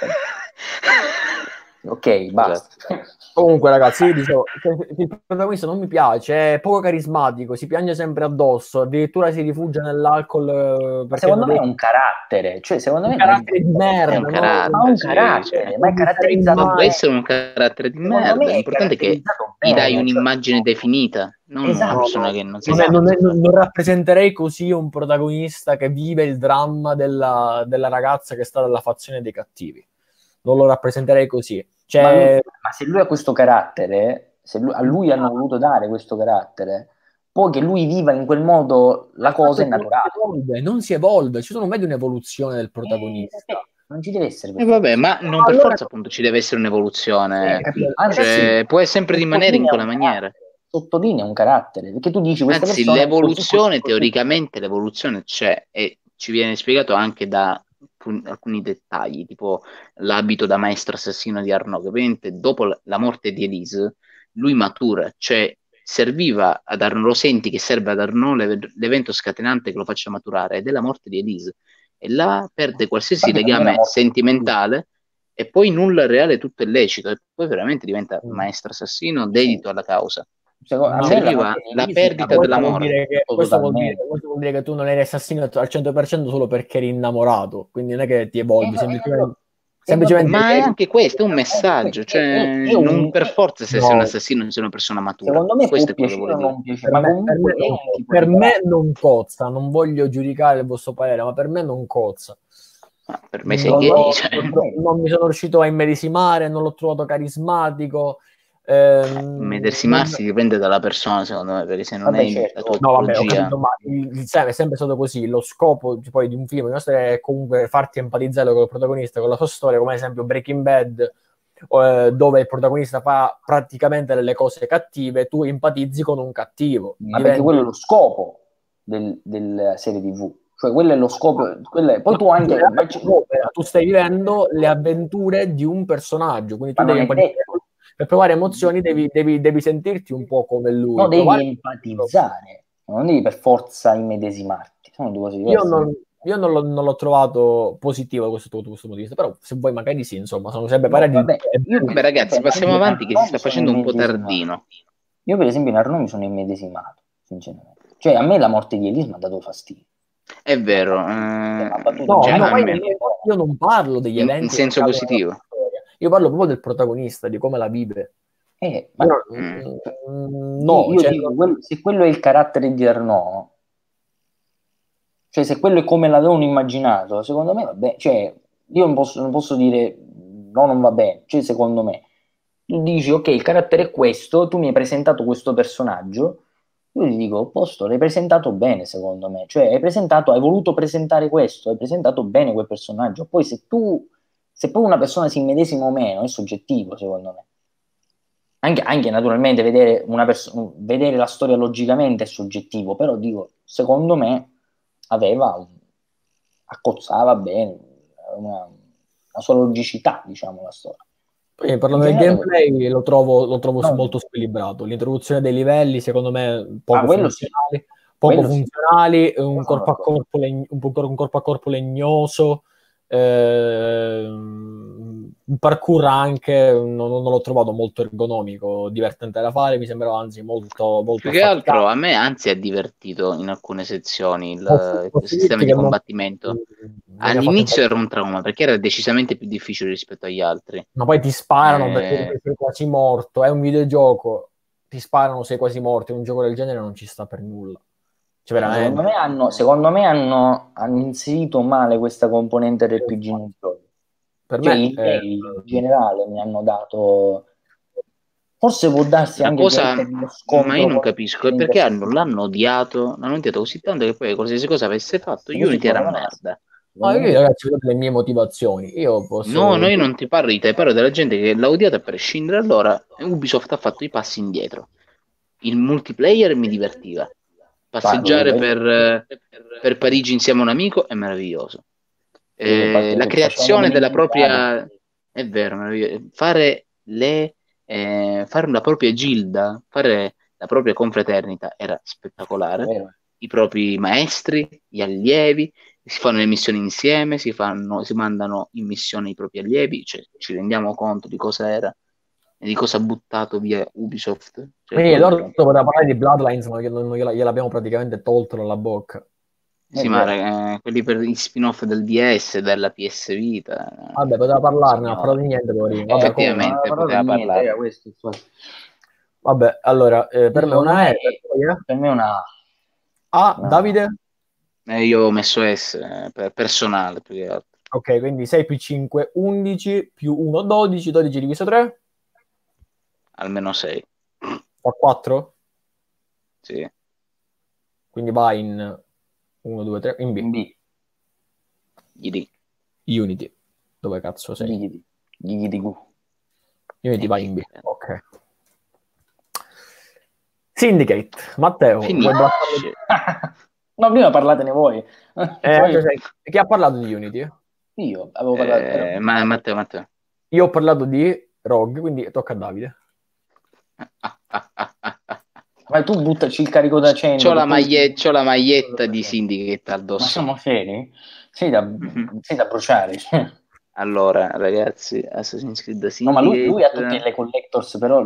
ok, basta. Comunque ragazzi, io dicevo, il protagonista non mi piace, è poco carismatico, si piange sempre addosso, addirittura si rifugia nell'alcol. Secondo me è un carattere, cioè secondo me un carattere di merda, ma un carattere, ma è caratterizzato. Ma può essere un carattere di merda, l'importante è che gli dai un'immagine definita, non una persona che non si sa. Non rappresenterei così un protagonista che vive il dramma della ragazza che sta dalla fazione dei cattivi. Non lo rappresenterei così. Cioè... Ma se lui ha questo carattere, a lui hanno voluto dare questo carattere, poi che lui viva in quel modo, la cosa è naturale. Non si evolve, ci sono mai di un'evoluzione del protagonista. Non ci deve essere. Vabbè, ma non per forza appunto ci deve essere un'evoluzione. Cioè, può sempre rimanere in quella maniera. Sottolinea un carattere, perché tu dici questa Anzi, persona l'evoluzione, teoricamente l'evoluzione c'è e ci viene spiegato anche da alcuni dettagli, tipo l'abito da maestro assassino di Arnaud, che ovviamente dopo la morte di Elise, lui matura, cioè serviva ad Arnaud, lo senti che serve ad Arnaud l'evento scatenante che lo faccia maturare, ed è la morte di Elise, e là perde qualsiasi legame sentimentale e poi nulla reale, tutto è lecito, e poi veramente diventa maestro assassino dedito alla causa. Serviva la perdita dell'amore. Questo vuol dire che tu non eri assassino al 100% solo perché eri innamorato, quindi non è che ti evolvi, semplicemente ma è anche questo, è un messaggio, cioè non per forza se sei un assassino sei una persona matura. Secondo me questo è quello che vuole dire. Per me non cozza, non voglio giudicare il vostro parere, ma per me non cozza. Per me sei gay, cioè. Non mi sono riuscito a immedesimare, non l'ho trovato carismatico. Medesimarsi dipende dalla persona, secondo me, perché se non è la tua tipologia, ma è sempre stato così. Lo scopo poi di un film è comunque farti empatizzare con il protagonista, con la sua storia, come ad esempio Breaking Bad, dove il protagonista fa praticamente delle cose cattive, tu empatizzi con un cattivo. Ma perché quello è lo scopo del serie TV. Cioè, quello è lo scopo. Poi tu anche tu stai vivendo le avventure di un personaggio, quindi tu devi per provare emozioni devi sentirti un po' come lui. No, devi empatizzare, non devi per forza immedesimarti. Sono due cose diverse. Io non l'ho trovato positivo questo punto di vista, però se vuoi magari sì, insomma, sono sempre pareri. Vabbè, ragazzi, passiamo avanti che si sta facendo un po' tardino. Io per esempio in Arnaud mi sono immedesimato, sinceramente. Cioè a me la morte di Elise mi ha dato fastidio. È vero. Io non parlo degli eventi in senso positivo. Io parlo proprio del protagonista, di come la vive. Io dico, se quello è il carattere di Arnaud, cioè se quello è come l'avevano immaginato, secondo me va bene. Cioè, io non posso dire no, non va bene. Cioè, secondo me, tu dici ok, il carattere è questo, tu mi hai presentato questo personaggio, io ti dico, posto, l'hai presentato bene, secondo me. Cioè, hai voluto presentare questo, hai presentato bene quel personaggio. Poi se poi una persona si immedesima o meno, è soggettivo, secondo me. Anche naturalmente vedere la storia logicamente è soggettivo, però dico, secondo me accozzava bene una sua logicità, diciamo, la storia. Poi parlando del gameplay lo trovo molto squilibrato. L'introduzione dei livelli, secondo me, poco funzionali, un corpo a corpo legnoso. Il parkour anche non l'ho trovato molto ergonomico, divertente da fare, mi sembrava anzi molto più che altro a me anzi ha divertito in alcune sezioni il sistema di combattimento. All'inizio era un trauma perché era decisamente più difficile rispetto agli altri, ma poi ti sparano perché sei quasi morto, è un videogioco, ti sparano, sei quasi morto, un gioco del genere non ci sta per nulla. Cioè, secondo me hanno inserito male questa componente RPG nel gioco. Per me in generale mi hanno dato, forse può darsi anche cosa, ma io non capisco perché l'hanno odiato così tanto che poi qualsiasi cosa avesse fatto Unity era merda. Io ragazzi ho le mie motivazioni, io non ti parlo di te, parlo della gente che l'ha odiata a prescindere. Allora Ubisoft ha fatto i passi indietro, il multiplayer mi divertiva, passeggiare per Parigi insieme a un amico è meraviglioso. La creazione della propria è vero, fare una propria gilda, fare la propria confraternita era spettacolare. I propri maestri, gli allievi, si fanno le missioni insieme, si mandano in missione i propri allievi, cioè ci rendiamo conto di cosa era e di cosa ha buttato via Ubisoft. Loro poteva parlare di Bloodlines, ma gliel'abbiamo praticamente tolto dalla bocca. Sì, ma quelli per gli spin-off del DS, della PS Vita. Vabbè, poteva parlarne, ma di niente. Effettivamente poteva parlare. Vabbè, allora, per me una E. Per me una A. Davide? Io ho messo S, per personale, più che altro. Ok, quindi 6 più 5, 11, più 1, 12, 12 diviso 3? Almeno 6. Fa 4? Sì. Quindi va in 1, 2, 3, in B. In B. Unity. Dove cazzo sei? Gli Unity va in B. Ok. Syndicate. Matteo. Finisce. No, prima parlatene voi. Chi ha parlato di Unity? Io avevo parlato. Matteo. Io ho parlato di Rogue, quindi tocca a Davide. Ma tu buttaci il carico da 100. C'ho la maglietta di Syndicate addosso. Ma siamo seri? Sei da bruciare. Allora, ragazzi, Assassin's Creed Syndicate... No, ma lui ha tutte le collectors, però...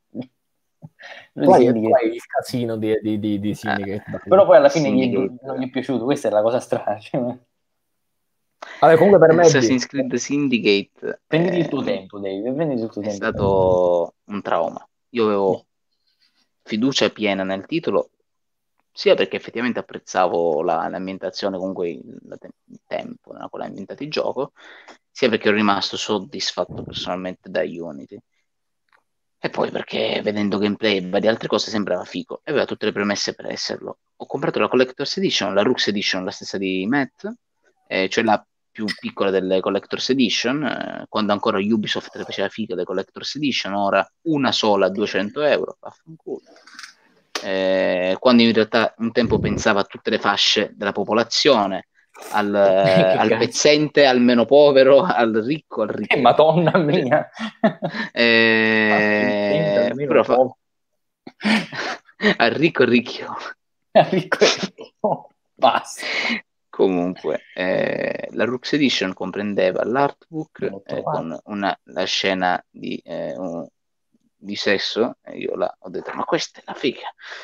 Tu hai il casino di Syndicate. Però poi alla fine non gli è piaciuto, questa è la cosa strana. Vabbè, comunque per me Assassin's Creed Syndicate prenditi il tuo tempo, Dave, è stato un trauma. Io avevo fiducia piena nel titolo, sia perché effettivamente apprezzavo l'ambientazione, comunque il tempo nella quale è ambientato il gioco, sia perché ero rimasto soddisfatto personalmente da Unity. E poi perché vedendo gameplay e varie altre cose sembrava figo e aveva tutte le premesse per esserlo. Ho comprato la Collector's Edition, la Rux Edition, la stessa di Matt, cioè la più piccola delle Collector's Edition, quando ancora Ubisoft le faceva figa le Collector's Edition, ora una sola a 200 euro, vaffanculo. Quando in realtà un tempo pensava a tutte le fasce della popolazione, al pezzente, al meno povero, al ricco, al ricco. Madonna mia! Però al ricco ricchio. Basta. Comunque, la Rux Edition comprendeva l'artbook con la scena di sesso, e io ho detto, ma questa è la figa.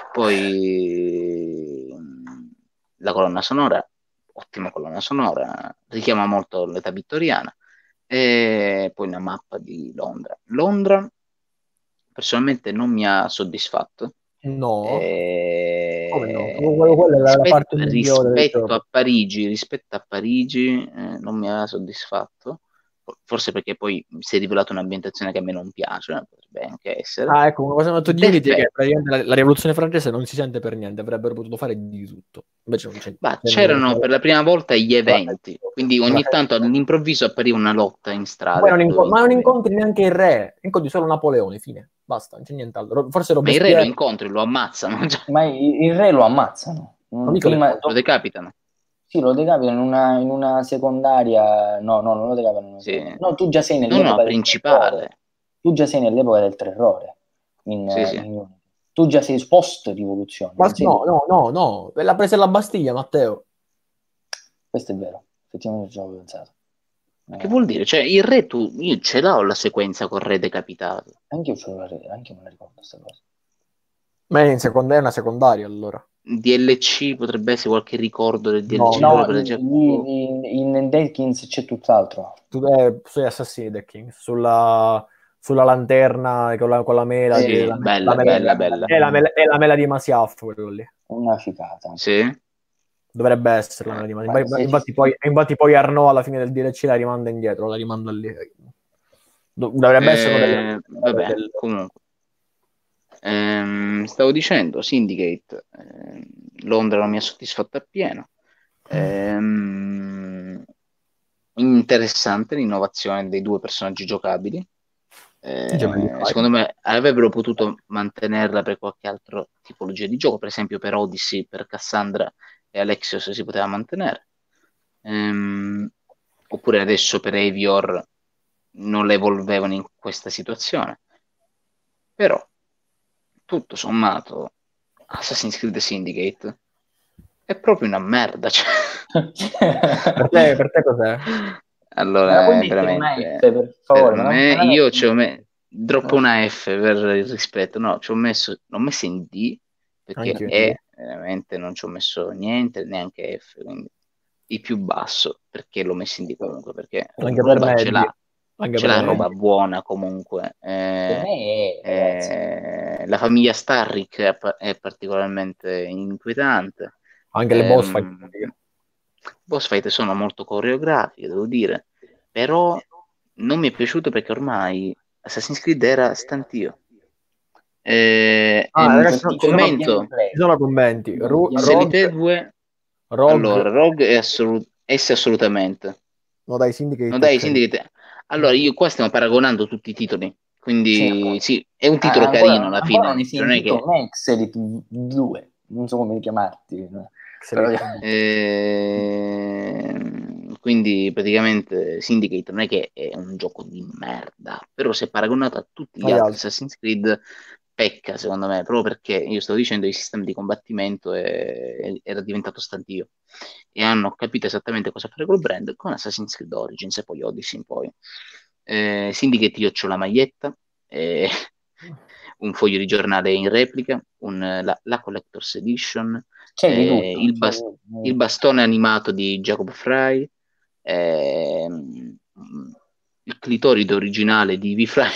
Poi la colonna sonora, ottima colonna sonora, richiama molto l'età vittoriana, e poi una mappa di Londra. Londra personalmente non mi ha soddisfatto. No. Come no? Quella è la parte rispetto a Parigi non mi ha soddisfatto. Forse perché poi si è rivelata un'ambientazione che a me non piace, potrebbe anche essere. Ecco, una cosa molto di Unity è che praticamente la rivoluzione francese non si sente per niente, avrebbero potuto fare di tutto. Invece non c'è. C'erano per la prima volta gli eventi, quindi ogni tanto all'improvviso appariva una lotta in strada. Ma non incontri neanche il re, incontri solo Napoleone, fine. Basta, non c'è nient'altro. Forse ma il re lo incontri, lo ammazzano. Ma il re lo ammazzano. Prima lo decapitano. Sì, lo decapitano in una secondaria. No, non lo decapitano. Sì. No, tu già sei nell'epoca principale. Tu già sei nell'epoca del terrore. Sì. Tu già sei post rivoluzione. Ma no. L'ha presa la Bastiglia, Matteo. Questo è vero. Effettivamente ci avevo pensato. Che vuol dire? Cioè, il re io ce l'ho la sequenza col re decapitato. Anche io ce l'ho, anche me la ricordo questa cosa. Ma è una secondaria allora. DLC potrebbe essere qualche ricordo del DLC. No, in Dead Kings c'è tutt'altro. Sui Assassini Dead Kings, sulla lanterna con la mela. Sì, bella. È la mela di Masiaf, quello lì. Una ficata. Sì. Dovrebbe essere la mela di Masiaf. Infatti poi Arnaud alla fine del DLC la rimanda indietro, la rimanda lì. Dovrebbe essere comunque. Stavo dicendo Syndicate, Londra non mi ha soddisfatto appieno. Interessante l'innovazione dei due personaggi giocabili. Secondo me avrebbero potuto mantenerla per qualche altra tipologia di gioco, per esempio per Odyssey, per Cassandra e Alexios si poteva mantenere, oppure adesso per Avior non le evolvevano in questa situazione. Però tutto sommato Assassin's Creed Syndicate è proprio una merda, cioè. per te cos'è? Allora veramente per favore, per me io droppo una F per il rispetto. No, l'ho messo in D perché veramente non ci ho messo niente, neanche F, quindi il più basso, perché l'ho messo in D comunque, perché anche per me ce l'ha. C'è la roba buona comunque. La famiglia Starrick è particolarmente inquietante. Anche le boss fight. boss fight sono molto coreografiche, devo dire, però non mi è piaciuto perché ormai Assassin's Creed era stantio. Ragazzi, commento. Ci sono commenti. Rogue 2. Allora, Rogue è assolutamente. No, dai, Syndicate. Allora, qua stiamo paragonando tutti i titoli. Quindi sì, è un titolo carino alla fine. Non è che Max Elite 2, non so come chiamarti. Quindi praticamente Syndicate non è che è un gioco di merda, però se paragonato a tutti gli altri Assassin's Creed pecca secondo me, proprio perché io stavo dicendo il sistema di combattimento era diventato stantio e hanno capito esattamente cosa fare col brand con Assassin's Creed Origins e poi Odyssey in poi. Syndicate io c'ho la maglietta, un foglio di giornale in replica, la Collector's Edition, il bastone animato di Jacob Fry, il clitorido originale di V-Fry.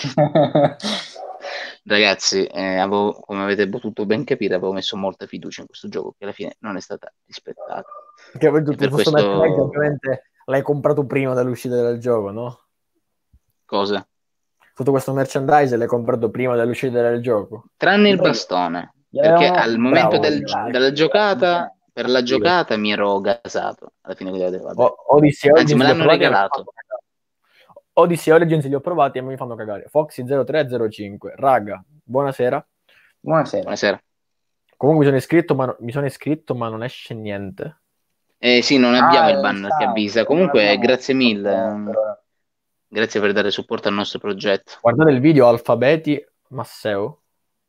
Ragazzi, come avete potuto ben capire, avevo messo molta fiducia in questo gioco che alla fine non è stata rispettata. Per questo ovviamente l'hai comprato prima dell'uscita del gioco, no? Cosa? Tutto questo merchandise l'hai comprato prima dell'uscita del gioco? Tranne il bastone, perché al momento della giocata, per la giocata mi ero gasato. Alla fine, anzi, me l'hanno regalato. Odyssey Origins li ho provati e mi fanno cagare. Foxy0305, raga, buonasera. Buonasera. Comunque mi sono iscritto ma non esce niente. Sì, non abbiamo il banner che avvisa. Comunque, grazie mille. Grazie per dare supporto al nostro progetto. Guardate il video Alfabeti Masseo.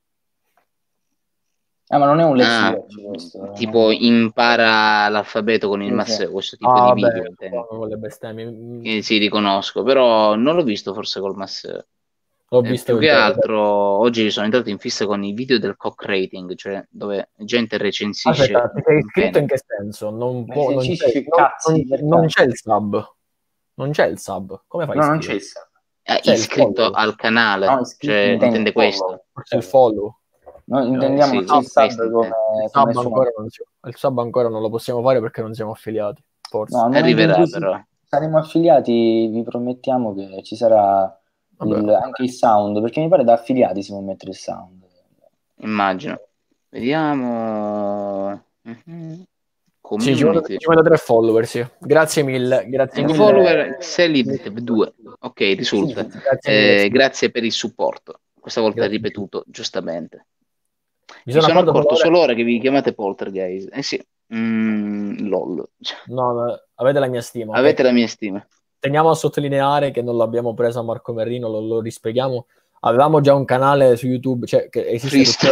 Ma non è un let's watch questo. Tipo impara l'alfabeto con il Masseo, questo tipo di video. Con le bestemmie. Sì, riconosco, però non l'ho visto forse col Masseo. L'ho visto più che altro oggi sono entrato in fissa con i video del cock rating, cioè dove gente recensisce. Aspetta, ti sei iscritto in che senso? Non c'è il sub. Non c'è il sub. Come fai? No, non c'è il sub. Iscritto al canale, cioè intende questo. Forse il follow. Noi intendiamo il sub il sub ancora non lo possiamo fare perché non siamo affiliati. Forse. No, arriverà però. Saremo affiliati, vi promettiamo che ci sarà anche il sound, perché mi pare da affiliati si può mettere il sound. Immagino. Vediamo. Sì, ci voglio 3 follower, sì. Grazie mille. Follower Celib 2. Ok, risulta. Grazie per il supporto. Questa volta ripetuto giustamente. Mi sono accorto solo ora che vi chiamate Poltergeist. Sì. LOL. No, avete la mia stima. Avete la mia stima. Teniamo a sottolineare che non l'abbiamo presa a Marco Merrino, lo rispieghiamo. Avevamo già un canale su YouTube, cioè che esiste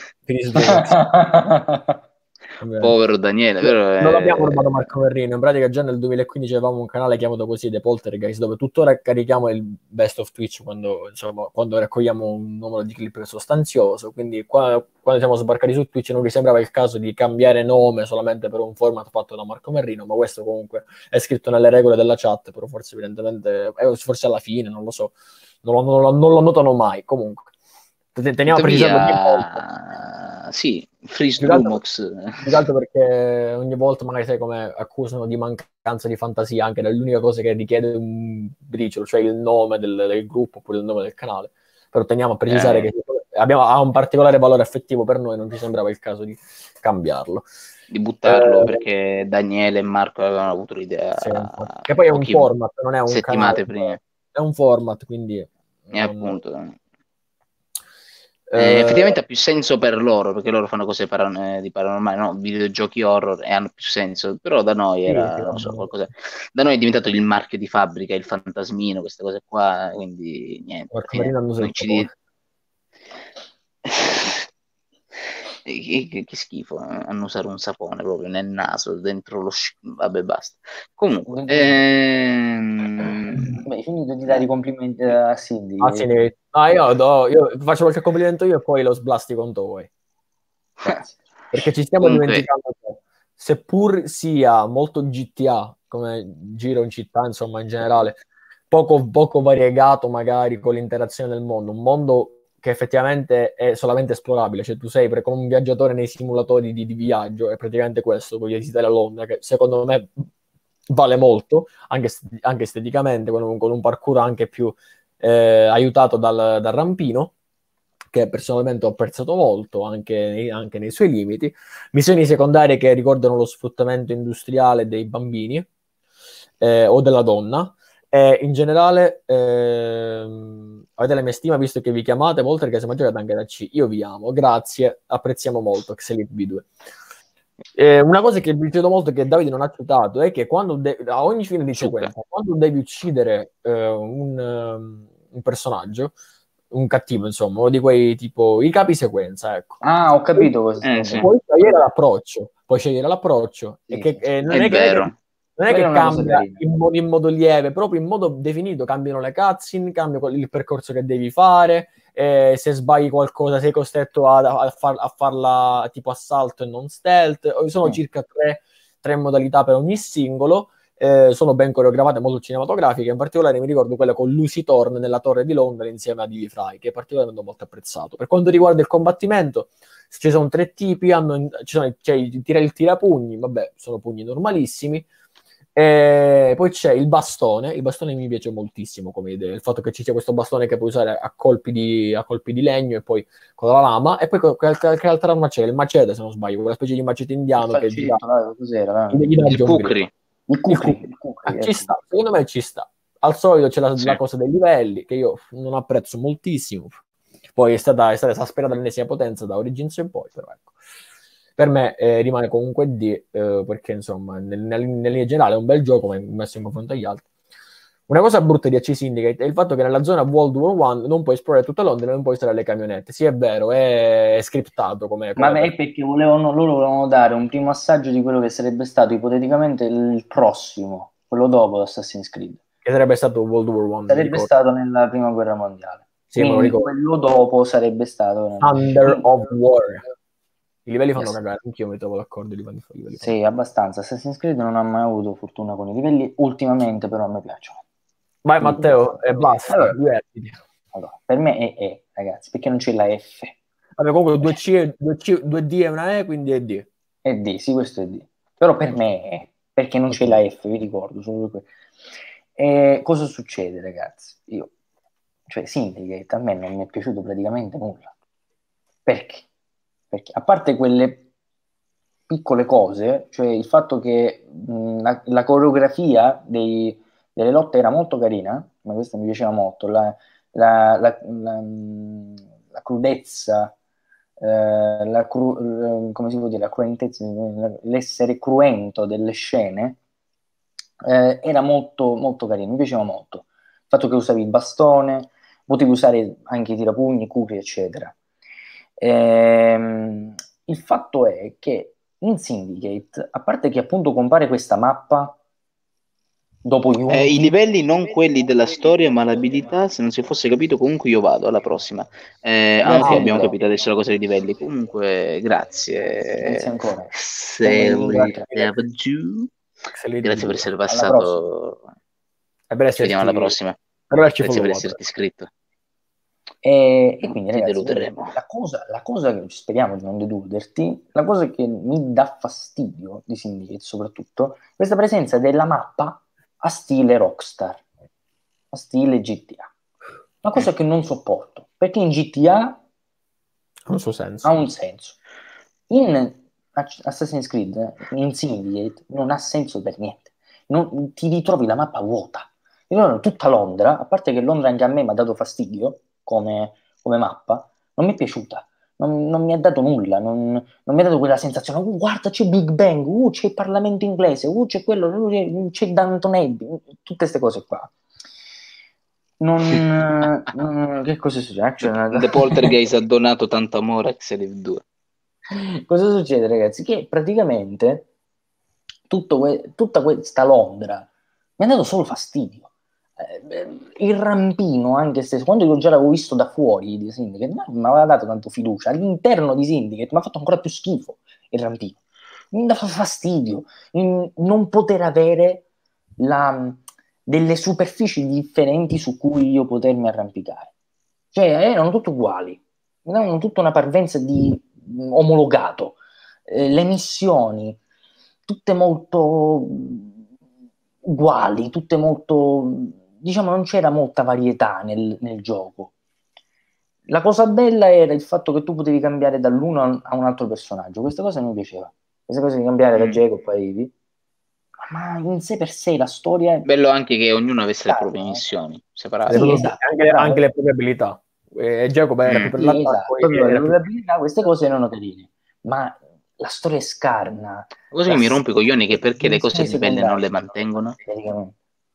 povero Daniele, vero? Non l'abbiamo rubato Marco Merrino, in pratica già nel 2015 avevamo un canale chiamato così The Poltergeist, dove tuttora carichiamo il best of Twitch quando raccogliamo un numero di clip sostanzioso, quindi quando siamo sbarcati su Twitch non vi sembrava il caso di cambiare nome solamente per un format fatto da Marco Merrino, ma questo comunque è scritto nelle regole della chat, però forse evidentemente forse alla fine, non lo so, non lo notano mai. Comunque teniamo a precisare sì, Freeze Dumox. Più che altro perché ogni volta magari sai come accusano di mancanza di fantasia anche dall'unica cosa che richiede un briciolo, cioè il nome del gruppo oppure il nome del canale, però teniamo a precisare che ha un particolare valore affettivo per noi, non ci sembrava il caso di cambiarlo, di buttarlo perché Daniele e Marco avevano avuto l'idea che poi è un format, non è un settimane canale, prima. È un format, quindi appunto effettivamente ha più senso per loro perché loro fanno cose di paranormale, no? Videogiochi horror e hanno più senso, però da noi era non so, qualcosa. Da noi è diventato il marchio di fabbrica, il fantasmino, queste cose qua, quindi niente. Che schifo, annusare un sapone proprio nel naso, dentro lo vabbè, basta. Comunque hai finito di dare i complimenti a Cindy? Io faccio qualche complimento io e poi lo sblasti contro voi. Perché ci stiamo dimenticando che seppur sia molto GTA come giro in città, insomma in generale, poco variegato magari con l'interazione del mondo, un mondo che effettivamente è solamente esplorabile, cioè tu sei come un viaggiatore nei simulatori di viaggio, è praticamente questo, puoi visitare Londra, che secondo me vale molto, anche esteticamente, con un parkour anche più aiutato dal rampino, che personalmente ho apprezzato molto, anche nei suoi limiti. Missioni secondarie che ricordano lo sfruttamento industriale dei bambini o della donna. In generale, avete la mia stima visto che vi chiamate, oltre che siamo giocati anche da C. Io vi amo, grazie, apprezziamo molto Xelite V2. Una cosa che vi chiedo molto, che Davide non ha citato, è che a ogni fine di sequenza, quando devi uccidere un personaggio, un cattivo, insomma, o di quei tipo i capi sequenza, ecco. Ah, ho capito cosa sì. Puoi scegliere l'approccio, Sì, e che non è è vero. non è che cambia in modo lieve, proprio in modo definito cambiano le cutscene, cambia il percorso che devi fare, se sbagli qualcosa sei costretto a farla tipo assalto e non stealth. Sono circa tre modalità per ogni singolo, sono ben coreografate, molto cinematografiche. In particolare mi ricordo quella con Lucy Thorne nella Torre di Londra insieme a Divi Fry, che è particolarmente molto apprezzato. Per quanto riguarda il combattimento, ci sono 3 tipi, c'è il tirapugni, vabbè, sono pugni normalissimi. Poi c'è il bastone mi piace moltissimo come idea, il fatto che ci sia questo bastone che puoi usare a colpi di legno e poi con la lama. E poi che altra arma c'è? Il macete, se non sbaglio, quella specie di macete indiano che gira. Il Kukri. Ci sta, secondo me ci sta. Al solito c'è la cosa dei livelli, che io non apprezzo moltissimo, poi è stata esasperata all'ennesima potenza da Origins in poi, però ecco, per me rimane comunque D, perché insomma nella linea generale è un bel gioco, ma messo in confronto agli altri. Una cosa brutta di AC Syndicate è il fatto che nella zona World War I non puoi esplorare tutta Londra, non puoi stare alle camionette. Sì, è vero, è scriptato come ma è perché loro volevano dare un primo assaggio di quello che sarebbe stato ipoteticamente il prossimo, quello dopo Assassin's Creed, che sarebbe stato World War I, sarebbe stato nella prima guerra mondiale. Sì, quindi quello dopo sarebbe stato Thunder of War. I livelli fanno cagare, anch'io mi trovo d'accordo. Sì, abbastanza. Assassin's Creed non ha mai avuto fortuna con i livelli, ultimamente però a me piacciono. Vai Matteo, e basta. Allora, per me è E, ragazzi, perché non c'è la F. Vabbè, comunque 2D è una E, quindi è D. È D, sì, questo è D. Però per me è E, perché non c'è la F, vi ricordo. Cosa succede, ragazzi? Cioè, Syndicate a me non mi è piaciuto praticamente nulla. Perché? Perché a parte quelle piccole cose, cioè il fatto che la coreografia delle lotte era molto carina, ma questo mi piaceva molto, la crudezza, come si può dire, la cruentezza, l'essere cruento delle scene era molto, molto carino, mi piaceva molto. Il fatto che usavi il bastone, potevi usare anche i tirapugni, Kukri, eccetera. Il fatto è che in Syndicate, a parte che appunto compare questa mappa dopo gli i livelli non quelli della storia, ma l'abilità, se non si fosse capito, comunque io vado alla prossima. Abbiamo capito adesso la cosa dei livelli. Comunque, grazie. Ancora. Grazie per essere passato. Ci vediamo alla prossima. Grazie per esserti iscritto. E quindi ragazzi, la cosa che speriamo di non deluderti, la cosa che mi dà fastidio di Syndicate soprattutto, questa presenza della mappa a stile Rockstar, a stile GTA, una cosa che non sopporto, perché in GTA ha un suo senso. Ha un senso. In Assassin's Creed, in Syndicate, non ha senso per niente. Ti ritrovi la mappa vuota. Tutta Londra, a parte che Londra anche a me mi ha dato fastidio come mappa, non mi è piaciuta, non mi ha dato nulla, non mi ha dato quella sensazione, guarda c'è Big Bang, c'è il Parlamento inglese, c'è quello, c'è Downton Abbey, tutte queste cose qua. Che cosa succede? The Poltergeist ha donato tanto amore a Xelif 2. Cosa succede, ragazzi? Che praticamente tutta questa Londra mi ha dato solo fastidio. Il rampino, anche se quando io già l'avevo visto da fuori di Syndicate, mi aveva dato tanto fiducia. All'interno di Syndicate mi ha fatto ancora più schifo il rampino. Mi dava fastidio non poter avere delle superfici differenti su cui io potermi arrampicare. Cioè, erano tutte uguali. Erano tutta una parvenza di omologato. Le missioni, tutte molto uguali, tutte molto, diciamo, non c'era molta varietà nel gioco. La cosa bella era il fatto che tu potevi cambiare dall'uno a un altro personaggio. Questa cosa mi piaceva. Questa cosa di cambiare da Jacob a Eevee. Ma in sé per sé la storia è... Bello anche che ognuno avesse le proprie missioni separate. Sì, esatto, anche le proprie abilità. Jacob era più per sì, esatto. Le era più... abilità, queste cose erano carine. Ma la storia è scarna. La cosa che mi rompe i coglioni è che perché le cose di belle non le mantengono? Praticamente.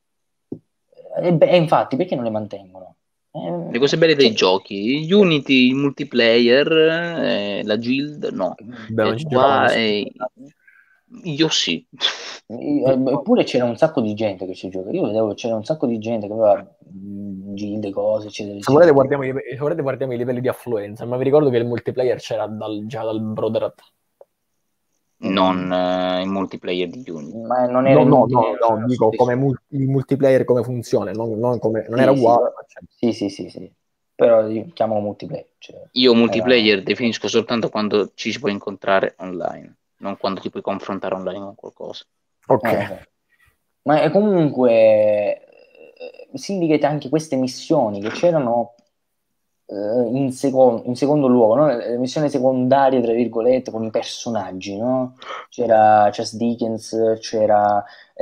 E infatti, perché non le mantengono? Le cose belle dei giochi, Unity, il multiplayer, la Guild, no. Beh, Qua io sì. Eppure c'era un sacco di gente che ci gioca. Io vedevo che c'era un sacco di gente che aveva Guild, cose, eccetera. Se volete guardiamo i livelli di affluenza, ma vi ricordo che il multiplayer c'era già dal Brotherhood. Non il multiplayer di Unity. Ma non era no, dico come il multiplayer come funzione, non era uguale. Sì. Però chiamalo multiplayer. Io multiplayer definisco soltanto quando ci si può incontrare online, non quando ti puoi confrontare online con qualcosa. Ok. Ma è comunque si indica anche queste missioni che c'erano in secondo luogo, no? Le missioni secondarie, tra virgolette, con i personaggi, no? C'era Chas Dickens, c'era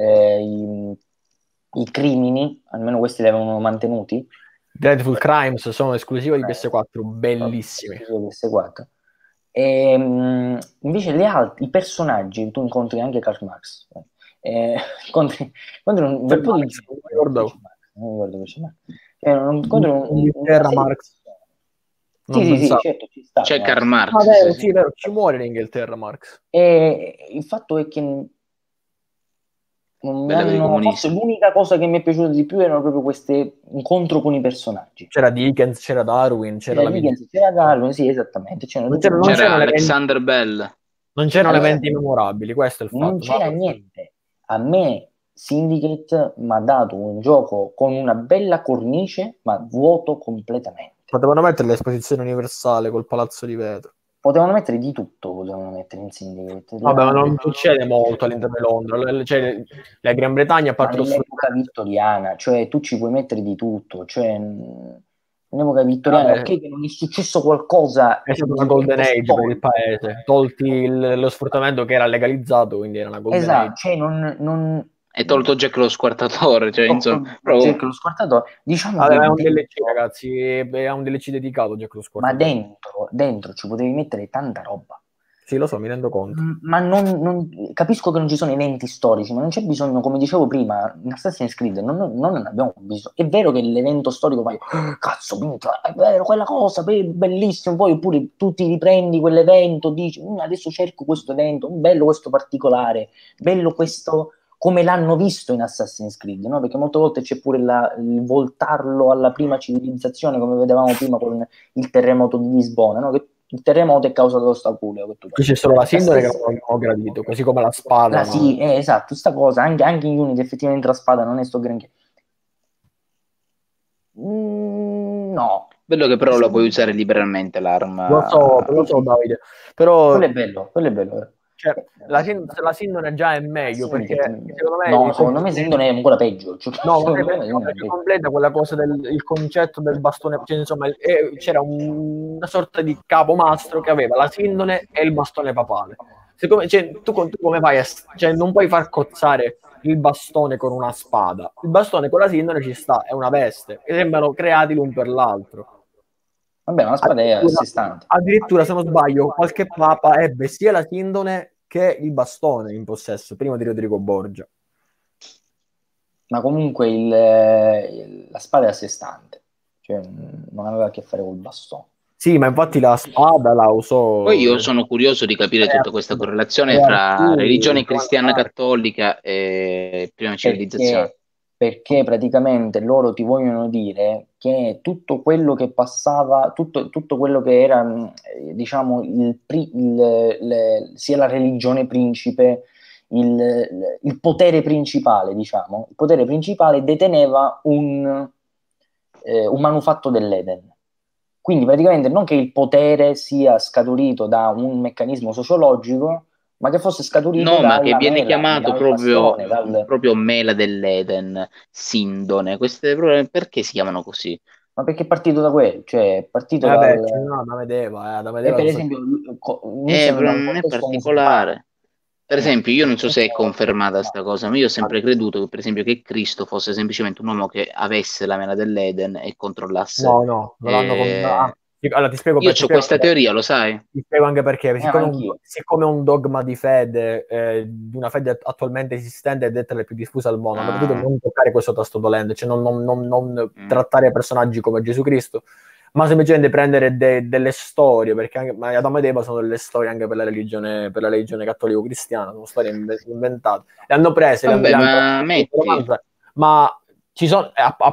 i crimini, almeno questi li avevano mantenuti. Dreadful Crimes sono esclusive di PS4, bellissimi. PS4. E, invece i personaggi, tu incontri anche Karl Marx, incontri un bel po' di gente. Non ricordo che c'è Terra Marx. Sì, certo, ci sta. C'è Karl Marx. Vero, ci muore in Inghilterra Marx. E il fatto è che forse l'unica cosa che mi è piaciuta di più erano proprio questi incontro con i personaggi. C'era Dickens, c'era Darwin, c'era Darwin, sì, esattamente. C'era Alexander Bell. Non c'erano eventi memorabili, questo è il fatto. Non c'era niente. A me Syndicate mi ha dato un gioco con una bella cornice, ma vuoto completamente. Potevano mettere l'esposizione universale col palazzo di vetro. Potevano mettere di tutto, potevano mettere in Syndicate. Vabbè, ma non succede molto all'interno di Londra. Cioè, la Gran Bretagna, a parte nell'epoca vittoriana, cioè tu ci puoi mettere di tutto, cioè nell'epoca vittoriana, ok, che non è successo qualcosa. È stata una golden age per il paese, tolti lo sfruttamento che era legalizzato, quindi era una golden age. Cioè non è tolto Jack lo squartatore, cioè insomma, Jack lo squartatore, diciamo che è un DLC, ragazzi, è un DLC dedicato Jack lo squartatore. Ma dentro ci potevi mettere tanta roba. Sì, lo so, mi rendo conto. Ma non capisco che non ci sono eventi storici, ma non c'è bisogno, come dicevo prima, in Assassin's Creed non ne abbiamo bisogno. È vero che l'evento storico vai, cazzo, minchia, è vero, quella cosa, bellissimo, poi oppure tu ti riprendi quell'evento, dici, adesso cerco questo evento, bello questo particolare, bello questo, come l'hanno visto in Assassin's Creed, no? Perché molte volte c'è pure il voltarlo alla prima civilizzazione, come vedevamo prima con il terremoto di Lisbona, no? Che il terremoto è causato dallo Staculeo. Qui c'è solo la sindone che non ho gradito, così come la spada. Sì, esatto, sta cosa, anche in Unity effettivamente la spada non è sto granché. No. Bello che però la puoi usare liberamente l'arma. Lo so Davide, però... Quello è bello. Cioè, la sindone già è meglio, perché secondo me Sindone è ancora peggio. Perché completa quella cosa il concetto del bastone, cioè, insomma, c'era una sorta di capo mastro che aveva la sindone e il bastone papale. Tu come fai cioè, non puoi far cozzare il bastone con una spada. Il bastone con la sindone ci sta, è una veste, che sembrano creati l'un per l'altro. Vabbè, ma la spada è a sé stante. Addirittura, se non sbaglio, qualche papa ebbe sia la sindone che il bastone in possesso, prima di Rodrigo Borgia. Ma comunque la spada è a sé stante, cioè non aveva a che fare col bastone. Sì, ma infatti la spada la usò... Poi io sono curioso di capire tutta questa correlazione tra religione cristiana cattolica e prima civilizzazione. Perché praticamente loro ti vogliono dire che tutto quello che passava, tutto quello che era, diciamo, sia la religione principe, il potere principale, diciamo, il potere principale deteneva un manufatto dell'Eden. Quindi praticamente non che il potere sia scaturito da un meccanismo sociologico, ma che fosse scaturito No, ma che dalla viene mela, chiamato dalla proprio, passione, proprio mela dell'Eden, Sindone. Queste perché si chiamano così? ma perché è partito da quello, cioè è partito Vabbè, dal... no, da Medeva, E per sono stati- esempio iniziano da Però un non è contesto musicale. particolare. Per esempio, io non so se è confermata sta cosa, ma io ho sempre creduto che, per esempio, che Cristo fosse semplicemente un uomo che avesse la mela dell'Eden e controllasse. No, non l'hanno allora Io ti ho spiego questa teoria, lo sai? ti spiego anche perché, Anch'io. siccome è un dogma di fede, di una fede attualmente esistente ed è tra le più diffuse al mondo, hanno potuto non toccare questo tasto dolente, cioè non trattare personaggi come Gesù Cristo, ma semplicemente prendere delle storie, perché anche Adamo ed Eva sono delle storie anche per la religione cattolico-cristiana, sono storie inventate. Le hanno prese, Vabbè, le hanno ma metti, ma ci sono,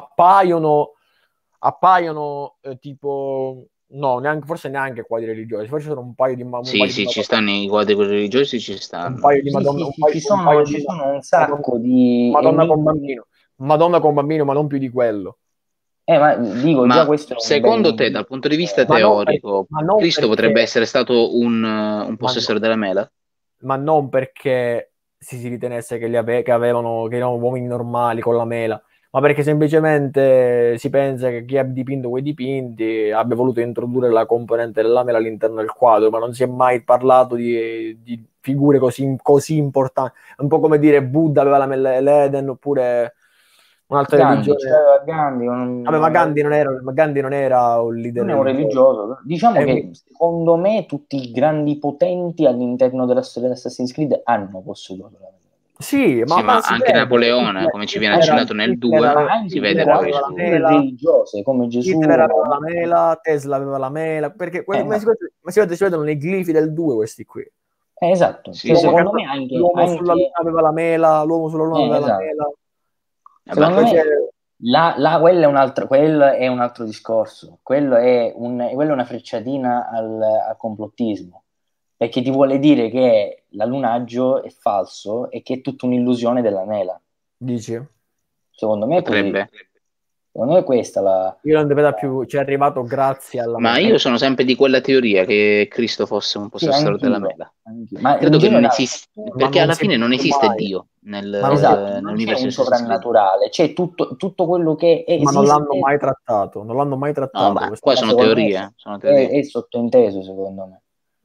appaiono tipo no, forse neanche quadri religiosi, forse sono un paio di sì, sì, ci stanno i quadri religiosi, ci un stanno. paio di Sì, Madonna, sì, sì, ci sono un sacco di Madonna con enigmi. bambino, Madonna con bambino, ma non più di quello. Ma dico, già Ma questo è un bel secondo te, indizio. dal punto di vista Ma teorico, non Cristo potrebbe perché, essere stato un ma no- possessore della mela? ma non perché si ritenesse che avevano, che erano uomini normali con la mela, ma perché semplicemente si pensa che chi ha dipinto quei dipinti abbia voluto introdurre la componente della mela all'interno del quadro, ma non si è mai parlato di figure così importanti. È un po' come dire Buddha aveva la mela dell'Eden, oppure un'altra Gandhi, religione. c'era Gandhi, Vabbè, ma Gandhi non era un leader non è un religioso. religioso. Diciamo che secondo me tutti i grandi potenti all'interno della storia di Assassin's Creed hanno posseduto la mela. Sì, Sì, ma si anche vede. Napoleone, come ci viene accennato nel 2, Ma anche si vede Hitler poi aveva la figure mela, religiose come Gesù. Hitler aveva la mela, Tesla aveva la mela, perché No. si vedono nei glifi del 2 questi qui. Esatto, sì, cioè, sì. secondo me anche, L'uomo sulla Luna aveva la mela, l'uomo sulla Luna aveva la esatto. mela. Secondo Cioè, me quello è un altro discorso, quello è una frecciatina al complottismo, perché ti vuole dire che l'allunaggio è falso e che è tutta un'illusione della mela. dici? Secondo me è così. Potrebbe. Secondo me è questa la... Io non vedo più, ci è arrivato grazie alla Ma mela. io sono sempre di quella teoria che Cristo fosse un Sì, possessore della anch'io. mela. Ma Credo in che non generale, esiste, Ma perché non alla si fine non può esiste mai. Dio esatto, non c'è nell'universo un di Assassin's Creed. soprannaturale, c'è tutto quello che Ma non l'hanno esiste. mai trattato, non l'hanno mai No, trattato. ma qua sono Secondo me teorie. Sono teorie. è sottointeso, secondo me.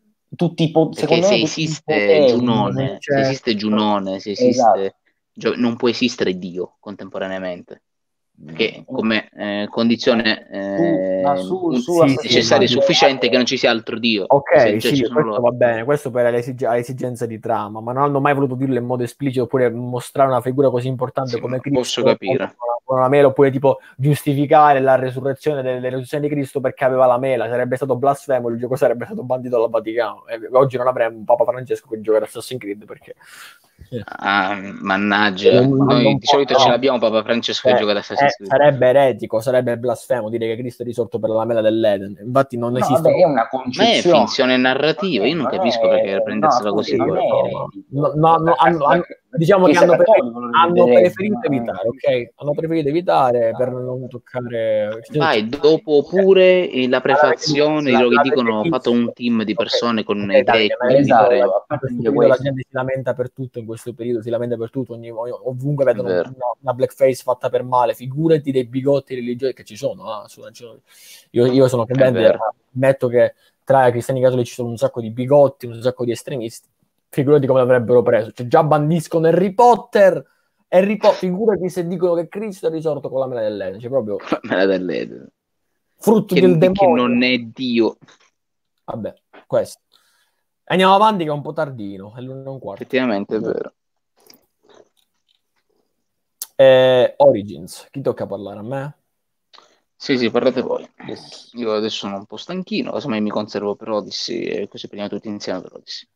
Perché Secondo se me tutti i esiste poteri, C'è- Se esatto. esiste, non può esistere Dio contemporaneamente. Perché come condizione su sì, necessaria e Assassin's sufficiente che non ci sia altro Dio. Se ok, già sì, ci sono questo loro. va bene, questo per esigenza di trama, ma non hanno mai voluto dirlo in modo esplicito oppure mostrare una figura così importante Sì, come ma posso Cristo capire. con una mela, oppure tipo giustificare la resurrezione di Cristo perché aveva la mela, sarebbe stato blasfemo, il gioco sarebbe stato bandito dal Vaticano. E oggi non avremo un Papa Francesco che gioca a Assassin's Creed perché... Ah, mannaggia, noi di solito ce l'abbiamo Papa Francesco che gioca ad Assassin's Creed. sarebbe eretico, sarebbe blasfemo dire che Cristo è risorto per la mela dell'Eden. Infatti non No, esiste. vabbè, è una Ma è concezione. finzione narrativa, io non capisco perché prendersela appunto, così. non è eretico. Diciamo che hanno preferito ma- evitare, ok? Hanno preferito evitare per non toccare. Vai, dopo pure la prefazione, La loro che vede dicono fatto un team di persone con ok, idee Davide, ma io dico, differenti. Esatto, a in parte questo anche periodo la questo. gente si lamenta per tutto, in questo periodo si lamenta per tutto, ovunque È vedono vero. una blackface fatta per male, figurati dei bigotti religiosi che ci sono. Io sono È credente, vero. ammetto che tra i cristiani cattolici ci sono un sacco di bigotti, un sacco di estremisti, figurati come l'avrebbero preso, cioè già bandiscono Harry Potter, figurati se dicono che Cristo è risorto con la mela dell'Eden, cioè proprio Me la dell'Eden. frutto del Che demonio. non è Dio. Vabbè, questo. Andiamo avanti che è un po' tardino, è l'1:15. Effettivamente è vero. Origins, chi tocca parlare a me? Sì, parlate voi. Io adesso sono un po' stanchino, casomai mi conservo per Odyssey e così prendiamo tutti insieme per Odyssey.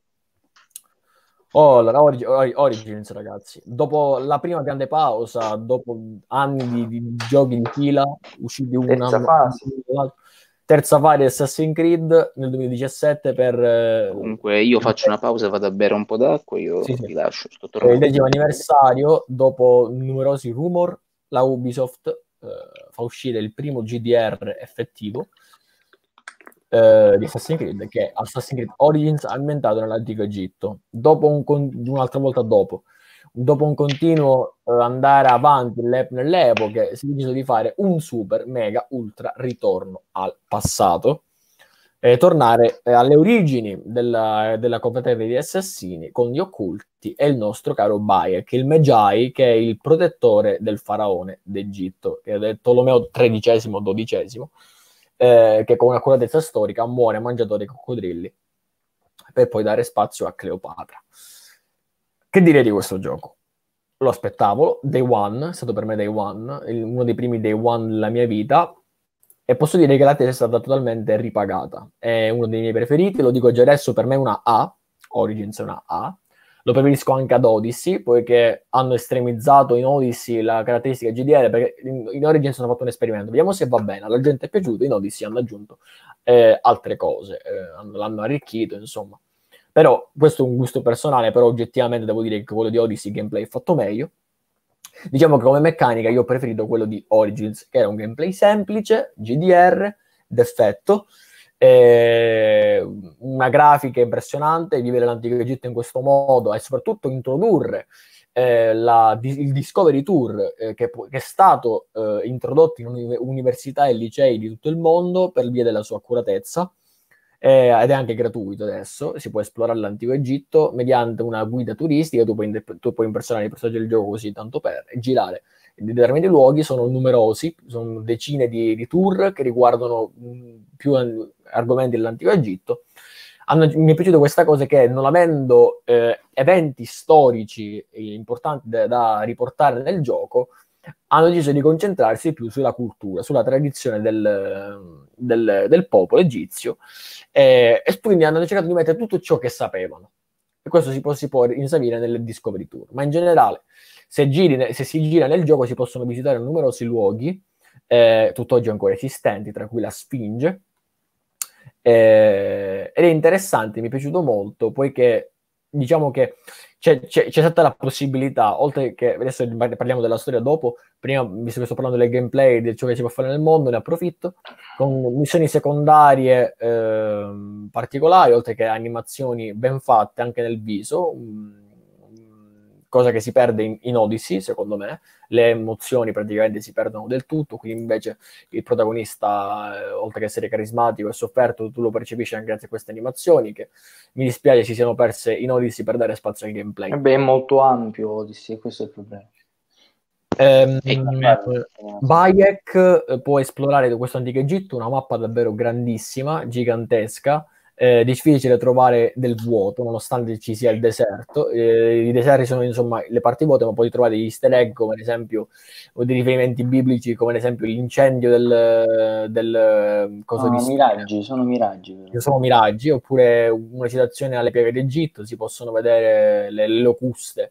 Allora, Origins, ragazzi. Dopo la prima grande pausa, dopo anni di giochi di fila, usciti un Terza anno, fase. terza fase di Assassin's Creed nel 2017 per Comunque io faccio una pausa, vado a bere un po' d'acqua, io sì. vi lascio, sto per il tornando. 10° anniversario, dopo numerosi rumor, la Ubisoft fa uscire il primo GDR effettivo di Assassin's Creed, che Assassin's Creed Origins ha ambientato nell'antico Egitto. Un'altra volta dopo un continuo andare avanti nelle epoche, si è deciso di fare un super, mega, ultra ritorno al passato, tornare alle origini della confraternita di assassini con gli occulti e il nostro caro Bayek, il Medjai, che è il protettore del faraone d'Egitto, che è Tolomeo XIII-XII, che con un'accuratezza storica muore mangiatore di coccodrilli per poi dare spazio a Cleopatra. Che dire di questo gioco? Lo aspettavo, Day One, è stato per me Day One, uno dei primi Day One della mia vita, e posso dire che l'attesa è stata totalmente ripagata. È uno dei miei preferiti, lo dico già adesso, per me è una A, Origins è una A. Lo preferisco anche ad Odyssey, poiché hanno estremizzato in Odyssey la caratteristica GDR, perché in Origins hanno fatto un esperimento, vediamo se va bene, alla gente è piaciuto, in Odyssey hanno aggiunto altre cose, l'hanno arricchito, insomma. Però questo è un gusto personale, però oggettivamente devo dire che quello di Odyssey gameplay è fatto meglio. Diciamo che come meccanica io ho preferito quello di Origins, che era un gameplay semplice, GDR, d'effetto, una grafica impressionante, vivere l'antico Egitto in questo modo e soprattutto introdurre il Discovery Tour che è stato introdotto in università e licei di tutto il mondo per via della sua accuratezza, ed è anche gratuito adesso, si può esplorare l'antico Egitto mediante una guida turistica, tu puoi impersonare i personaggi del gioco così tanto per girare in determinati luoghi, sono numerosi, sono decine di tour che riguardano più argomenti dell'antico Egitto. Mi è piaciuta questa cosa che, non avendo eventi storici importanti da riportare nel gioco, hanno deciso di concentrarsi più sulla cultura, sulla tradizione del popolo egizio, e quindi hanno cercato di mettere tutto ciò che sapevano. E questo si può inserire nelle Discovery Tour. Ma in generale, se si gira nel gioco, si possono visitare numerosi luoghi, tutt'oggi ancora esistenti, tra cui la Sfinge, ed è interessante, mi è piaciuto molto, poiché diciamo che c'è stata la possibilità, oltre che, adesso parliamo della storia dopo, prima, visto che sto parlando del gameplay, di ciò che si può fare nel mondo, ne approfitto, con missioni secondarie particolari, oltre che animazioni ben fatte anche nel viso, cosa che si perde in Odyssey, secondo me. Le emozioni praticamente si perdono del tutto, quindi invece il protagonista, oltre che essere carismatico e sofferto, tu lo percepisci anche grazie a queste animazioni, che mi dispiace si siano perse in Odyssey per dare spazio al gameplay. Beh, è molto ampio Odyssey, questo è il problema. Bayek può esplorare questo antico Egitto, una mappa davvero grandissima, gigantesca, difficile trovare del vuoto nonostante ci sia il deserto. I deserti sono insomma le parti vuote, ma puoi trovare degli easter egg, come ad esempio dei riferimenti biblici, come ad esempio l'incendio del coso di miraggi, sono miraggi però. Sono miraggi, oppure una citazione alle piaghe d'Egitto, si possono vedere le locuste.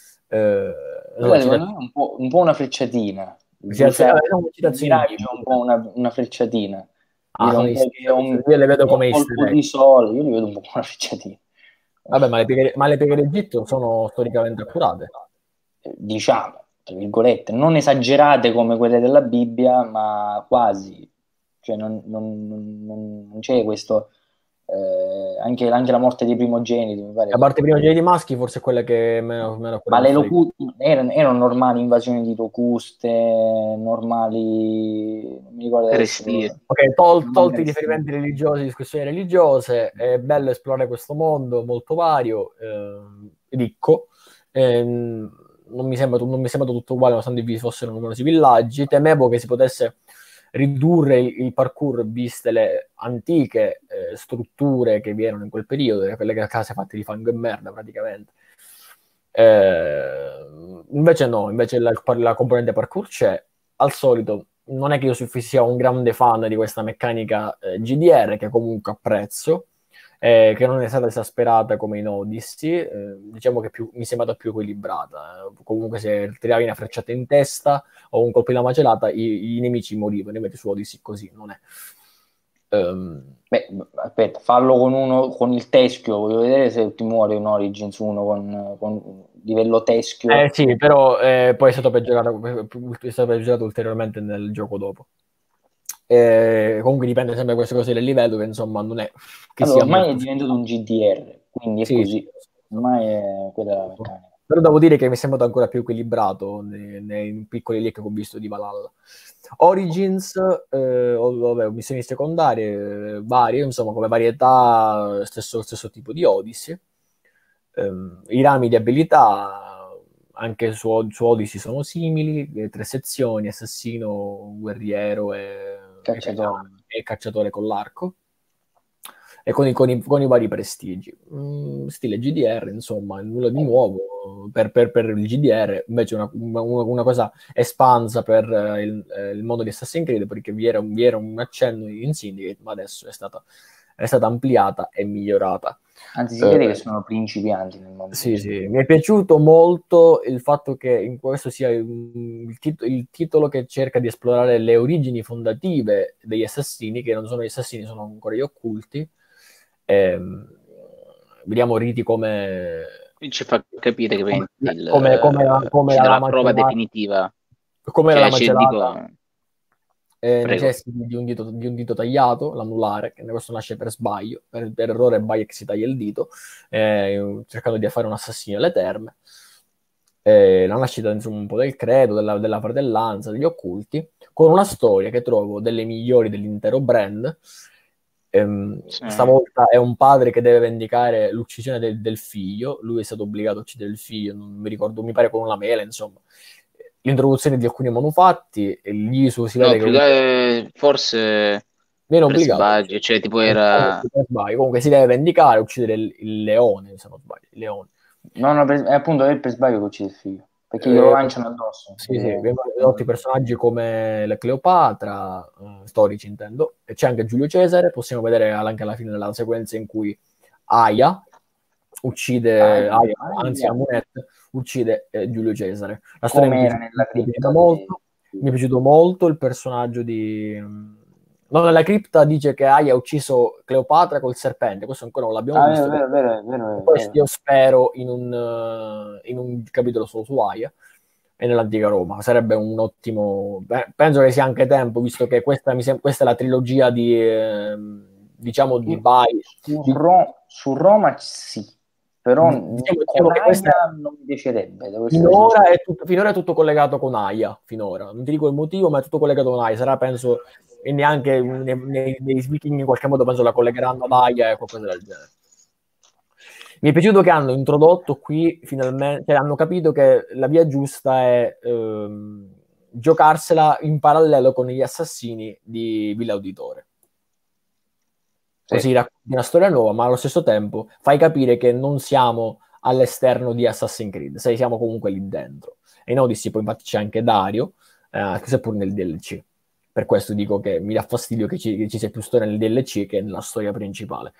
Un po' una frecciatina. Il miraggio è un po' una frecciatina. Io le vedo come colpo di sole, io li vedo un po' come una frecciatina. Vabbè, ma le pieghe d'Egitto sono storicamente accurate. Diciamo, tra virgolette, non esagerate come quelle della Bibbia, ma quasi. Cioè non c'è questo... anche la morte dei primogeniti, mi pare. A parte i primogeniti maschi, forse è quella che meno ma le locuste erano normali invasioni di locuste, normali, non mi ricordo adesso. Ok, tolti i riferimenti religiosi, discussioni religiose, è bello esplorare questo mondo molto vario, ricco. Non mi sembra tutto uguale, nonostante vi fossero numerosi villaggi. Temevo che si potesse ridurre il parkour, viste le antiche strutture che vi erano in quel periodo, quelle case fatte di fango e merda praticamente. Invece no, invece la componente parkour c'è. Al solito non è che io sia un grande fan di questa meccanica GDR, che comunque apprezzo, che non è stata esasperata come in Odyssey, diciamo che mi è sembrata più equilibrata. Comunque se tiravi una frecciata in testa o un colpo di lama gelata, i nemici morivano, invece su Odyssey così non è. Beh, aspetta, fallo con il teschio, voglio vedere se ti muore un Origins 1 con livello teschio. Sì, però poi è stato peggiorato ulteriormente nel gioco dopo. Comunque dipende sempre da queste cose del livello, che insomma non è che allora, sia ormai è diventato un GDR, quindi è sì, così. sì. Ormai è quella la meccanica. Però devo dire che mi è sembrato ancora più equilibrato nei piccoli leak che ho visto di Valhalla. Origins, vabbè, missioni secondarie varie, insomma, come varietà, stesso tipo di Odyssey. I rami di abilità anche su Odyssey sono simili, 3 sezioni: assassino, guerriero e cacciatore con l'arco, e con i vari prestigi. Stile GDR, insomma, nulla di nuovo per il GDR. Invece una cosa espansa per il mondo di Assassin's Creed, perché vi era un accenno in Syndicate, ma adesso è stata ampliata e migliorata. Anzi, si vede che sono principianti nel mondo. Sì, sì, mi è piaciuto molto il fatto che in questo sia il titolo che cerca di esplorare le origini fondative degli assassini, che non sono gli assassini, sono ancora gli occulti. Vediamo riti come... Ci fa capire che come la prova definitiva. Come cioè, la macellata necessiti di un dito tagliato, l'anulare, che questo nasce per sbaglio, per errore Bayek si taglia il dito, cercando di fare un assassino alle terme. La nascita, insomma, un po' del credo, della fratellanza, degli occulti, con una storia che trovo delle migliori dell'intero brand. Stavolta è un padre che deve vendicare l'uccisione del figlio. Lui è stato obbligato a uccidere il figlio, non mi ricordo, mi pare con una mela, insomma. L'introduzione di alcuni manufatti, gli Isu si vede che forse viene obbligato, sbaglio, cioè tipo era comunque si deve vendicare, uccidere il leone, se non sbaglio, il leone. No, è appunto per sbaglio che uccide il figlio, perché glielo lanciano addosso. Sì, abbiamo altri personaggi come la Cleopatra, storici intendo, e c'è anche Giulio Cesare. Possiamo vedere anche alla fine della sequenza in cui Aya uccide Amunet uccide Giulio Cesare. La storia mi è piaciuto molto il personaggio di... No, nella cripta dice che Aya ha ucciso Cleopatra col serpente, questo ancora non l'abbiamo visto. Vero. Questo io spero in un capitolo solo su Aya e nell'antica Roma. Sarebbe un ottimo... penso che sia anche tempo, visto che questa è la trilogia di diciamo di Bai. Su Roma sì, però diciamo che questa non mi piacerebbe. Finora è tutto collegato con Aya, finora. Non ti dico il motivo, ma è tutto collegato con Aya. Sarà, penso, e neanche nei Viking in qualche modo penso la collegheranno ad Aya e qualcosa del genere. Mi è piaciuto che hanno introdotto qui finalmente, cioè hanno capito che la via giusta è giocarsela in parallelo con gli assassini di Villa Auditore. Così racconti una storia nuova, ma allo stesso tempo fai capire che non siamo all'esterno di Assassin's Creed, siamo comunque lì dentro. E in Odyssey poi infatti c'è anche Dario, seppur nel DLC. Per questo dico che mi dà fastidio che ci sia più storia nel DLC che nella storia principale.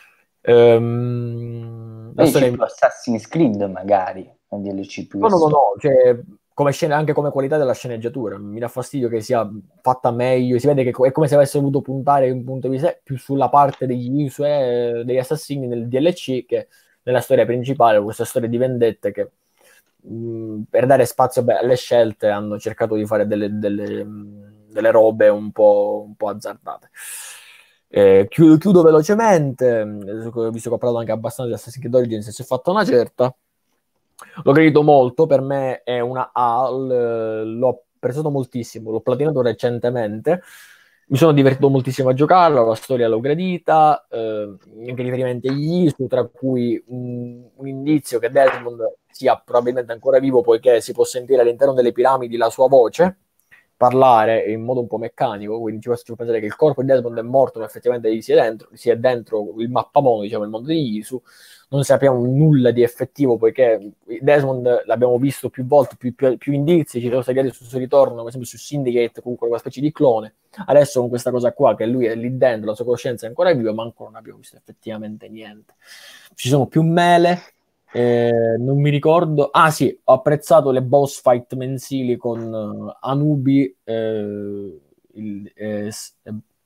La storia più Assassin's Creed magari nel DLC più no, cioè, come scena, anche come qualità della sceneggiatura mi dà fastidio che sia fatta meglio. Si vede che è come se avesse voluto puntare un punto di vista più sulla parte degli degli assassini nel DLC che nella storia principale, questa storia di vendette che per dare spazio alle scelte hanno cercato di fare delle robe un po' azzardate. Chiudo velocemente, visto che ho parlato anche abbastanza di Assassin's Creed Origins e si è fatta una certa. L'ho gradito molto, per me è una A, l'ho apprezzato moltissimo, l'ho platinato recentemente, mi sono divertito moltissimo a giocarlo, la storia l'ho gradita, anche riferimenti agli Isu, tra cui un indizio che Desmond sia probabilmente ancora vivo, poiché si può sentire all'interno delle piramidi la sua voce parlare in modo un po' meccanico, quindi ci faccio pensare che il corpo di Desmond è morto, ma effettivamente si è dentro il mappamondo, diciamo, il mondo degli Isu. Non sappiamo nulla di effettivo, poiché Desmond l'abbiamo visto più volte, più indizi ci sono stati sul suo ritorno, per esempio su Syndicate, comunque una specie di clone. Adesso con questa cosa qua, che lui è lì dentro, la sua coscienza è ancora viva, ma ancora non abbiamo visto effettivamente niente. Ci sono più mele, non mi ricordo. Ah sì, ho apprezzato le boss fight mensili con Anubi,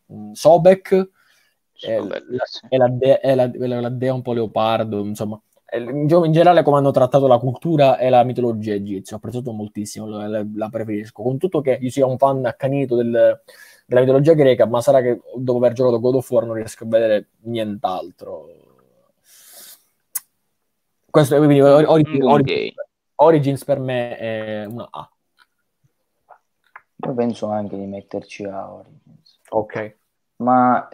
Sobek, e la dea un po' leopardo, insomma, in generale come hanno trattato la cultura e la mitologia egizia, ho apprezzato moltissimo, la preferisco, con tutto che io sia un fan accanito della mitologia greca, ma sarà che dopo aver giocato God of War non riesco a vedere nient'altro. Questo quindi Origins per me è una A. Io penso anche di metterci a Origins. Ok. Ma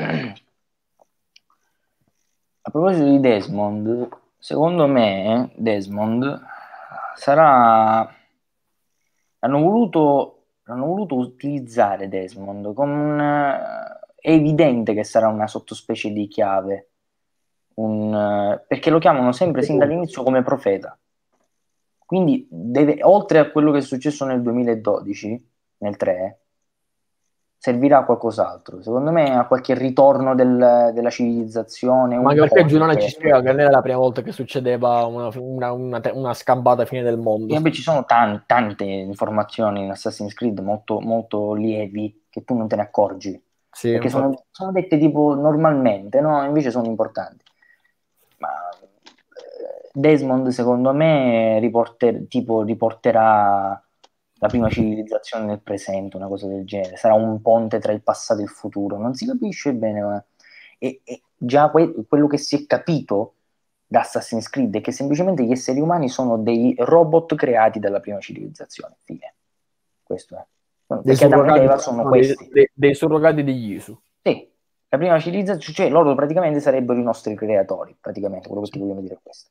a proposito di Desmond, secondo me Desmond sarà... Hanno voluto utilizzare Desmond è evidente che sarà una sottospecie di chiave, perché lo chiamano sempre sin dall'inizio come profeta. Quindi oltre a quello che è successo nel 2012, nel 3, servirà a qualcos'altro. Secondo me a qualche ritorno della civilizzazione. Ma anche perché Giunone ci spiega che non era la prima volta che succedeva una scambata fine del mondo. E ci sono tante informazioni in Assassin's Creed molto, molto lievi che tu non te ne accorgi. Sì, perché sono dette tipo normalmente, no? Invece sono importanti. Ma Desmond secondo me riporterà la prima civilizzazione nel presente, una cosa del genere, sarà un ponte tra il passato e il futuro, non si capisce bene, ma e già quello che si è capito da Assassin's Creed è che semplicemente gli esseri umani sono dei robot creati dalla prima civilizzazione, fine. Questo è. Perché Adamo ed Eva sono questi. Dei surrogati degli Isu. Sì, la prima civilizzazione, cioè loro praticamente sarebbero i nostri creatori, praticamente, quello che ti vogliono dire è questo.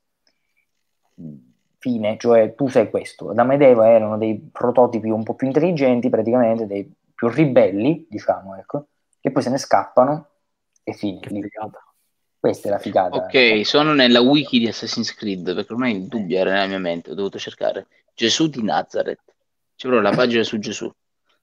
Fine, cioè tu sei questo. Adamo ed Eva erano dei prototipi un po' più intelligenti, praticamente dei più ribelli, diciamo, ecco, che poi se ne scappano e fine. Questa è la figata. Ok, sono nella wiki di Assassin's Creed, perché ormai il dubbio era nella mia mente, ho dovuto cercare Gesù di Nazareth. C'è proprio la pagina su Gesù.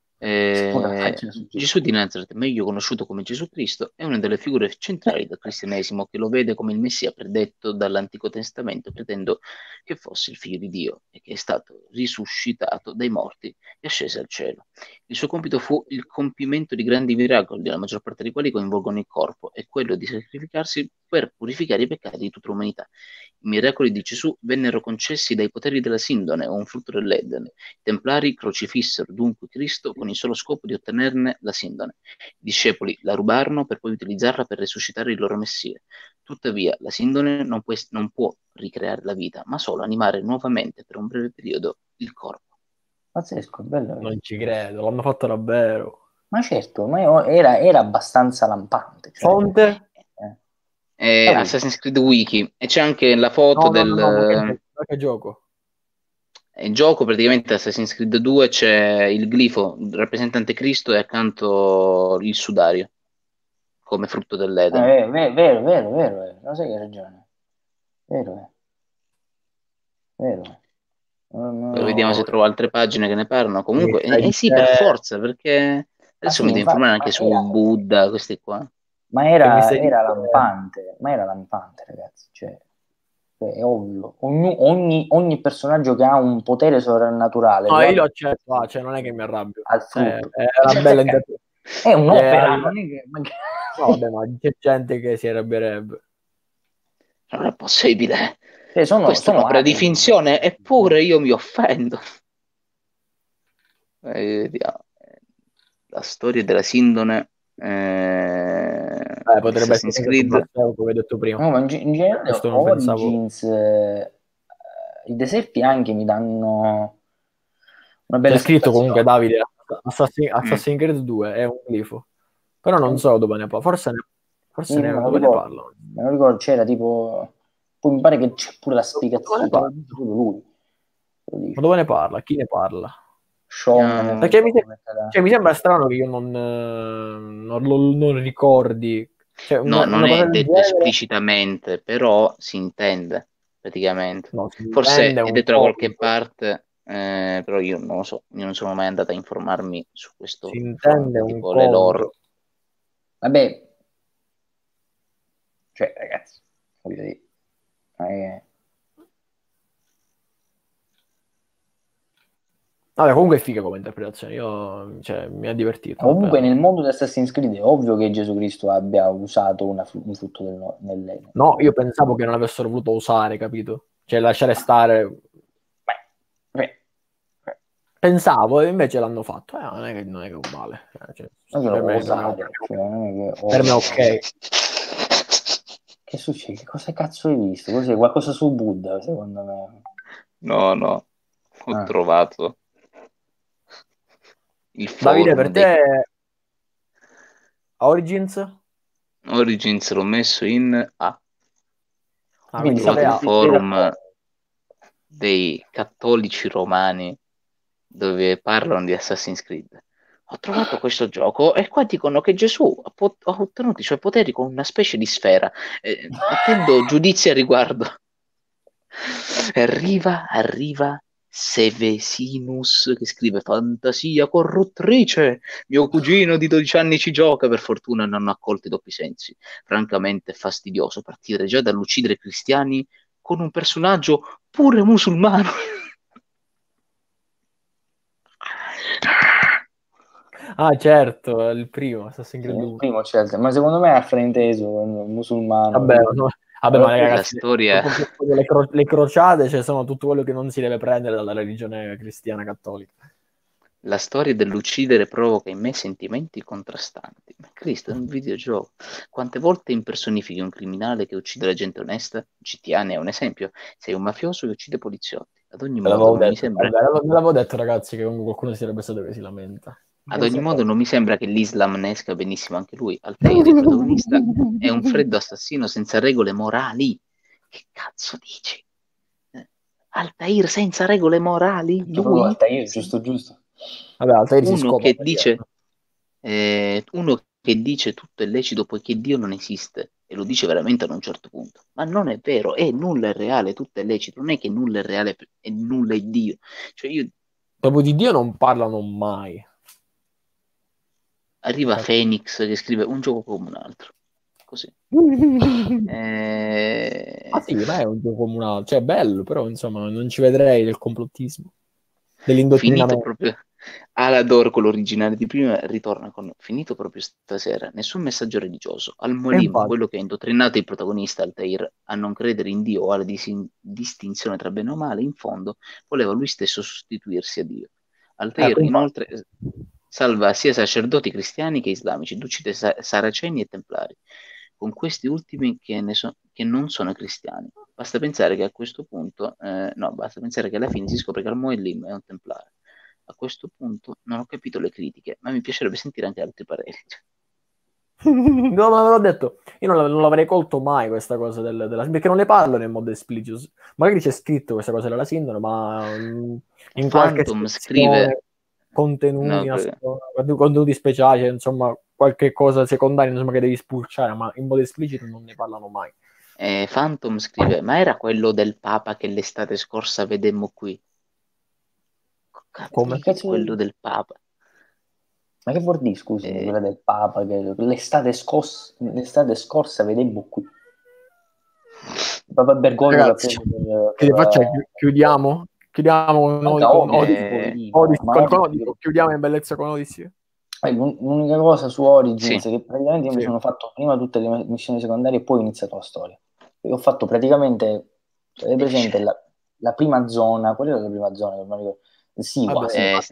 Gesù di Nazareth, meglio conosciuto come Gesù Cristo, è una delle figure centrali del cristianesimo che lo vede come il Messia predetto dall'Antico Testamento, credendo che fosse il figlio di Dio e che è stato risuscitato dai morti e ascese al cielo. Il suo compito fu il compimento di grandi miracoli, la maggior parte dei quali coinvolgono il corpo, e quello di sacrificarsi per purificare i peccati di tutta l'umanità. I miracoli di Gesù vennero concessi dai poteri della Sindone, o un frutto dell'Eden. I Templari crocifissero dunque Cristo con il solo scopo di ottenerne la Sindone. I discepoli la rubarono per poi utilizzarla per resuscitare il loro Messia. Tuttavia, la Sindone non può ricreare la vita, ma solo animare nuovamente per un breve periodo il corpo. Pazzesco, bello. Non ci credo, l'hanno fatto davvero. Ma certo, ma era abbastanza lampante. Cioè, Fonte? Assassin's Creed Wiki, e c'è anche la foto No, che gioco? Il gioco praticamente Assassin's Creed 2 c'è il glifo rappresentante Cristo e accanto il sudario come frutto dell'Eden. Vero, lo sai che hai ragione. Vero. Poi vediamo se trovo altre pagine che ne parlano. Comunque, sì, per forza, perché adesso mi devo informare anche su Buddha, questi qua. Ma era lampante, ragazzi. Cioè, è ovvio. Ogni personaggio che ha un potere sovrannaturale. No, io lo accetto, cioè non è che mi arrabbio. È bella è un'opera. No, vabbè, ma c'è gente che si arrabbierebbe. Non è possibile. Questa è un'opera di finzione, eppure io mi offendo. Vediamo. La storia della Sindone. Potrebbe essere Creed, come hai detto prima. No, ma in generale Origins, i deserti anche mi danno una bella. C'è scritto comunque, Davide, Assassin's Creed 2 è un glifo, però non so dove ne parla, forse ne parlo. Me lo ricordo, c'era tipo, poi mi pare che c'è pure la spiegazione di lui. Ma dove ne parla? Chi ne parla? Sean, perché mi sembra strano che io non ricordi. Cioè, non è detto esplicitamente, però si intende praticamente. Forse è detto da qualche parte, però io non lo so, io non sono mai andato a informarmi su questo. Si intende tipo le loro. Vabbè, cioè ragazzi, voglio dire, Vabbè, comunque è figa come interpretazione, mi ha divertito. Comunque nel mondo di Assassin's Creed è ovvio che Gesù Cristo abbia usato un frutto nel... No, io pensavo che non avessero voluto usare, capito? Cioè lasciare stare... Pensavo, e invece l'hanno fatto. Non è che è male. Per me è ok. Che succede? Cosa cazzo hai visto? Cos'è? Qualcosa su Buddha, secondo me. No. Ho trovato il Davide, per te Origins l'ho messo in A. Quindi il forum dei cattolici romani dove parlano di Assassin's Creed. Ho trovato questo gioco e qua dicono che Gesù ha ottenuto i suoi poteri con una specie di sfera. Attendo giudizi a riguardo. Arriva Sevesinus che scrive: fantasia corruttrice, mio cugino di 12 anni ci gioca. Per fortuna non hanno accolto i doppi sensi. Francamente è fastidioso partire già dall'uccidere cristiani con un personaggio pure musulmano. Certo, il primo Assassin's Creed 1. Il primo certo, ma secondo me è frainteso musulmano. Vabbè, ma ragazzi, la storia... le crociate, cioè, sono tutto quello che non si deve prendere dalla religione cristiana cattolica. La storia dell'uccidere provoca in me sentimenti contrastanti. Ma Cristo è un videogioco. Quante volte impersonifichi un criminale che uccide la gente onesta? GTA ne è un esempio. Sei un mafioso che uccide poliziotti. Ad ogni modo non mi sembra... Ve l'avevo detto, ragazzi, che comunque qualcuno si sarebbe stato che si lamenta. Ad ogni modo non mi sembra che l'Islam ne esca benissimo anche lui. Altair, il protagonista, è un freddo assassino senza regole morali. Che cazzo dici? Altair senza regole morali? Lui? Altair, giusto. Vabbè, Altair si uno scopa, che dice tutto è lecito poiché Dio non esiste, e lo dice veramente ad un certo punto. Ma non è vero, nulla è reale, tutto è lecito. Non è che nulla è reale e nulla è Dio. Cioè dopo di Dio non parlano mai. Arriva Phoenix che scrive un gioco come un altro. Così. Sì, ma è un gioco come un altro. Cioè, è bello, però, insomma, non ci vedrei del complottismo. Dell'indottrinamento. Finito proprio Alador, con l'originale di prima, ritorna con finito proprio stasera. Nessun messaggio religioso. Al-Mualim, quello che ha indottrinato il protagonista Altair a non credere in Dio o alla distinzione tra bene o male, in fondo, voleva lui stesso sostituirsi a Dio. Altair, inoltre... salva sia sacerdoti cristiani che islamici, ed uccide saraceni e templari, con questi ultimi che non sono cristiani. Basta pensare che a questo punto, basta pensare che alla fine si scopre che Al-Mualim è un templare. A questo punto non ho capito le critiche, ma mi piacerebbe sentire anche altri pareri. No, ma ve l'ho detto, io non l'avrei colto mai questa cosa perché non ne parlo nel modo esplicito. Magari c'è scritto questa cosa della sindrome, ma in qualche scrive contenuti speciali, insomma, qualche cosa secondaria, insomma, che devi spulciare, ma in modo esplicito non ne parlano mai. Phantom scrive: ma era quello del Papa che l'estate scorsa vedemmo qui? Come? Quello del Papa? Ma che vuol dire, scusi, quella del Papa che l'estate scorsa vedemmo qui? Papa Bergoglio. Ragazzi, che faccia? Chiudiamo chiudiamo in bellezza con Odyssey. L'unica cosa su Origins che praticamente io mi sono fatto prima tutte le missioni secondarie e poi ho iniziato la storia. Io ho fatto praticamente, presente la prima zona, qual era la prima zona? Non ricordo. Siwa.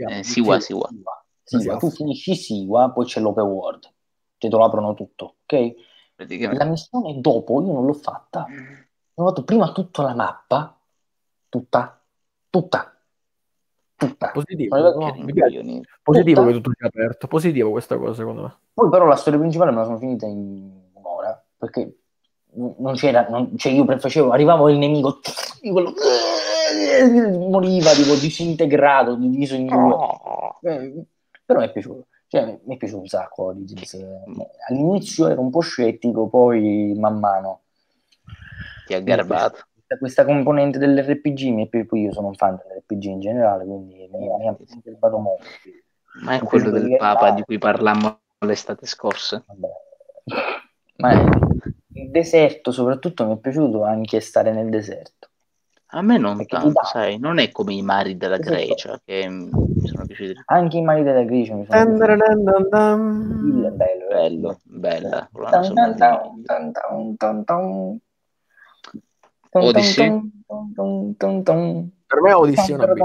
Tu finisci Siwa, poi c'è l'open world, te lo aprono tutto, ok? La missione dopo io non l'ho fatta, ho fatto prima tutta la mappa, tutta. Positivo, positivo che tutto sia aperto, positivo questa cosa secondo me. Poi però la storia principale me la sono finita in un'ora, perché non c'era, cioè io arrivavo il nemico, moriva, tipo disintegrato, diviso in due. Però mi è piaciuto, cioè mi è piaciuto un sacco Origins. All'inizio ero un po' scettico, poi man mano ti ha garbato. Questa componente dell'RPG, poi io sono un fan dell'RPG in generale, quindi mi ha garbato molto. Ma è quello del Papa di cui parlammo l'estate scorsa? Vabbè. Ma il deserto soprattutto mi è piaciuto anche stare nel deserto. A me non Perché tanto, sai, non è come i mari della Grecia che mi sono piaciuti. Anche i mari della Grecia mi sono piaciuti. Il bello, Bella. Odyssey? Per me Odyssey è una B.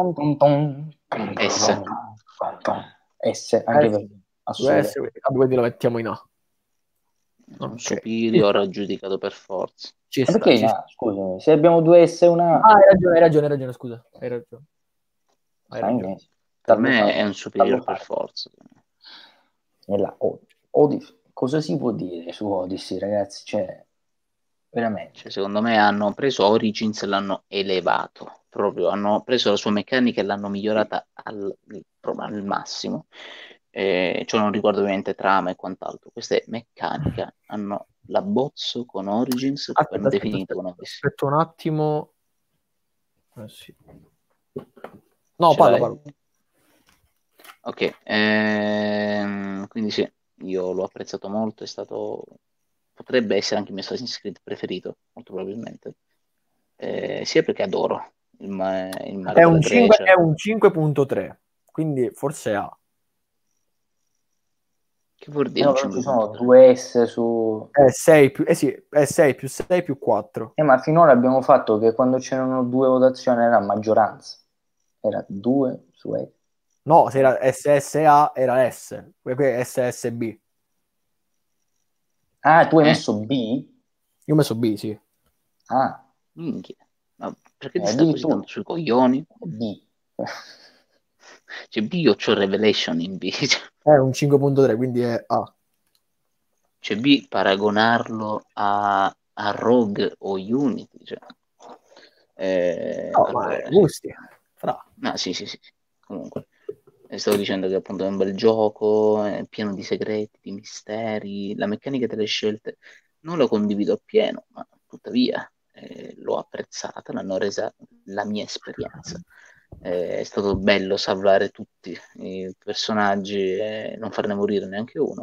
S, anche per me. Assolutamente. Quindi lo mettiamo in A. Un superiore aggiudicato per forza. Perché no? Scusami, se abbiamo 2 S e una... Ah, hai ragione, scusa. Hai ragione. Per me è un superiore per forza. Cosa si può dire su Odyssey, ragazzi? Cioè, veramente. Secondo me hanno preso Origins e l'hanno elevato. Proprio hanno preso la sua meccanica e l'hanno migliorata proprio al massimo. Cioè non ricordo ovviamente trama e quant'altro. Queste meccaniche hanno l'abbozzo con Origins e hanno definito con Odyssey. Aspetta un attimo. Sì. No, parla. Ok, quindi sì, io l'ho apprezzato molto, potrebbe essere anche il mio Assassin's Creed preferito, molto probabilmente, sia perché adoro il mare è un 5.3, quindi forse A. Che vuol dire? Ci sono 2 S su... È 6 più 6 più 4. Ma finora abbiamo fatto che quando c'erano 2 votazioni era maggioranza. Era 2 su S. No, se era SSA era S, qui è SSB. Ah, tu hai messo B? Io ho messo B, sì. Ah. Minchia. Ma perché ti stai così tanto sui coglioni? B. Cioè B o c'ho Revelation in B? È un 5.3, quindi è A. Cioè B paragonarlo a Rogue o Unity, cioè. Ma gusti. No, sì. Comunque. Stavo dicendo che appunto è un bel gioco, è pieno di segreti, di misteri, la meccanica delle scelte non la condivido appieno, ma tuttavia l'ho apprezzata, l'hanno resa la mia esperienza. È stato bello salvare tutti i personaggi e non farne morire neanche uno.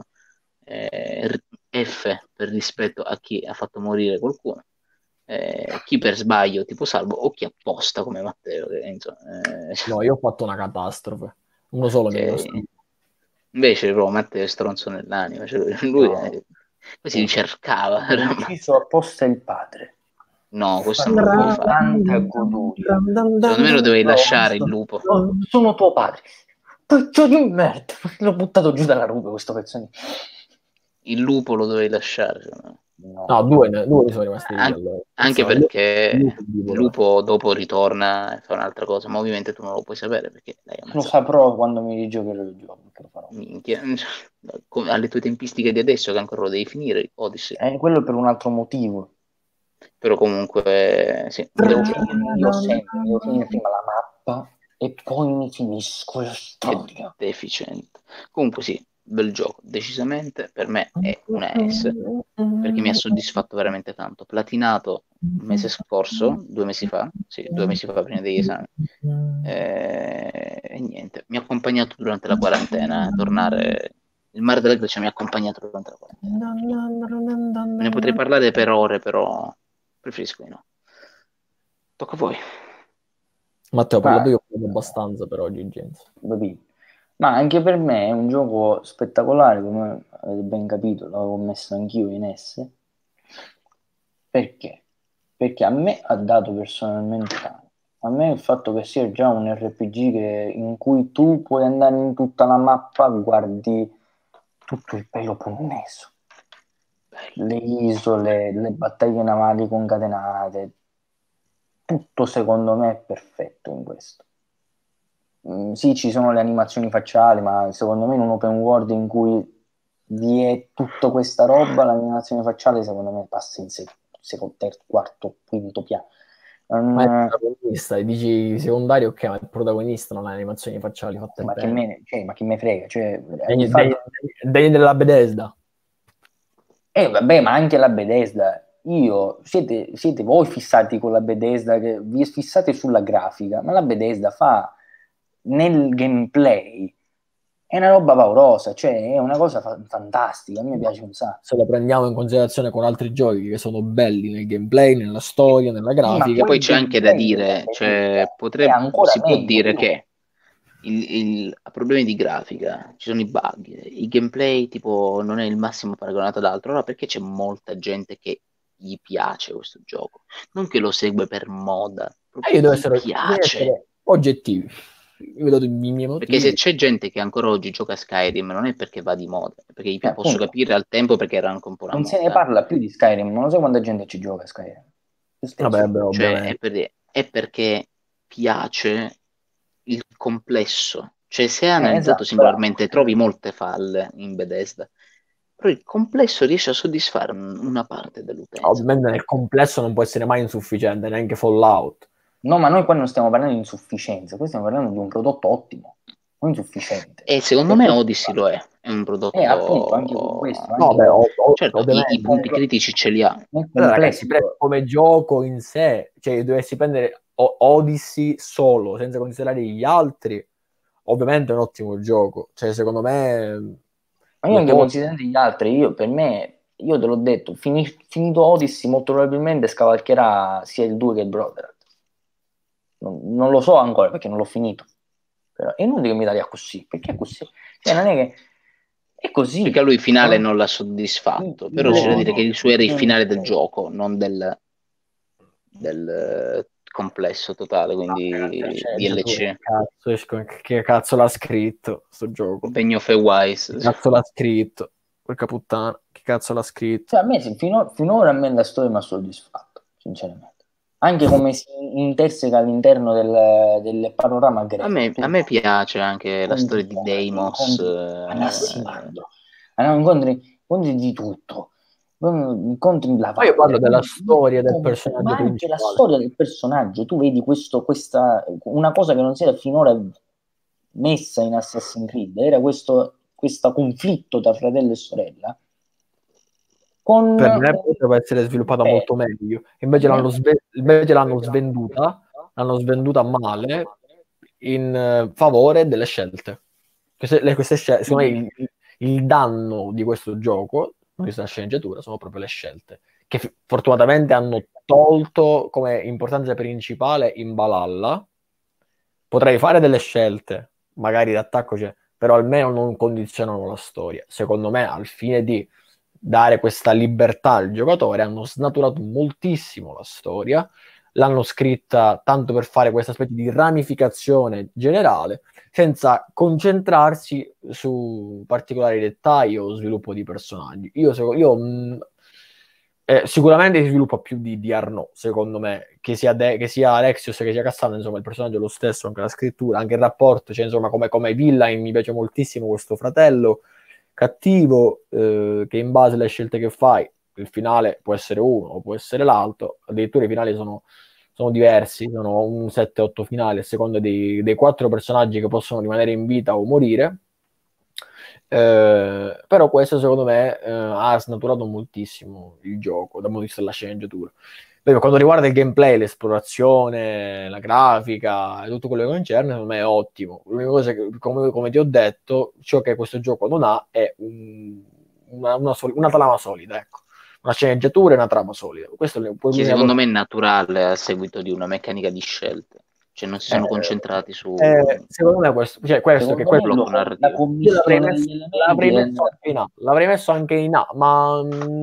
F per rispetto a chi ha fatto morire qualcuno. Chi per sbaglio tipo salvo o chi apposta come Matteo che, insomma, no, io ho fatto una catastrofe, uno solo che invece Matteo è stronzo nell'anima, cioè, lui si ricercava, ha ucciso apposta il padre. no, questo non lo può fare, secondo me lo dovevi lasciare il lupo. Sono tuo padre, pezzo di merda, l'ho buttato giù dalla rupe questo pezzo. Il lupo lo dovevi lasciare, secondo me. No, due sono rimasti lì, allora. Anche perché il lupo dopo ritorna e fa un'altra cosa, ma ovviamente tu non lo puoi sapere perché lo saprò quando mi rigiocherò il gioco. Minchia, alle tue tempistiche di adesso che ancora lo devi finire Odyssey. Quello per un altro motivo, però comunque sì, io devo finire prima la mappa e poi mi finisco la storia. Deficiente. Comunque sì, bel gioco, decisamente per me è una S perché mi ha soddisfatto veramente tanto. Platinato il mese scorso, 2 mesi fa, sì, 2 mesi fa prima degli esami, e niente, mi ha accompagnato durante la quarantena, tornare il mare della Grecia mi ha accompagnato durante la quarantena. Ne potrei parlare per ore, però preferisco di no. Tocca a voi. Matteo, per io ho parlato abbastanza per oggi, James. Ma anche per me è un gioco spettacolare, come avete ben capito, l'avevo messo anch'io in S. Perché? Perché a me ha dato personalmente tanto. A me il fatto che sia già un RPG in cui tu puoi andare in tutta la mappa, guardi tutto il Peloponneso, le isole, le battaglie navali concatenate, tutto secondo me è perfetto in questo. Sì, ci sono le animazioni facciali, ma secondo me in un open world in cui vi è tutta questa roba, l'animazione facciale secondo me passa in secondo, terzo, quarto, quinto piano. Ma è il protagonista, dici secondario, ok, ma il protagonista non ha animazioni facciali fatte bene. Ma che me frega, cioè, degni della Bethesda. Vabbè, ma anche la Bethesda. Siete voi fissati con la Bethesda, che vi fissate sulla grafica, ma la Bethesda fa nel gameplay È una roba paurosa, cioè è una cosa fantastica, a me piace un sacco. Se lo prendiamo in considerazione con altri giochi che sono belli nel gameplay, nella storia, nella grafica. E poi c'è anche da dire, cioè, si può dire che a problemi di grafica ci sono i bug, il gameplay tipo non è il massimo paragonato ad altro, allora perché c'è molta gente che gli piace questo gioco, non che lo segue per moda, Io devo gli piace. essere oggettivi. Io vedo i miei motivi. Perché se c'è gente che ancora oggi gioca a Skyrim non è perché va di moda, è perché gli posso capire al tempo perché era anche un po' una non moda. Se ne parla più di Skyrim, non so quanta gente ci gioca a Skyrim. Vabbè, cioè, è perché piace il complesso, cioè se analizzato singolarmente trovi molte falle in Bethesda, però il complesso riesce a soddisfare una parte dell'utenza. Ovviamente nel complesso non può essere mai insufficiente, neanche Fallout. No, ma noi qua non stiamo parlando di insufficienza, qui stiamo parlando di un prodotto ottimo, non insufficiente. E secondo me Odyssey lo è un prodotto... appunto, anche con questo. Certo, i punti critici ce li ha. Allora, ragazzi, come gioco in sé, cioè dovessi prendere Odyssey solo, senza considerare gli altri, ovviamente è un ottimo gioco. Cioè, secondo me... Ma io anche considerando gli altri, per me, io te l'ho detto, finito Odyssey molto probabilmente scavalcherà sia il 2 che il Brotherhood. Non lo so ancora, perché non l'ho finito. Però è inutile che mi taglia così, perché è così. Cioè, non è che... È così. Perché a lui il finale non l'ha soddisfatto, però c'è da dire che il suo era il finale del gioco, non del complesso totale, quindi DLC. Che cazzo l'ha scritto sto gioco? Begno of a Wise. Che cazzo l'ha scritto? Porca puttana, che cazzo l'ha scritto? Cioè, a me finora a me la storia mi ha soddisfatto, sinceramente. Anche come si interseca all'interno del panorama greco. A me piace anche la storia di Deimos. Incontri di tutto. Incontri la Poi io parlo della storia del personaggio principale. Anche la storia del personaggio. Tu vedi una cosa che non si era finora messa in Assassin's Creed. Era questo conflitto tra fratello e sorella. Per me potrebbe essere sviluppata molto meglio. Invece l'hanno svenduta male in favore delle scelte. Queste scelte, secondo me, il danno di questo gioco, di questa sceneggiatura, sono proprio le scelte, che fortunatamente hanno tolto come importanza principale in Valhalla. Potrei fare delle scelte, magari d'attacco c'è, però almeno non condizionano la storia. Secondo me, al fine di dare questa libertà al giocatore, hanno snaturato moltissimo la storia, l'hanno scritta tanto per fare questa specie di ramificazione generale, senza concentrarsi su particolari dettagli o sviluppo di personaggi. Sicuramente si sviluppa più di Arnaud, secondo me, che sia Alexios che sia Cassano, insomma il personaggio è lo stesso, anche la scrittura, anche il rapporto, cioè insomma come villain mi piace moltissimo questo fratello cattivo, che in base alle scelte che fai il finale può essere uno o può essere l'altro, addirittura i finali sono diversi, sono un 7-8 finali a seconda dei 4 personaggi che possono rimanere in vita o morire. Però questo secondo me ha snaturato moltissimo il gioco dal punto di vista della sceneggiatura. Per quanto riguarda il gameplay, l'esplorazione, la grafica e tutto quello che concerne, secondo me è ottimo. L'unica cosa che, come ti ho detto, ciò che questo gioco non ha è una trama solida, ecco. Una sceneggiatura e una trama solida. Questo secondo me è naturale a seguito di una meccanica di scelte. Cioè non si sono concentrati su... secondo me questo che blocco narrativo. L'avrei messo anche in A, ma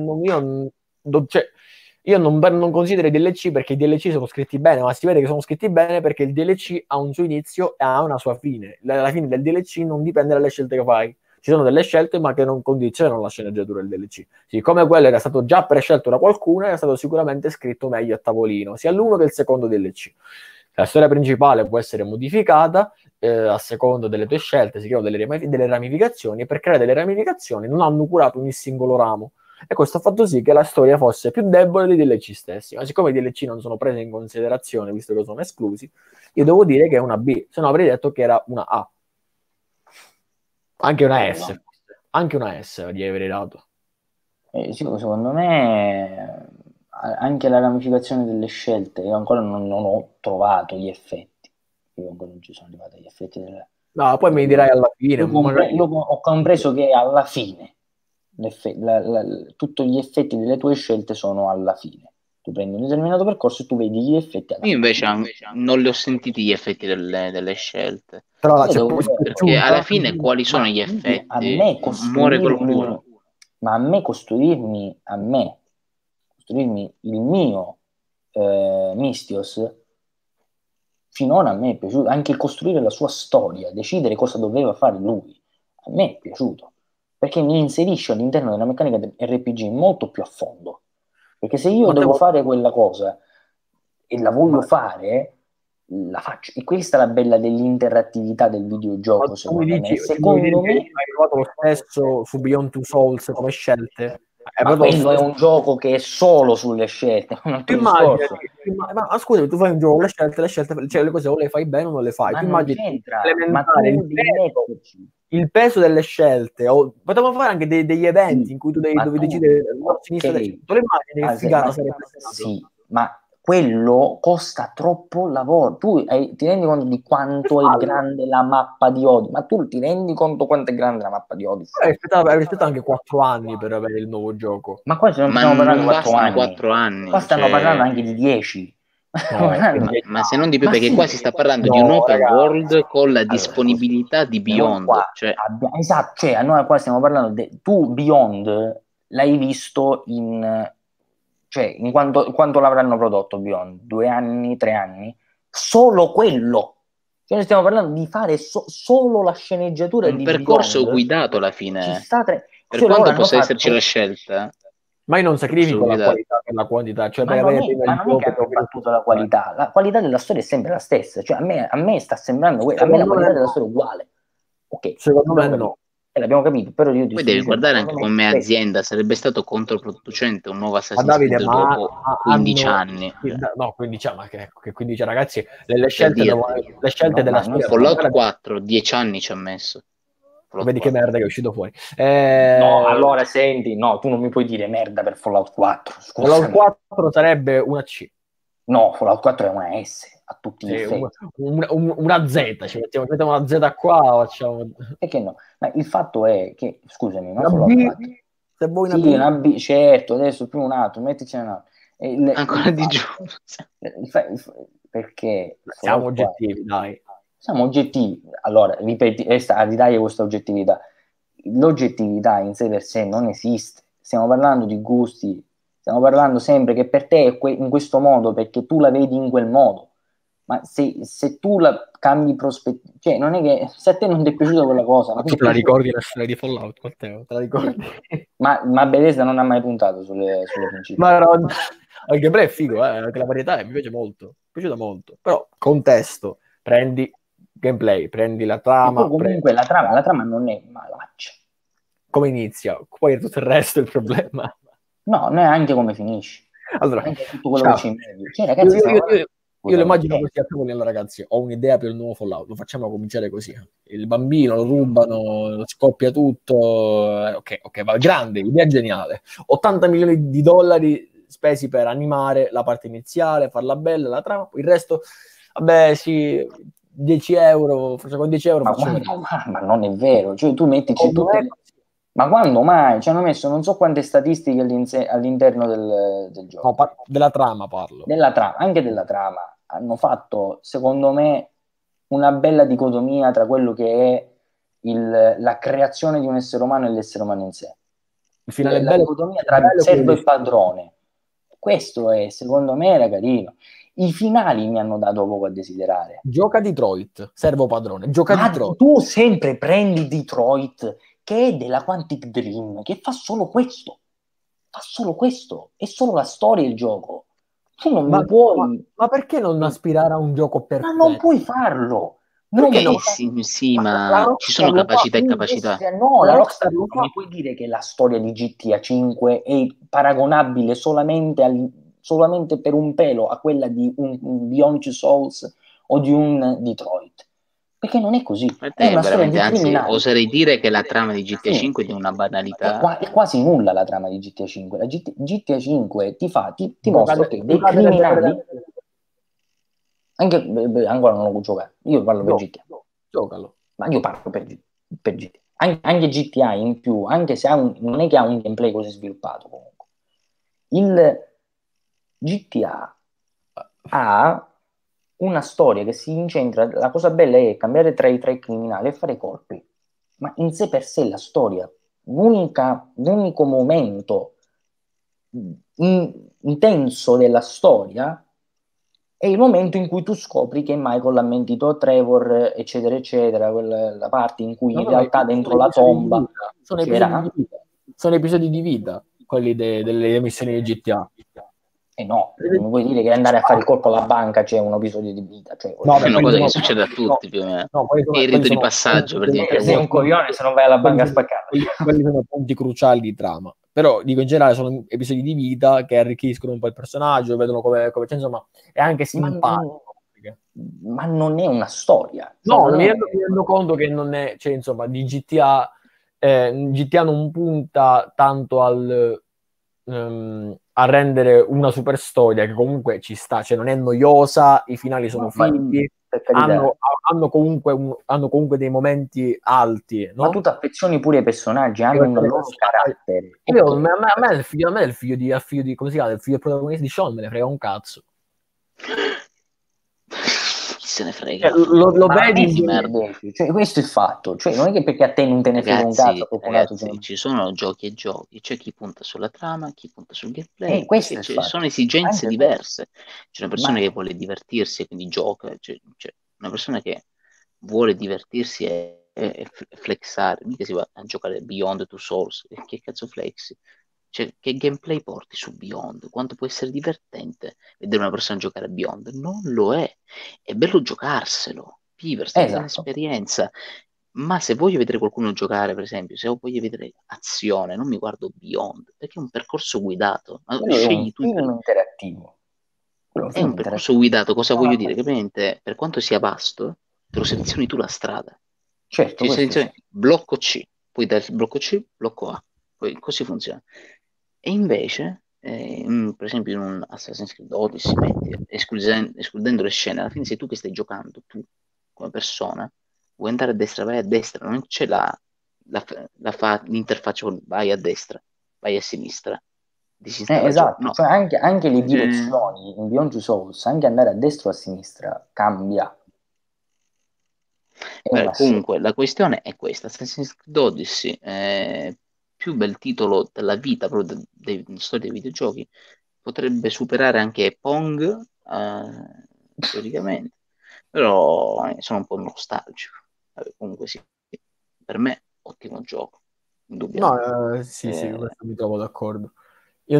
io non considero i DLC perché i DLC sono scritti bene, ma si vede che sono scritti bene perché il DLC ha un suo inizio e ha una sua fine. La fine del DLC non dipende dalle scelte che fai. Ci sono delle scelte ma che non condizionano la sceneggiatura del DLC. Siccome quello era stato già prescelto da qualcuno, era stato sicuramente scritto meglio a tavolino, sia l'uno che il secondo DLC. La storia principale può essere modificata a seconda delle tue scelte, si creano delle ramificazioni, e per creare delle ramificazioni non hanno curato ogni singolo ramo. E questo ha fatto sì che la storia fosse più debole dei DLC stessi. Ma siccome i DLC non sono presi in considerazione, visto che sono esclusi, io devo dire che è una B, se no avrei detto che era una A. Anche una S. Anche una S gli avrei dato. Secondo me anche la ramificazione delle scelte, io ancora non ho trovato gli effetti. Io ancora non ci sono arrivato agli effetti No, poi mi dirai alla fine. Io ho compreso che alla fine tutti gli effetti delle tue scelte sono alla fine. Tu prendi un determinato percorso e tu vedi gli effetti alla Io fine. invece non li ho sentiti gli effetti delle scelte. Però Perché alla fine quali sono gli effetti? A me Muore qualcuno. Ma a me costruirmi il mio Mistios, finora a me è piaciuto, anche costruire la sua storia, decidere cosa doveva fare lui, a me è piaciuto, perché mi inserisce all'interno della meccanica del RPG molto più a fondo, perché se io devo fare quella cosa e la voglio fare, la faccio, e questa è la bella dell'interattività del videogioco, secondo me. Secondo me hai trovato lo stesso su Beyond Two Souls come scelte. Ma quello è un gioco che è solo sulle scelte, un altro discorso. Ma scusa, tu fai un gioco, le scelte, cioè le cose o le fai bene o non le fai. Ma tu non immagini c'entra, il peso delle scelte, o potevamo fare anche degli eventi in cui tu devi decidere a sinistra, tu le immagini che figata sarebbe stato. Sì, ma quello costa troppo lavoro. Tu ti rendi conto di quanto è grande la mappa di Odyssey? Ma tu ti rendi conto quanto è grande la mappa di Odyssey? Hai aspettato anche 4 anni per avere il nuovo gioco. Ma qua stiamo parlando di 4 anni. Qua stanno parlando anche di 10. Ma se non di più, perché qua si sta parlando di un open world con la disponibilità di Beyond. Esatto, cioè noi qua stiamo parlando tu Beyond l'hai visto in quanto l'avranno prodotto Beyond? 2 anni, 3 anni? Solo quello. Cioè noi stiamo parlando di fare solo la sceneggiatura di percorso Beyond. Guidato alla fine. Per quanto possa esserci la scelta. Ma io non sacrifico la qualità per la quantità, cioè ma non è che hanno battuto la qualità della storia è sempre la stessa, cioè a me sta sembrando a me la qualità della storia è uguale. Ok, secondo me no. L'abbiamo capito, però io poi devi guardare anche come azienda, sarebbe stato controproducente un nuovo Assassin's Creed dopo 15 anni. No, 15 anni, ma che 15 ragazzi, le scelte della storia. Fallout 4, 10 anni ci ha messo. Vedi che merda che è uscito fuori. No, allora senti, no, tu non mi puoi dire merda per Fallout 4. Scusami. Fallout 4 sarebbe una C. No, Fallout 4 è una S a tutti gli effetti. Una Z, ci mettiamo una Z qua, facciamo... Perché no? Ma il fatto è che, scusami, no, Fallout 4. Se vuoi una B, certo, adesso più un altro, mettici un altro. Ancora di giù. Perché siamo oggettivi, dai. Siamo oggettivi. Allora, ripeti, ridai questa oggettività. L'oggettività in sé per sé non esiste. Stiamo parlando di gusti, stiamo parlando sempre che per te è in questo modo perché tu la vedi in quel modo. Ma se tu la cambi prospettiva, cioè non è che se a te non ti è piaciuta quella cosa, ma tu te la ricordi la storia di Fallout, Matteo? Te la ricordi? ma Bethesda non ha mai puntato sulle principi. Ma no, il gameplay è figo, anche la varietà mi piace molto, mi è piaciuta molto. Però contesto, prendi gameplay, prendi la trama. Comunque la trama non è malaccia. Come inizia? Poi è tutto il resto il problema. No, neanche come finisci. Allora, anche tutto quello che c'è in mezzo. Cioè, ragazzi, io lo immagino così a tavoli, ragazzi, ho un'idea per il nuovo Fallout, lo facciamo cominciare così. Il bambino lo rubano, scoppia tutto, ok, va grande, idea geniale. 80 milioni di dollari spesi per animare la parte iniziale, farla bella, la trama, il resto, vabbè, sì, 10 euro, forse con 10 euro ma non è vero, cioè tu mettici tutte... Ma quando mai? Ci hanno messo non so quante statistiche all'interno del gioco. No, della trama parlo. Anche della trama. Hanno fatto, secondo me, una bella dicotomia tra quello che è la creazione di un essere umano e l'essere umano in sé. Il finale la dicotomia tra servo e padrone. Questo è, secondo me, era carino. I finali mi hanno dato poco a desiderare. Gioca Detroit, servo padrone. Detroit. Tu sempre prendi Detroit, che è della Quantic Dream, che fa solo questo. È solo la storia il gioco. Tu non mi puoi... Ma perché non aspirare a un gioco perfetto? Ma non puoi farlo. Sì, ma ci sono capacità e capacità. No, la Rockstar non mi puoi dire che la storia di GTA 5 è paragonabile solamente per un pelo a quella di un Beyond Two Souls o di un Detroit. Perché non è così. È una veramente, anzi, oserei dire che la trama di GTA 5 è di una banalità. È quasi nulla la trama di GTA 5. La GTA 5 ti mostra che dei criminali... Anche ancora non lo puoi giocare. Io parlo per GTA. Giocalo. ma io parlo per GTA. Anche GTA in più, anche se non è che ha un gameplay così sviluppato comunque. Il GTA ha una storia che si incentra, la cosa bella è cambiare tra i tre criminali e fare colpi, ma in sé per sé la storia, l'unico momento intenso della storia è il momento in cui tu scopri che Michael ha mentito a Trevor, eccetera, eccetera, la parte in cui in realtà dentro la tomba c'era... Sono episodi di vita, quelli delle missioni di GTA. No, non vuoi dire che andare a fare il colpo alla banca c'è un episodio di vita. Cioè, no, è una cosa che succede a tutti più o meno. È il rito di passaggio per diventare sei un coglione se non vai alla banca a spaccare. Quelli sono punti cruciali di trama. Però dico in generale sono episodi di vita che arricchiscono un po' il personaggio, vedono come cioè, insomma, è anche simpatico. Ma non è una storia. No, mi rendo conto che non è, cioè insomma, di GTA GTA non punta tanto a rendere una super storia che comunque ci sta, cioè non è noiosa, i finali sono fighi, hanno comunque dei momenti alti, no? Ma tu ti affezioni pure ai personaggi, hanno un loro carattere. A me il figlio di come si chiama? Il figlio del protagonista di Sean me ne frega un cazzo. Se ne frega, lo vedi di merda. Cioè, questo è il fatto, cioè, non è che perché a te non te ne frega un cazzo. Ragazzi, ci sono giochi e giochi, c'è chi punta sulla trama, chi punta sul gameplay, sono esigenze diverse. C'è una persona che vuole divertirsi e quindi gioca, c'è una persona che vuole divertirsi e flexare, mica si va a giocare Beyond Two Souls, che cazzo flexi? Cioè, che gameplay porti su Beyond? Quanto può essere divertente vedere una persona giocare a Beyond? Non lo è bello giocarselo, viversi, un'esperienza. Ma se voglio vedere qualcuno giocare, per esempio, se voglio vedere azione, non mi guardo Beyond, perché è un percorso guidato. Ma scegli tu interattivo. È un percorso guidato, cosa voglio dire? Che per quanto sia vasto, te lo selezioni tu la strada. Certo, blocco C, poi dal blocco C, blocco A. Poi così funziona. E invece, per esempio in un Assassin's Creed Odyssey, escludendo le scene, alla fine sei tu che stai giocando, tu come persona, vuoi andare a destra, vai a destra, non c'è l'interfaccia con vai a destra, vai a sinistra. Esatto, no. Cioè anche le direzioni in Beyond Two Souls, anche andare a destra o a sinistra cambia. Comunque la questione è questa: Assassin's Creed Odyssey più bel titolo della vita proprio dei storie dei videogiochi, potrebbe superare anche Pong teoricamente, però sono un po' nostalgico. Comunque sì, per me ottimo gioco, indubbiamente. No, sì, questo mi trovo d'accordo. Io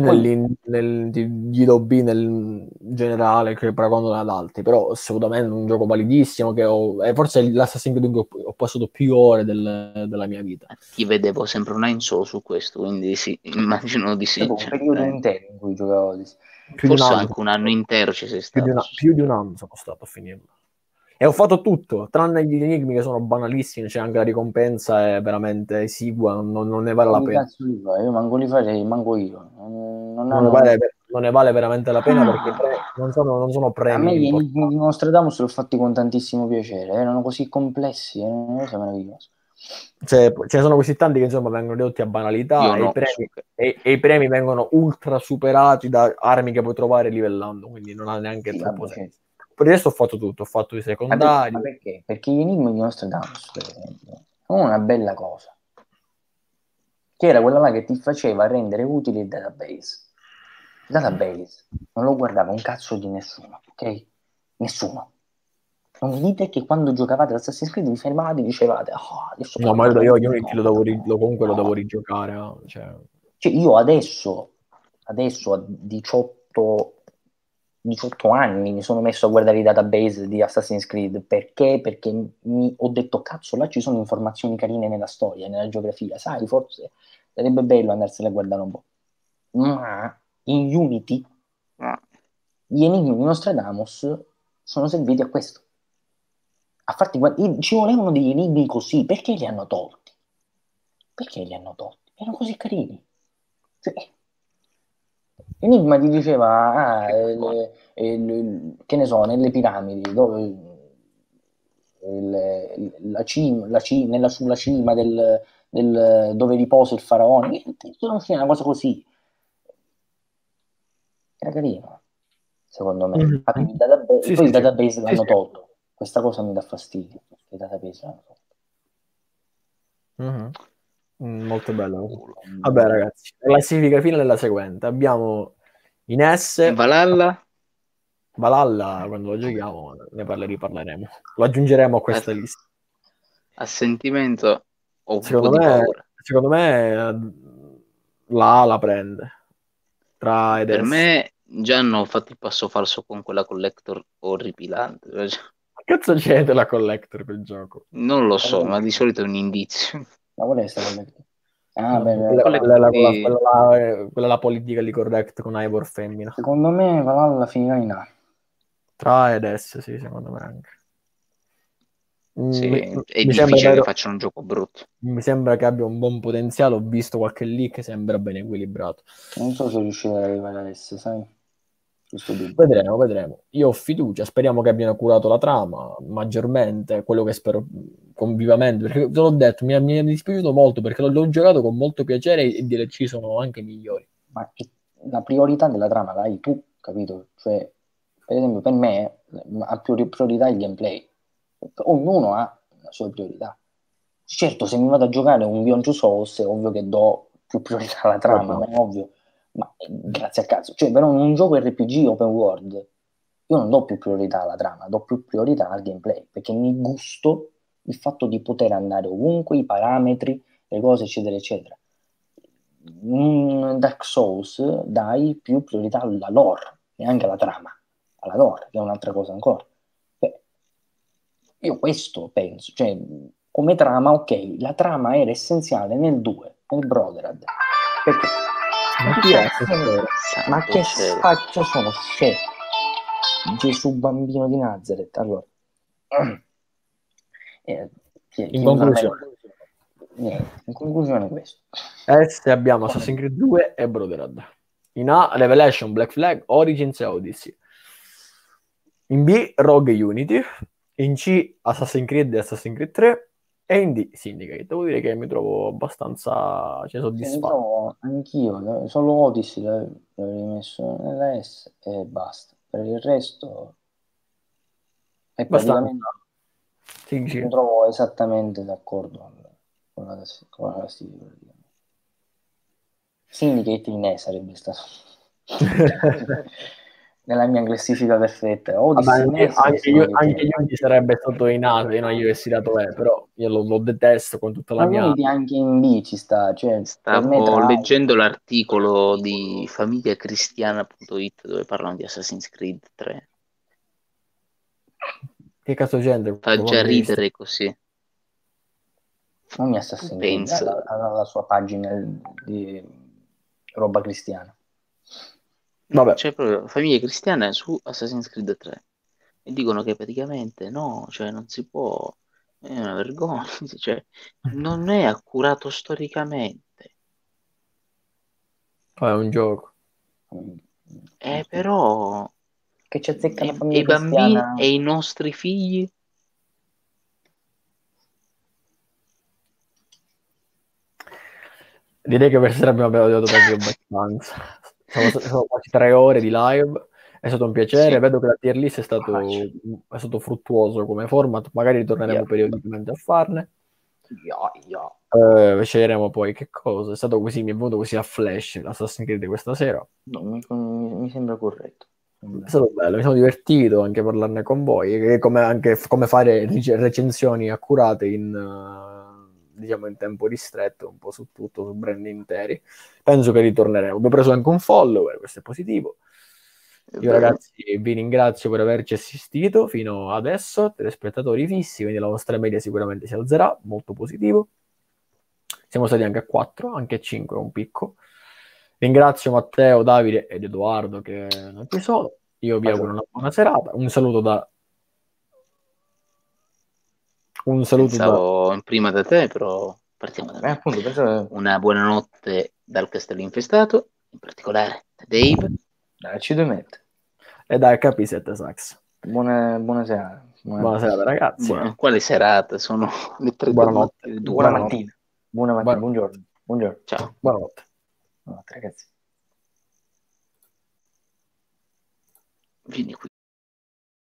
gli do B nel generale, che paragondolo ad altri, però assolutamente un gioco validissimo che forse l'Assassin's Creed che ho passato più ore della mia vita. Ti vedevo sempre online solo su questo, quindi sì, immagino di sì. Un periodo intero in cui giocavo forse anche un anno intero ci sei stato. Più di un anno sono stato a finirlo. E ho fatto tutto, tranne gli enigmi che sono banalissimi, c'è anche la ricompensa è veramente esigua, non ne vale la pena. Io manco li farei, manco io. Non ne vale veramente la pena perché non sono premi. A me gli enigmi di Nostradamus l'ho fatti con tantissimo piacere, erano così complessi, è una cosa meravigliosa. Ce ne sono così tanti che insomma vengono ridotti a banalità e i premi vengono ultra superati da armi che puoi trovare livellando, quindi non ha neanche troppo senso. Per il resto ho fatto tutto, ho fatto i secondari. Ma perché? Perché gli enigmi di Nostradamus, per esempio, sono una bella cosa. Che era quella là che ti faceva rendere utile il database. Il database non lo guardava un cazzo di nessuno, ok? Nessuno. Non mi dite che quando giocavate all'Assassin's Creed vi fermavate e dicevate adesso no, ma io comunque lo devo rigiocare. Cioè io adesso a 18 anni mi sono messo a guardare i database di Assassin's Creed. Perché? Perché ho detto cazzo, là ci sono informazioni carine nella storia, nella geografia, sai, forse sarebbe bello andarsene a guardare un po'. Ma in Unity gli enigmi di Nostradamus sono serviti a questo, a farti ci volevano degli enigmi così. Perché li hanno tolti? Erano così carini. Cioè, Enigma ti diceva che ne so, nelle piramidi dove sulla cima dove riposa il faraone, una cosa così. Era carino, secondo me. Mhm. Poi il Sì. database l'hanno Sì. tolto. Questa cosa mi dà fastidio. Il database l'hanno tolto. Molto bello. Vabbè, ragazzi, la classifica finale è la seguente. Abbiamo Ines, Valhalla Valhalla, quando lo giochiamo ne riparleremo. Lo aggiungeremo a questa lista. a sentimento ho un po' di paura. Secondo me la prende. Tra ed Per es. me già hanno fatto il passo falso con quella collector orripilante. Che cazzo c'è della collector quel gioco? Non lo so, ma di solito è un indizio. Ma qual è sta collector? Quella la politically correct con Ivor femmina. Secondo me Valhalla finirà in A. Tra ed es, sì, secondo me anche. Sì, è mi difficile che facciano un gioco brutto. Mi sembra che abbia un buon potenziale. Ho visto qualche leak, sembra ben equilibrato. Non so se riuscirà ad arrivare adesso, sai? Vedremo. Io ho fiducia. Speriamo che abbiano curato la trama maggiormente. Quello che spero vivamente. Perché te l'ho detto, mi è dispiaciuto molto perché l'ho giocato con molto piacere e i DLC sono anche migliori. Ma la priorità della trama l'hai tu, capito? Cioè, per esempio, per me ha più priorità il gameplay. Ognuno ha la sua priorità. Certo, se mi vado a giocare un Beyond Two Souls è ovvio che do più priorità alla trama, ma è ovvio. Ma grazie a cazzo. Cioè, però in un gioco RPG open world io non do più priorità alla trama, do più priorità al gameplay, perché mi gusto il fatto di poter andare ovunque, i parametri, le cose, eccetera, eccetera. In Dark Souls dai più priorità alla lore, neanche alla trama, alla lore, che è un'altra cosa ancora. Io questo penso, cioè, come trama, ok, la trama era essenziale nel 2, nel Brotherhood, perché ma che faccia sono scemo? Gesù bambino di Nazareth. Allora, in conclusione questo. S abbiamo Assassin's Creed 2 e Brotherhood. In A Revelation, Black Flag, Origins e Odyssey. In B Rogue Unity. In C Assassin's Creed e Assassin's Creed 3. E in D Syndicate. Devo dire che mi trovo abbastanza soddisfatto. Anch'io, solo Odyssey l'avrei messo nella S e basta. Per il resto è praticamente mi trovo esattamente d'accordo con la classifica. Syndicate in E sarebbe stato nella mia classifica perfetta. Odyssey anche io ci sarebbe stato in A se non gli avessi dato E, però io lo detesto con tutta la mia. Anche in B ci sta, cioè, stavo leggendo l'articolo di famigliacristiana.it dove parlano di Assassin's Creed 3. Che cazzo gente? Fa già ridere così. Ogni Assassin's Creed ha la sua pagina di roba cristiana. Vabbè. C'è proprio famiglia cristiana su Assassin's Creed 3 e dicono che praticamente no, cioè non si può, è una vergogna, cioè non è accurato storicamente. È un gioco. Però che ci azzecca la famiglia i bambini e i nostri figli. Direi che per sera abbiamo dato proprio abbastanza. Sono quasi 3 ore di live, è stato un piacere. Sì. Vedo che la tier list è stato fruttuoso come format, magari ritorneremo periodicamente a farne. Sceglieremo poi che cosa. È stato così, mi è venuto così a flash l'Assassin's Creed questa sera. No, mi sembra corretto. È stato bello, mi sono divertito anche a parlarne con voi, come fare recensioni accurate diciamo in tempo ristretto, un po' su tutto, su brand interi. Penso che ritorneremo. Abbiamo preso anche un follower, questo è positivo. Io ragazzi vi ringrazio per averci assistito fino adesso, telespettatori fissi, quindi la vostra media sicuramente si alzerà, molto positivo. Siamo stati anche a 4, anche a 5 è un picco. Ringrazio Matteo, Davide ed Edoardo che non ci sono. Io vi auguro una buona serata. Un saluto Pensavo prima da te, però partiamo da me. Appunto, una buonanotte dal Castello Infestato, in particolare da Dave. Dai, ci 2 metri. E da Capi7 Sax. Buona serata. Buonasera ragazzi. Quale serata? Sono le 3 Buonanotte. Buona mattina. Buongiorno. Ciao. Buonanotte. Buonanotte ragazzi. Vieni qui.